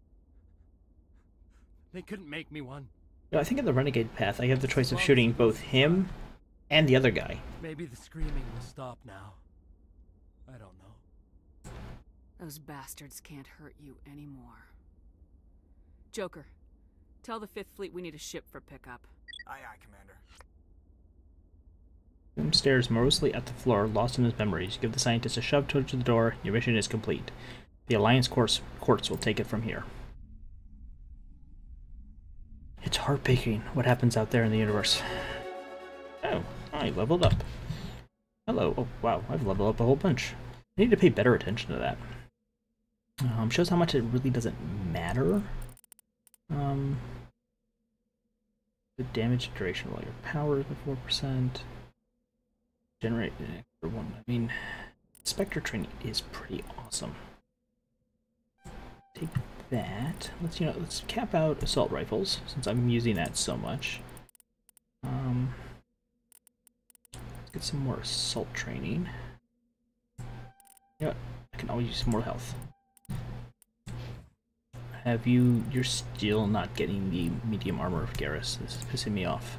They couldn't make me one. No, I think in the Renegade path, I have the choice of shooting both him and the other guy. Maybe the screaming will stop now. I don't know. Those bastards can't hurt you anymore. Joker, tell the 5th Fleet we need a ship for pickup. Aye, aye, Commander. Boom stares morosely at the floor, lost in his memories. Give the scientist a shove towards the door. Your mission is complete. The Alliance courts will take it from here. It's heartbreaking what happens out there in the universe. Oh, I leveled up. Hello. Oh, wow, I've leveled up a whole bunch. I need to pay better attention to that. Shows how much it really doesn't matter. The damage duration of all your powers by 4%. Generate an extra one. I mean, Spectre training is pretty awesome. Take that. Let's cap out assault rifles since I'm using that so much. Let's get some more assault training. You know what? I can always use some more health. Have you... You're still not getting the medium armor of Garrus. This is pissing me off.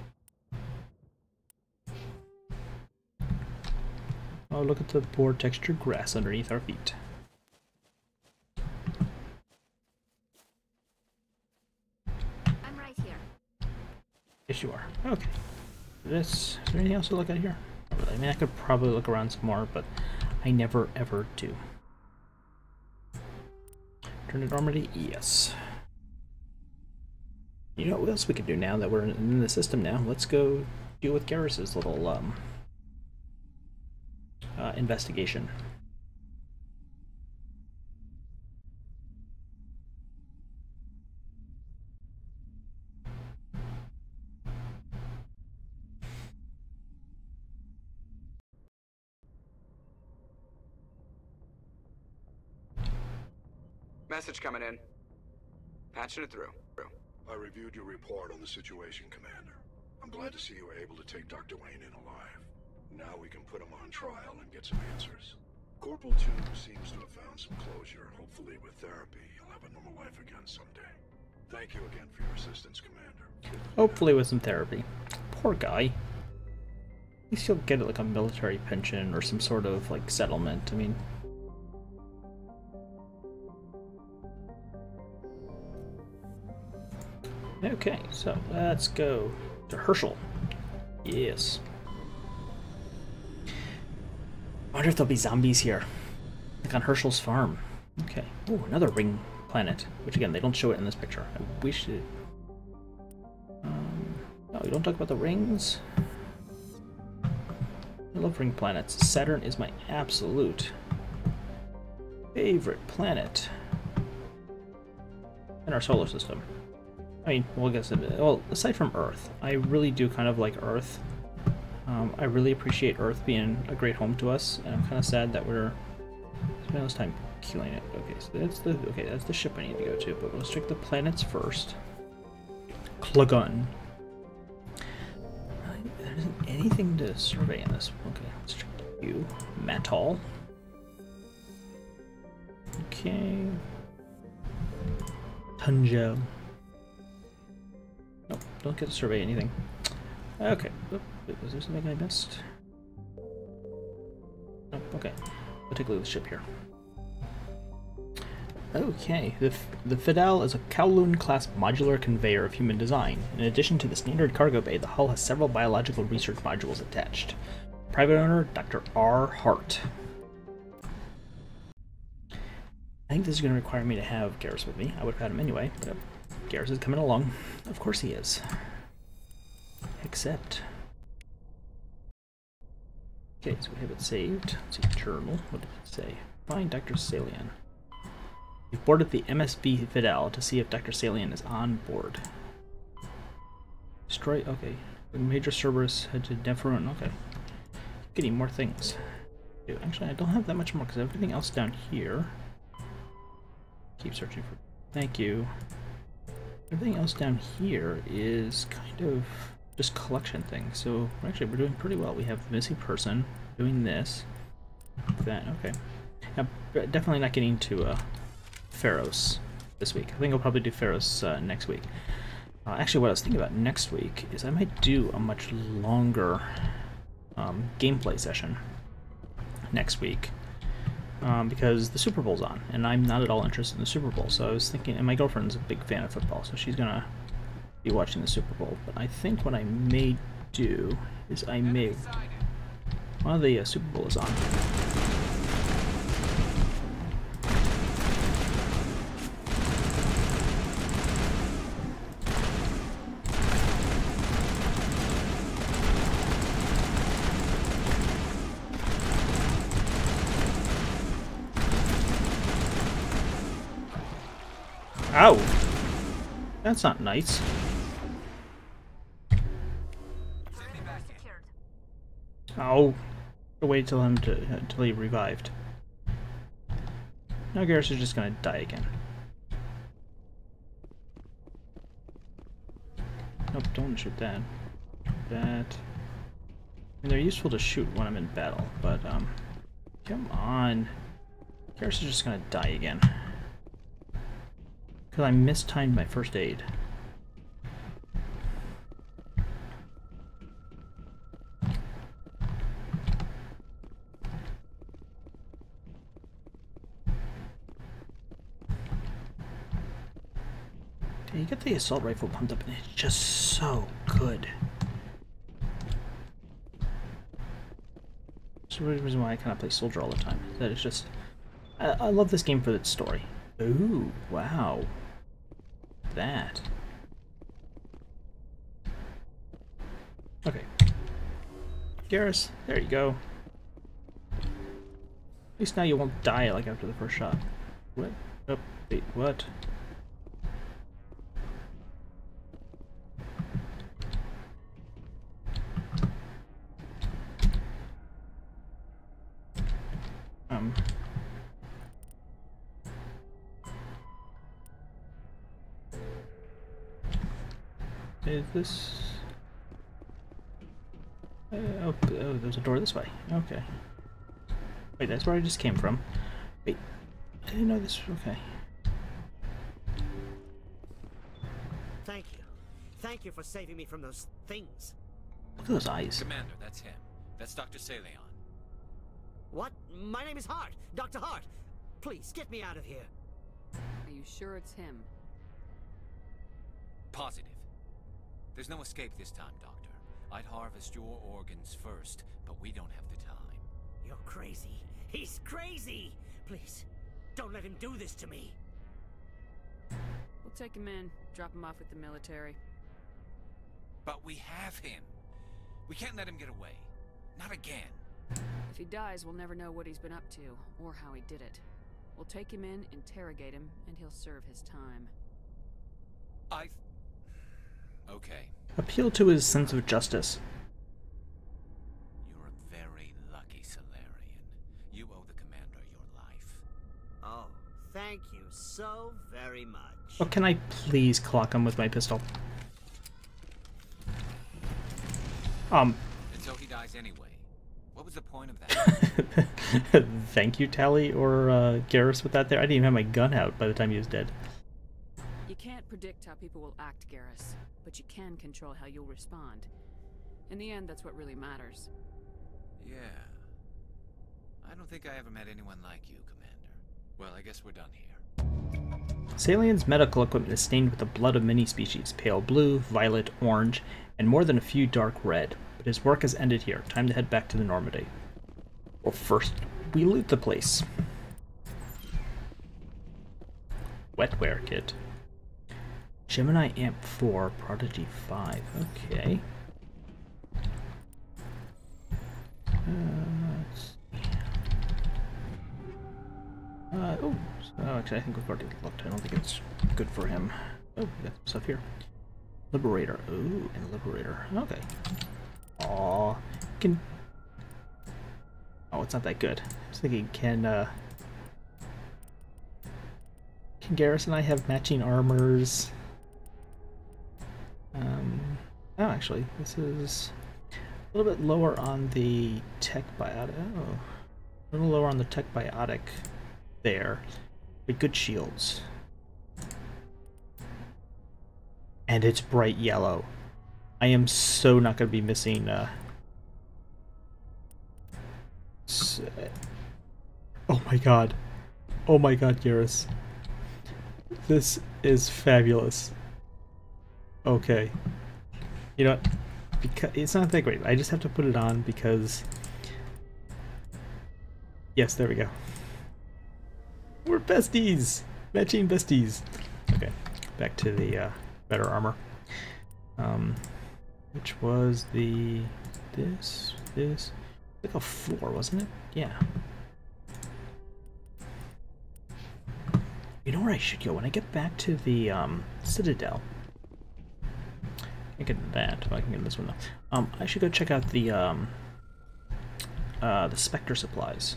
Oh, look at the poor textured grass underneath our feet. I'm right here. Yes, you are. Okay. Is there anything else to look at here? Not really. I mean, I could probably look around some more, but I never ever do. Turn it armor to yes. You know what else we could do now that we're in the system now? Let's go deal with Garrus's little investigation. Message coming in. Patching it through. I reviewed your report on the situation, Commander. I'm glad to see you were able to take Dr. Wayne in alive. Now we can put him on trial and get some answers. Corporal Toombs seems to have found some closure. Hopefully with therapy, he'll have a normal life again someday. Thank you again for your assistance, Commander. Hopefully with some therapy. Poor guy. At least he'll get like a military pension or some sort of like settlement. I mean... Okay, so let's go to Herschel. Yes. I wonder if there'll be zombies here. Like on Herschel's farm. Okay. Oh, another ring planet. Which again, they don't show it in this picture. I wish it... no, we don't talk about the rings. I love ring planets. Saturn is my absolute favorite planet in our solar system. I mean, well, I guess, well, aside from Earth, I really do kind of like Earth. I really appreciate Earth being a great home to us, and I'm kind of sad that we're spending this time killing it. Okay, so that's the ship I need to go to, but let's check the planets first. Klugun. There isn't anything to survey in this. Okay, let's check you. Matol. Okay. Tunjo. Nope, don't get to survey anything. Okay. Oop, was there something I missed? Nope, okay. We'll take a look at the ship here. Okay, the Fidel is a Kowloon-class modular conveyor of human design. In addition to the standard cargo bay, the hull has several biological research modules attached. Private owner, Dr. R. Hart. I think this is going to require me to have Garrus with me. I would have had him anyway, but Garrus is coming along. Of course he is. Except... Okay, so we have it saved. Let's see, journal. What did it say? Find Dr. Salian. We've boarded the MSV Fidel to see if Dr. Salian is on board. Destroy... Okay. Major Cerberus head to Neferun. Okay. Getting more things. Actually, I don't have that much more because everything else down here... Keep searching for... Thank you. Everything else down here is kind of just collection things. So actually we're doing pretty well. We have missing person doing this. That okay. Now, definitely not getting to Pharos this week. I think I'll probably do Pharos next week. Actually, what I was thinking about next week is I might do a much longer gameplay session next week. Because the Super Bowl's on, and I'm not at all interested in the Super Bowl, so I was thinking, and my girlfriend's a big fan of football, so she's gonna be watching the Super Bowl, but I think what I may do is I may... While the Super Bowl is on... Ow! That's not nice. Oh, wait till him until he revived. Now Garrus is just gonna die again. Nope, don't shoot that. That. I mean, they're useful to shoot when I'm in battle, but come on. Garrus is just gonna die again. Because I mistimed my first aid. You get the assault rifle pumped up and it's just so good. That's the reason why I kind of play soldier all the time. That it's just, I love this game for its story. Ooh, wow. That. Okay. Garrus, there you go. At least now you won't die like after the first shot. What? Oh, wait, what? Is this... oh, there's a door this way. Okay. Wait, that's where I just came from. Wait, I didn't know this... okay. Thank you. Thank you for saving me from those things. Look at those eyes. Commander, that's him. That's Dr. Saleon. What? My name is Hart. Dr. Hart. Please, get me out of here. Are you sure it's him? Positive. There's no escape this time, Doctor. I'd harvest your organs first, but we don't have the time. You're crazy. He's crazy! Please, don't let him do this to me. We'll take him in, drop him off with the military. But we have him. We can't let him get away. Not again. If he dies, we'll never know what he's been up to, or how he did it. We'll take him in, interrogate him, and he'll serve his time. Okay. Appeal to his sense of justice. You're a very lucky Solarian. You owe the commander your life. Oh, thank you so very much. Oh, can I please clock him with my pistol? Until he dies anyway. What was the point of that? Thank you, Tally or Garrus with that there. I didn't even have my gun out by the time he was dead. You can't predict how people will act, Garrus, but you can control how you'll respond. In the end, that's what really matters. Yeah. I don't think I ever met anyone like you, Commander. Well, I guess we're done here. Saleon's medical equipment is stained with the blood of many species, pale blue, violet, orange, and more than a few dark red. But his work has ended here. Time to head back to the Normandy. Well, first, we loot the place. Wetware kit. Gemini Amp 4, Prodigy 5. Okay. Let's see. Oh, actually, I think we've already looked. I don't think it's good for him. Oh, we got some stuff here. Liberator. Ooh, and Liberator. Okay. Aw. Can... oh, it's not that good. I was thinking, can Garrus and I have matching armors? Oh, actually, this is a little bit lower on the tech biotic. Oh, a little lower on the tech biotic there. But good shields. And it's bright yellow. I am so not going to be missing, oh my god. Oh my god, Garrus. This is fabulous. Okay. You know what? Because it's not that great. I just have to put it on because... yes, there we go. We're besties! Matching besties! Okay, back to the better armor. Which was the... this... like a 4, wasn't it? Yeah. You know where I should go? When I get back to the Citadel. I can get that. Well, I can get this one though. I should go check out the Spectre supplies.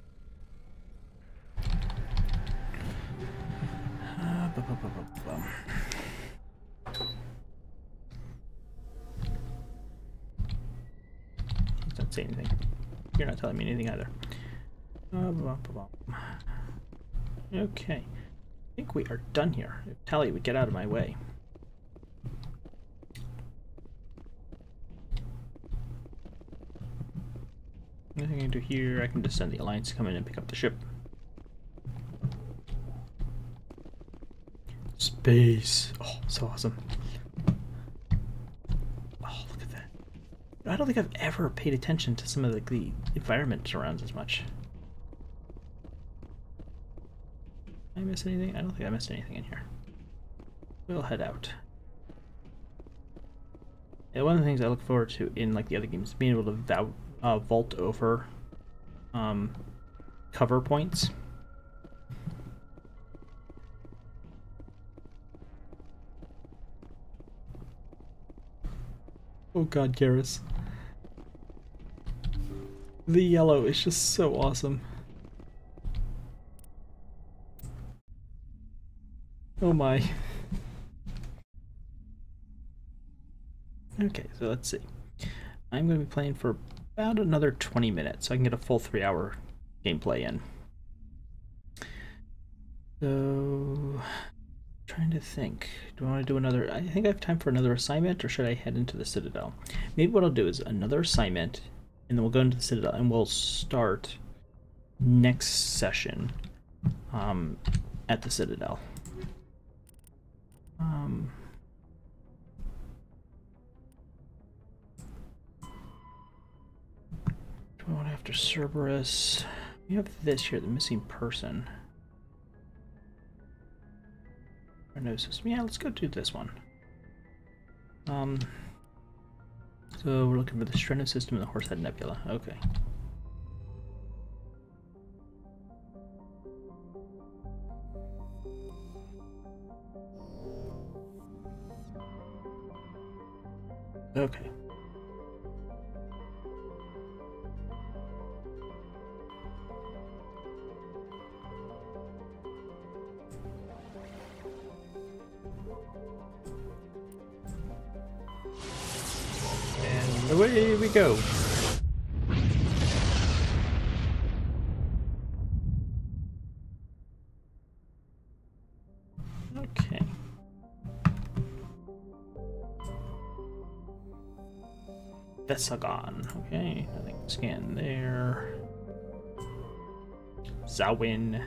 Don't say anything. You're not telling me anything either. Okay. think we are done here. If Tally would get out of my way. Nothing into here. I can just send the Alliance to come in and pick up the ship. Space. Oh, so awesome. Oh, look at that. I don't think I've ever paid attention to some of the environment around as much. Did I miss anything? I don't think I missed anything in here. We'll head out. Yeah, one of the things I look forward to in like the other games is being able to vault over cover points. Oh god, Garrus. The yellow is just so awesome. Oh my. Okay, so let's see. I'm going to be playing for about another 20 minutes, so I can get a full 3-hour gameplay in. So, trying to think. Do I want to do another? I think I have time for another assignment, or should I head into the Citadel? Maybe what I'll do is another assignment, and then we'll go into the Citadel, and we'll start next session at the Citadel. Do I want after Cerberus? We have this here, the missing person. No system. Yeah, let's go do this one. So we're looking for the Streno system and the Horsehead Nebula. Okay. Okay. And away we go. Okay. Vesagon. Okay, nothing to scan there. Zawin.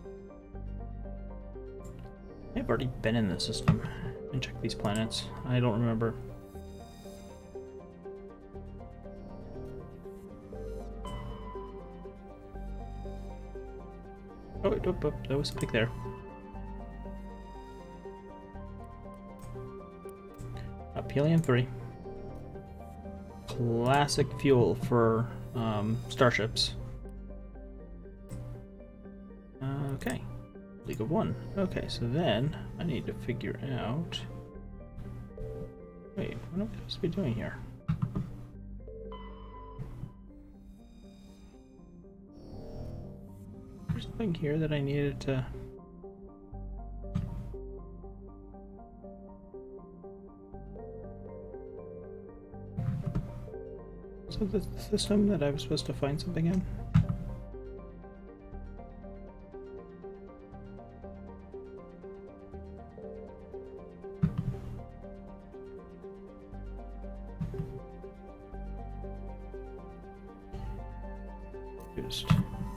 I've already been in the system and checked these planets. I don't remember. Oh, wait, there was something there. Helium 3. Classic fuel for starships. Okay. League of One. Okay, so then I need to figure out... Wait, what am I supposed to be doing here? There's something here that I needed to... So the system that I was supposed to find something in? Just...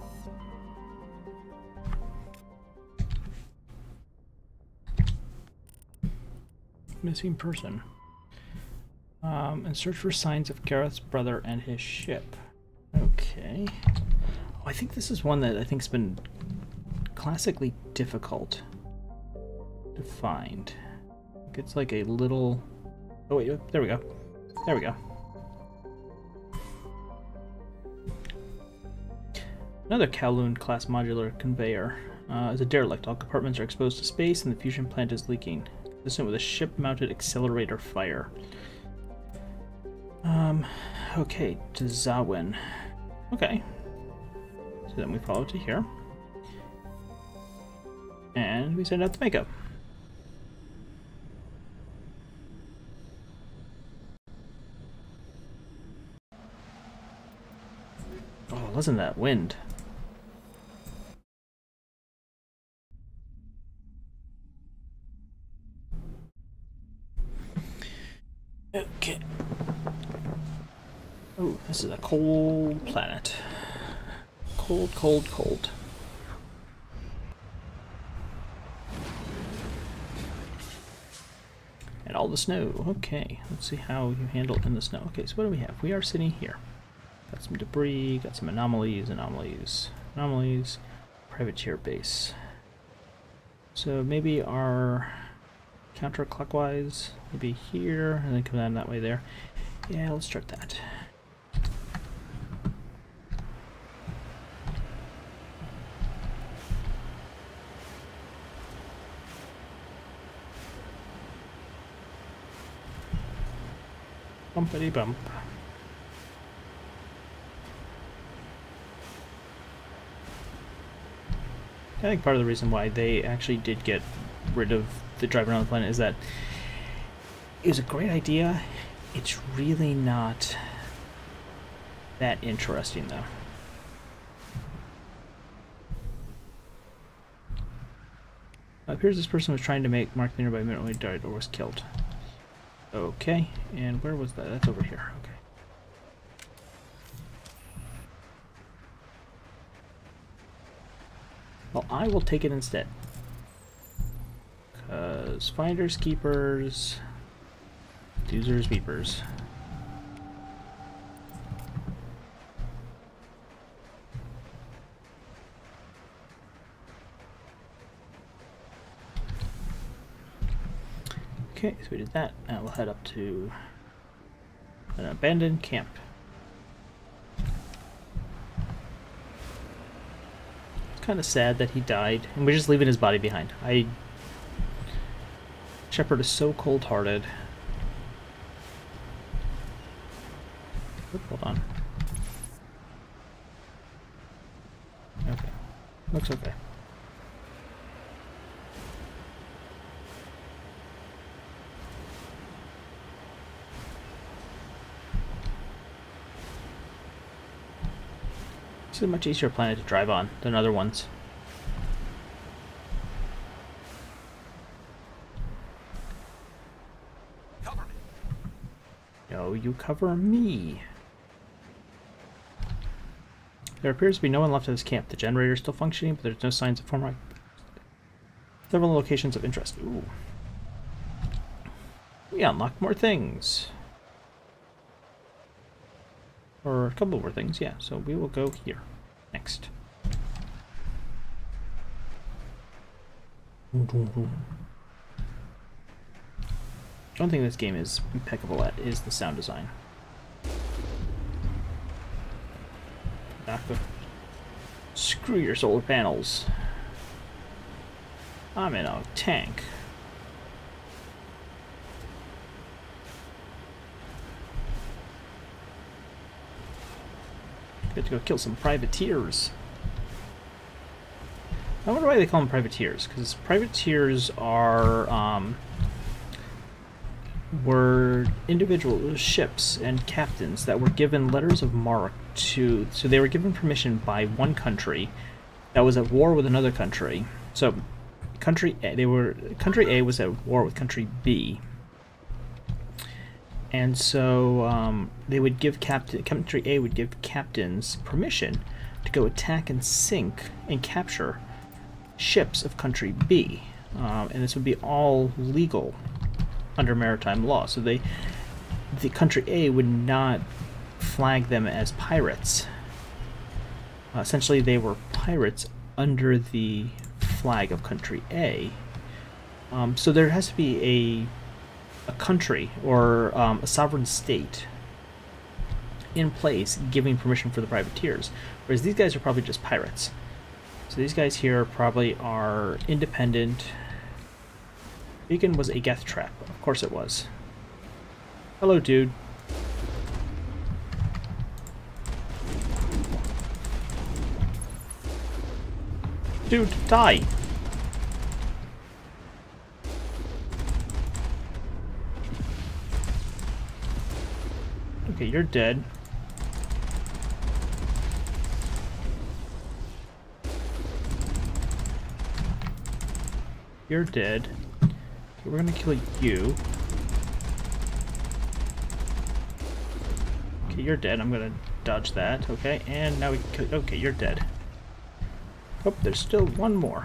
Missing person. And search for signs of Gareth's brother and his ship. Okay. Oh, I think this is one that I think's been classically difficult to find. It's like a little... Oh wait, there we go. There we go. Another Kowloon class modular conveyor. Is a derelict. All compartments are exposed to space and the fusion plant is leaking. Consistent with a ship-mounted accelerator fire. Okay, to Zawin. Okay. So then we follow to here. And we send out to Mako. Oh, listen to that wind. Oh, this is a cold planet. Cold, cold, cold. And all the snow. Okay, let's see how you handle in the snow. Okay, so what do we have? We are sitting here. Got some debris, got some anomalies. Privateer base. So maybe our counterclockwise, maybe here, and then come down that way there. Yeah, let's start that. Bumpity bump. I think part of the reason why they actually did get rid of the drive around the planet is that it was a great idea. It's really not that interesting, though. It appears this person was trying to mark the nearby minute when he died or was killed. Okay, and where was that? That's over here. Okay. Well, I will take it instead. Because finders, keepers, doozers, beepers. Okay, so we did that. Now we'll head up to an abandoned camp. It's kind of sad that he died, and we're just leaving his body behind. Shepard is so cold-hearted. Hold on. Okay. Looks okay. This is a much easier planet to drive on than other ones. Cover me. No, you cover me. There appears to be no one left at this camp. The generator is still functioning, but there's no signs of former. Several locations of interest. Ooh. We unlocked more things. Or a couple more things, yeah. So we will go here next. One thing this game is impeccable at is the sound design. Mako. Screw your solar panels. I'm in a tank. Get to go kill some privateers. I wonder why they call them privateers, because privateers are were individual ships and captains that were given letters of marque to, so they were given permission by one country that was at war with another country. So country A was at war with country B. And so they would give country A would give captains permission to go attack and sink and capture ships of country B, and this would be all legal under maritime law. So the country A would not flag them as pirates. Essentially, they were pirates under the flag of country A. So there has to be a country or a sovereign state in place giving permission for the privateers, whereas these guys are probably just pirates. So these guys here probably are independent. Beacon was a Geth trap. Of course it was. Hello, dude. Dude, die! Okay, you're dead. You're dead. Okay, we're gonna kill you. Okay, Okay, you're dead. I'm gonna dodge that. Okay, and now we... Okay, you're dead. Oh, there's still one more.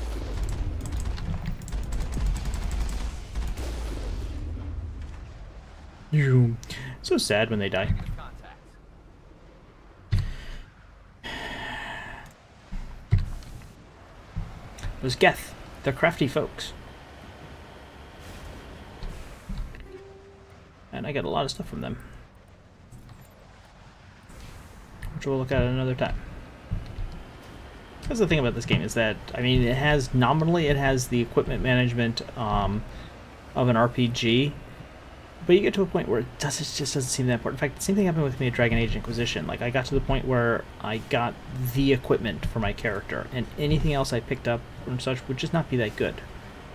You. So sad when they die. There's Geth. They're crafty folks. And I got a lot of stuff from them. Which we'll look at another time. That's the thing about this game is that, I mean, it has, nominally it has the equipment management of an RPG, but you get to a point where it just doesn't seem that important. In fact, the same thing happened with me at Dragon Age Inquisition. Like, I got to the point where I got the equipment for my character, and anything else I picked up and such would just not be that good.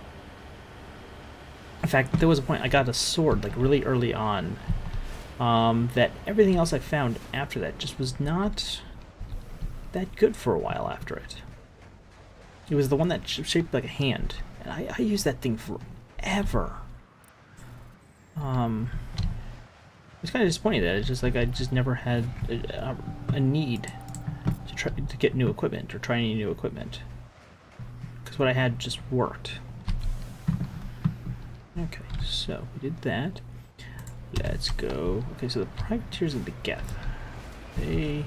In fact, there was a point I got a sword, like, really early on, that everything else I found after that just was not that good for a while after it. It was the one that shaped like a hand, and I used that thing forever. It's kind of disappointing that it's just like I just never had a need to try to get new equipment or try any new equipment, because what I had just worked. Okay, so we did that. Let's go. Okay, so the privateers and the Geth. They...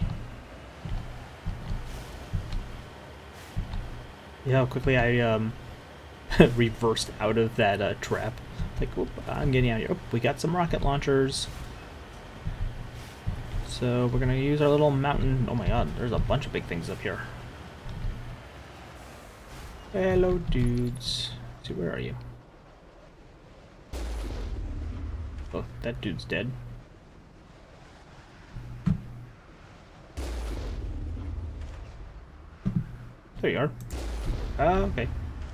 Yeah, how quickly I reversed out of that trap. Like, whoop, I'm getting out of here. Oh, we got some rocket launchers. So we're gonna use our little mountain. Oh my god, there's a bunch of big things up here. Hello, dudes. Let's see, where are you? Oh, that dude's dead. There you are. Okay.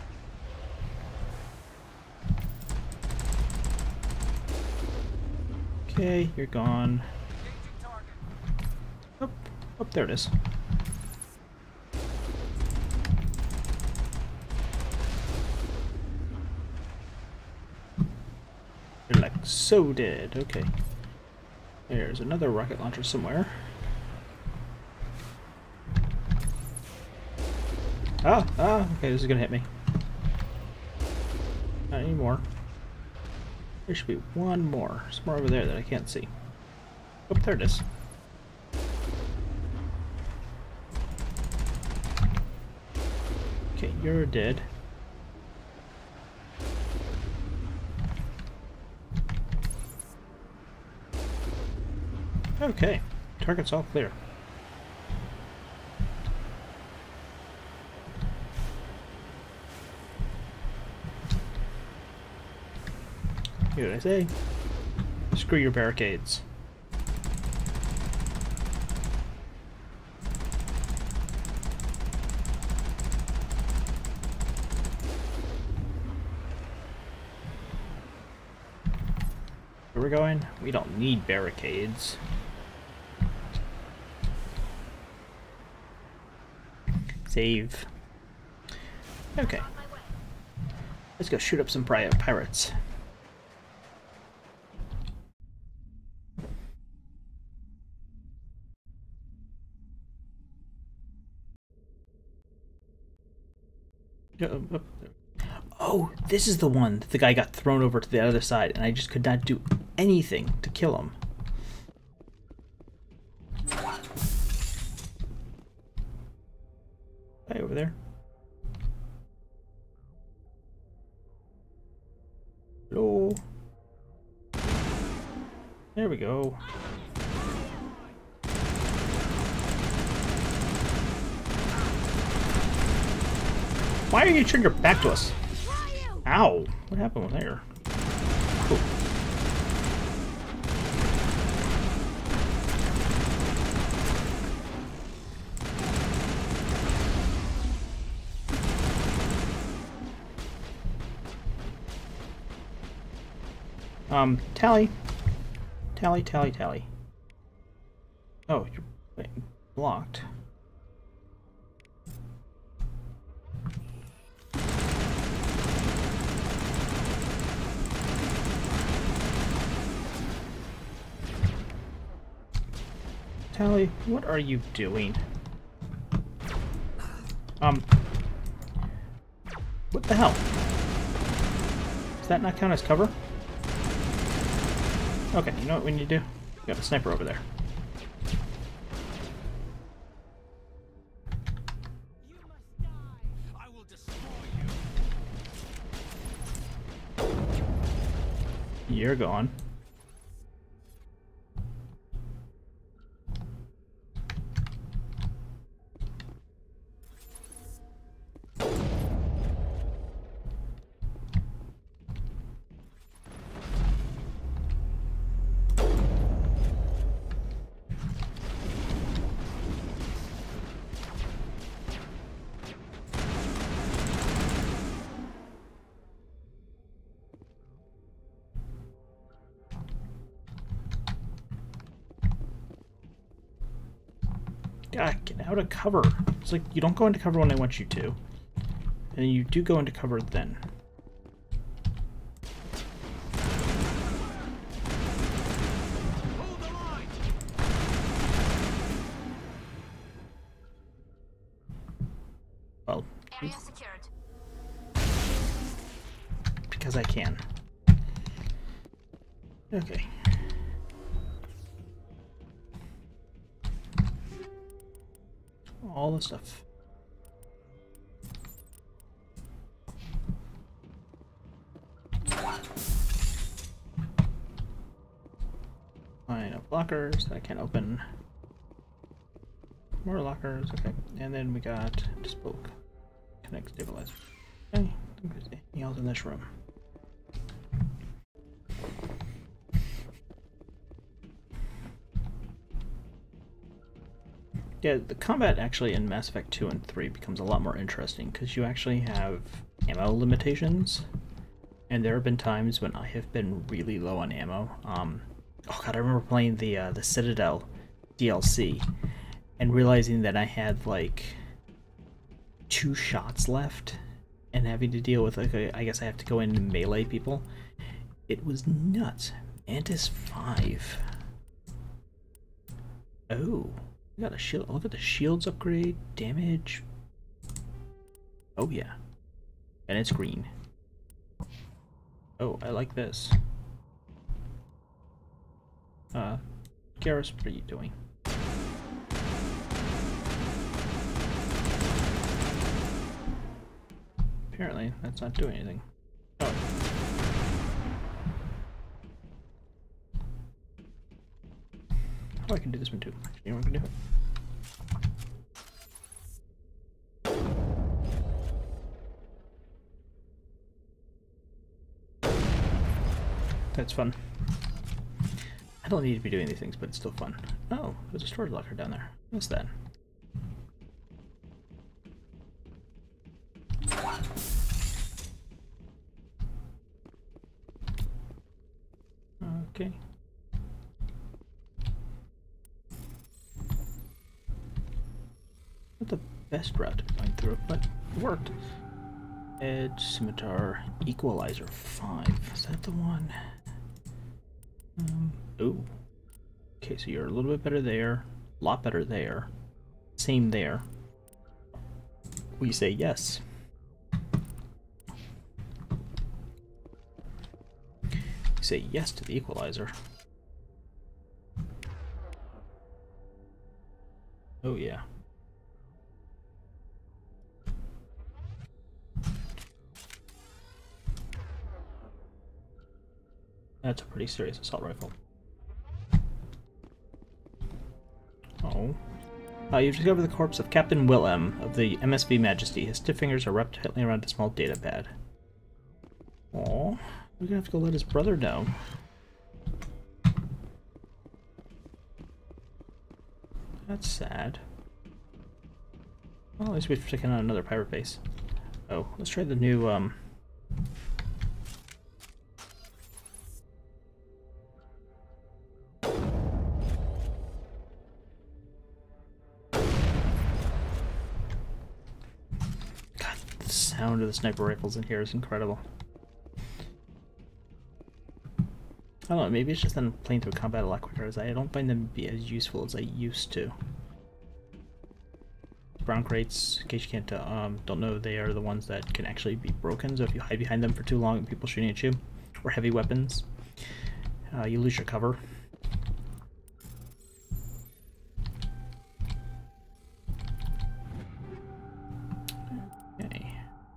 Okay, you're gone. Oh, oh, there it is. You're like so dead. Okay. There's another rocket launcher somewhere. Okay, this is gonna hit me. Not anymore. There should be one more. Somewhere over there that I can't see. Oh, there it is. Okay, you're dead. Okay, target's all clear. Hear what I say? Screw your barricades. Where we're going? We don't need barricades. Save. Okay. Let's go shoot up some pirates. Oh, this is the one that the guy got thrown over to the other side, and I just could not do anything to kill him. Hey, over there. Hello. There we go. Why are you turning your back to us? Ow! What happened there? Cool. Tally. Tally, tally, tally. Oh, you're blocked. Tally, what are you doing? What the hell? Does that not count as cover? Okay, you know what we need to do? We got a sniper over there. I will destroy you. You're gone. God, get out of cover. It's like you don't go into cover when I want you to. And you do go into cover then. Hold the line. Well, Area secured. because I can. Okay. All the stuff. Line of lockers that I can't open. More lockers, okay. And then we got bespoke. Connect stabilizer. Okay, I don't think there's anything else in this room. Yeah, the combat actually in Mass Effect 2 and 3 becomes a lot more interesting because you actually have ammo limitations, and there have been times when I have been really low on ammo. Oh god, I remember playing the Citadel DLC and realizing that I had like 2 shots left and having to deal with, like, I guess I have to go in and melee people. It was nuts. Mantis 5. Oh. We got a shield. Look at the shields upgrade, damage. Oh yeah. And it's green. Oh, I like this. Garrus, what are you doing? Apparently, that's not doing anything. Oh. Oh, I can do this one too. You know what I can do? That's fun. I don't need to be doing these things, but it's still fun. Oh, there's a storage locker down there. What's that? Okay. Not the best route to be going through, but it worked. Edge, Scimitar, Equalizer 5. Is that the one? Oh. Okay, so you're a little bit better there. A lot better there. Same there. We say yes. We say yes to the Equalizer. Oh yeah. That's a pretty serious assault rifle. Oh. You've discovered the corpse of Captain Willem of the MSV Majesty. His stiff fingers are wrapped tightly around a small data pad. Aw. We're gonna have to go let his brother know. That's sad. Well, at least we've taken out another pirate base. Oh, let's try the new, the sound of the sniper rifles in here is incredible. I don't know, maybe it's just that I'm playing through combat a lot quicker, as I don't find them to be as useful as I used to. Brown crates, in case you can't don't know, they are the ones that can actually be broken, so if you hide behind them for too long and people shooting at you, or heavy weapons, you lose your cover. Okay.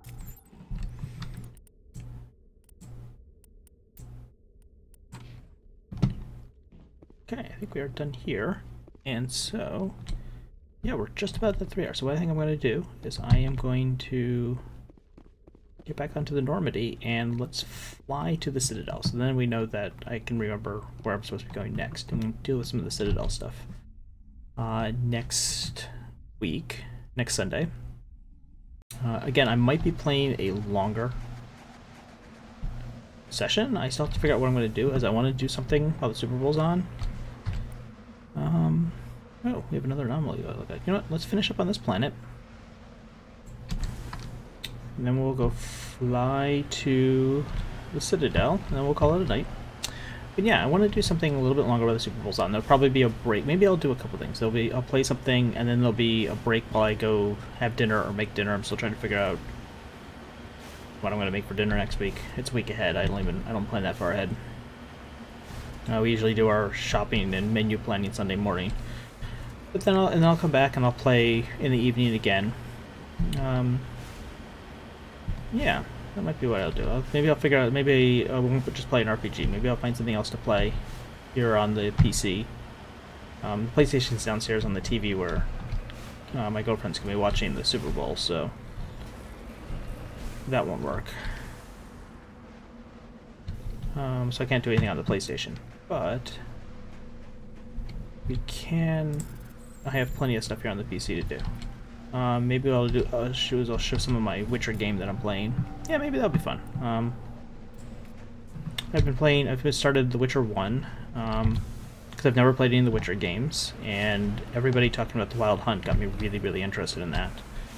Okay, I think we are done here, and so yeah, we're just about at 3 hours. So what I think I'm going to do is I am going to get back onto the Normandy and let's fly to the Citadel. So then we know that I can remember where I'm supposed to be going next and deal with some of the Citadel stuff. Next week, next Sunday. Again, I might be playing a longer session. I still have to figure out what I'm going to do, as I want to do something while the Super Bowl's on. Oh, we have another anomaly to look at. You know what? Let's finish up on this planet. And then we'll go fly to the Citadel, and then we'll call it a night. But yeah, I want to do something a little bit longer while the Super Bowl's on. There'll probably be a break. Maybe I'll do a couple things. I'll play something, and then there'll be a break while I go have dinner or make dinner. I'm still trying to figure out what I'm going to make for dinner next week. It's a week ahead. I don't plan that far ahead. We usually do our shopping and menu planning Sunday morning. But then I'll come back and I'll play in the evening again. Yeah, that might be what I'll do. Maybe I'll figure out, maybe I won't just play an RPG. Maybe I'll find something else to play here on the PC. The PlayStation's downstairs on the TV where my girlfriend's going to be watching the Super Bowl, so that won't work. So I can't do anything on the PlayStation, but we can. I have plenty of stuff here on the PC to do. Maybe what I'll show some of my Witcher game that I'm playing. Yeah, maybe that'll be fun. I've started The Witcher 1, because I've never played any of the Witcher games, and everybody talking about the Wild Hunt got me really, really interested in that.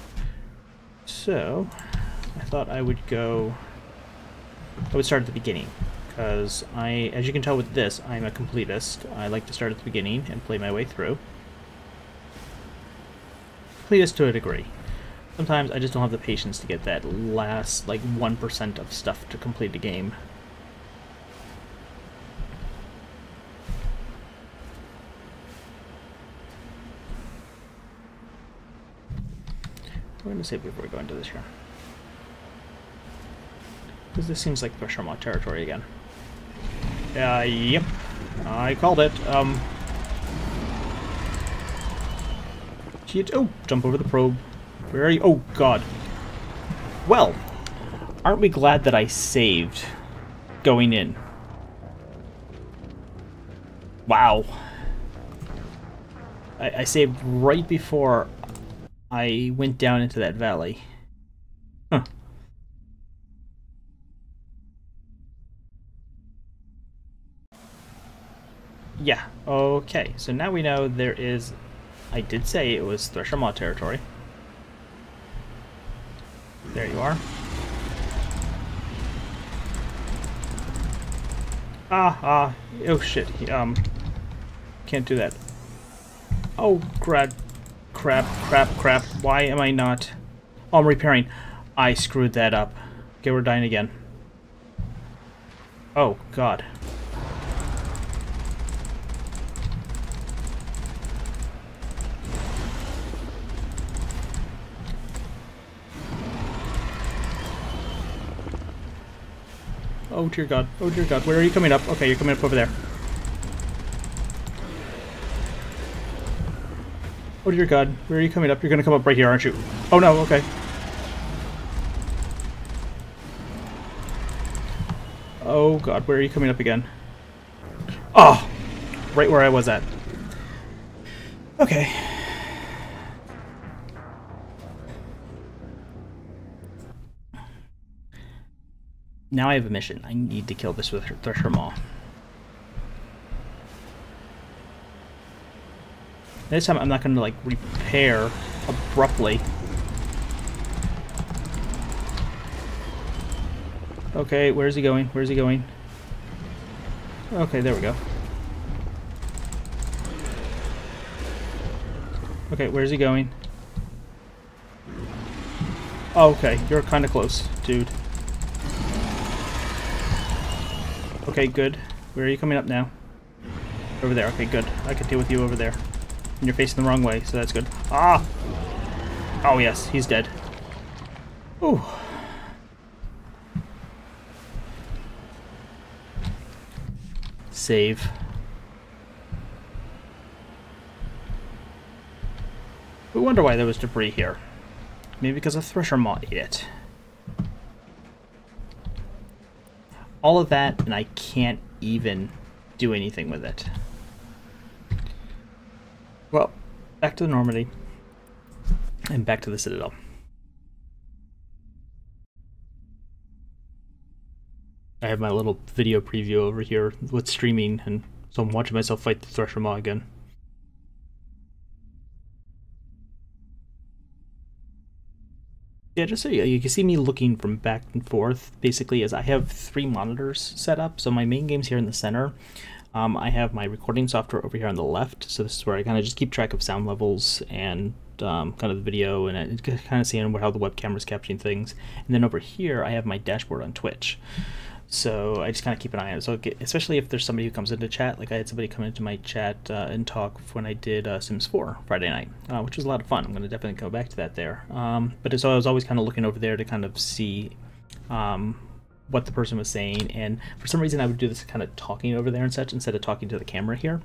So, I thought I would start at the beginning, because as you can tell with this, I'm a completist. I like to start at the beginning and play my way through. Completist to a degree. Sometimes I just don't have the patience to get that last, like, 1% of stuff to complete a game. We're going to save before we go into this here, because this seems like Thresher Maw territory again. Yep. I called it. Oh, jump over the probe. Where are you? Oh, God. Well, aren't we glad that I saved going in? Wow. I saved right before I went down into that valley. Huh. Yeah, okay. So now we know there is... I did say it was Thresher Maw territory. There you are. Oh shit. Can't do that. Oh, crap. Why am I not... Oh, I'm repairing. I screwed that up. Okay, we're dying again. Oh, God. Oh dear God, oh dear God, where are you coming up? Okay, you're coming up over there. Oh dear God, where are you coming up? You're gonna come up right here, aren't you? Oh no, okay. Oh God, where are you coming up again? Oh! Right where I was at. Okay. Now I have a mission. I need to kill this with Thresher Maw. This time I'm not going to, like, repair abruptly. Okay, where's he going? Where's he going? Okay, there we go. Okay, where's he going? Oh, okay, you're kind of close, dude. Okay, good. Where are you coming up now? Over there. Okay, good. I could deal with you over there. And you're facing the wrong way, so that's good. Ah! Oh, yes, he's dead. Ooh. Save. We wonder why there was debris here. Maybe because a thresher maw ate it. All of that, and I can't even do anything with it. Well, back to the Normandy. And back to the Citadel. I have my little video preview over here with streaming, and so I'm watching myself fight the thresher maw again. Yeah, just so you can see me looking from back and forth, basically, as I have 3 monitors set up. So my main game's here in the center. I have my recording software over here on the left, so this is where I kind of just keep track of sound levels and kind of the video, and kind of seeing how the webcam is capturing things. And then over here, I have my dashboard on Twitch. So I just kind of keep an eye on it. So especially if there's somebody who comes into chat, like I had somebody come into my chat and talk when I did Sims 4 Friday night, which was a lot of fun. I'm going to definitely go back to that there. But so I was always kind of looking over there to kind of see what the person was saying. And for some reason I would do this kind of talking over there and such instead of talking to the camera here.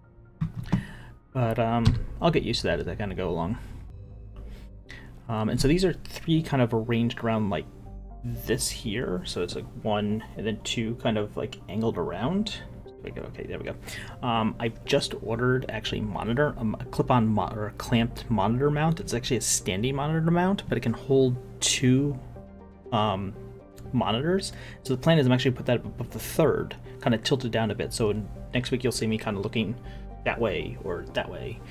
But I'll get used to that as I kind of go along. And so these are 3 kind of arranged around like this here, so it's like 1 and then 2 kind of like angled around. Okay, there we go. I've just ordered actually monitor, a clip-on or a clamped monitor mount. It's actually a standing monitor mount, but it can hold 2 monitors. So the plan is I'm actually put that above the 3rd, kind of tilted down a bit. So next week you'll see me kind of looking that way or that way.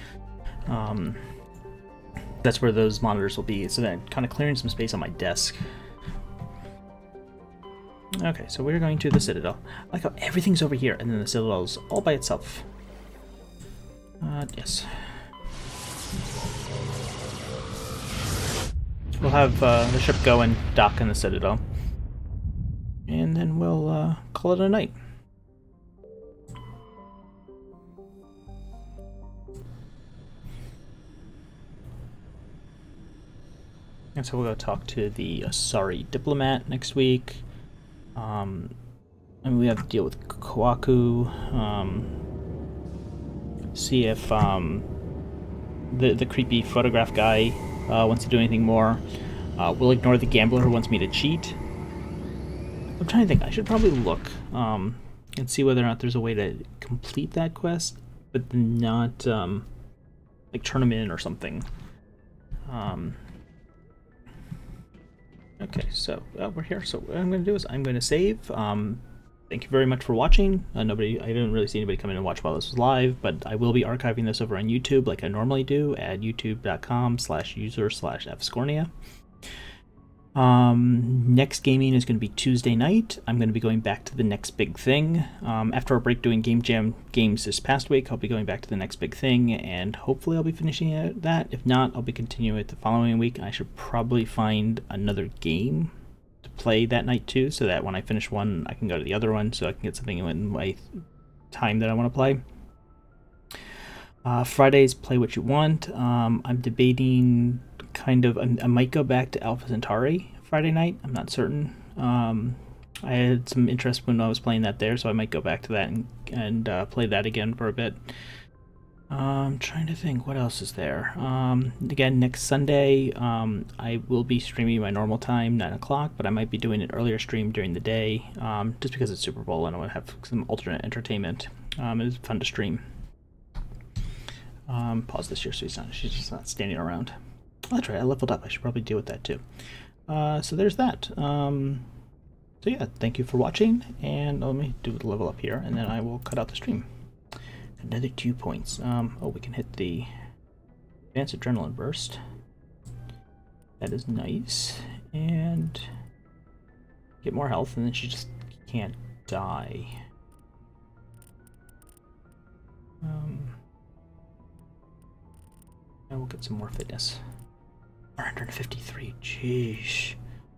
That's where those monitors will be. So then kind of clearing some space on my desk. Okay, so we're going to the Citadel. I like how everything's over here, and then the Citadel's all by itself. Yes. We'll have the ship go and dock in the Citadel. And then we'll call it a night. And so we'll go talk to the Asari diplomat next week. I mean, we have to deal with Kawaku, see if the creepy photograph guy wants to do anything more. We'll ignore the gambler who wants me to cheat. I'm trying to think, I should probably look and see whether or not there's a way to complete that quest, but not like turn them in or something. Okay, so we're here. So what I'm going to do is I'm going to save. Thank you very much for watching. I didn't really see anybody come in and watch while this was live, but I will be archiving this over on YouTube like I normally do at youtube.com/user/fscornia. Next gaming is going to be Tuesday night. I'm going to be going back to the next big thing. After a break doing Game Jam games this past week, I'll be going back to the next big thing, and hopefully I'll be finishing that. If not, I'll be continuing it the following week. I should probably find another game to play that night too, so that when I finish one, I can go to the other one, so I can get something in my time that I want to play. Fridays, play what you want. I'm debating kind of, I might go back to Alpha Centauri Friday night. I'm not certain. I had some interest when I was playing that there, so I might go back to that and play that again for a bit. I'm trying to think what else is there. Again, next Sunday, I will be streaming my normal time, 9 o'clock, but I might be doing an earlier stream during the day, just because it's Super Bowl and I want to have some alternate entertainment. It's fun to stream. Pause this here so she's just not standing around. Oh, that's right, I leveled up. I should probably deal with that too. So there's that. So yeah, thank you for watching, and let me do the level up here, and then I will cut out the stream. Another 2 points. Oh, we can hit the advanced adrenaline burst. That is nice. And get more health, and then she just can't die. I will get some more fitness. 453, jeez.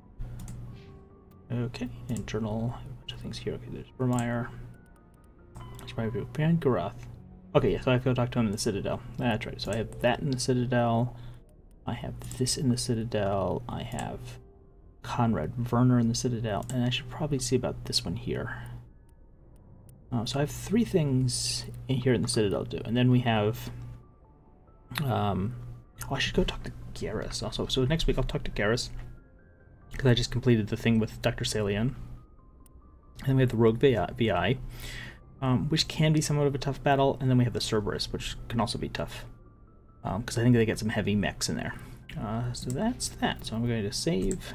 Okay, internal, a bunch of things here. Okay, there's Vermeer. There's probably Garoth. Okay, yeah, so I have to go talk to him in the Citadel. That's right, so I have that in the Citadel. I have this in the Citadel. I have Conrad Werner in the Citadel. And I should probably see about this one here. So I have 3 things in here in the Citadel to do. And then we have... oh, I should go talk to Garrus also. So next week I'll talk to Garrus, because I just completed the thing with Dr. Salian. And then we have the Rogue VI, which can be somewhat of a tough battle. And then we have the Cerberus, which can also be tough, because I think they get some heavy mechs in there. So that's that. So I'm going to save.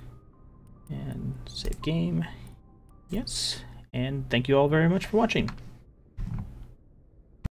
And save game. Yes. And thank you all very much for watching.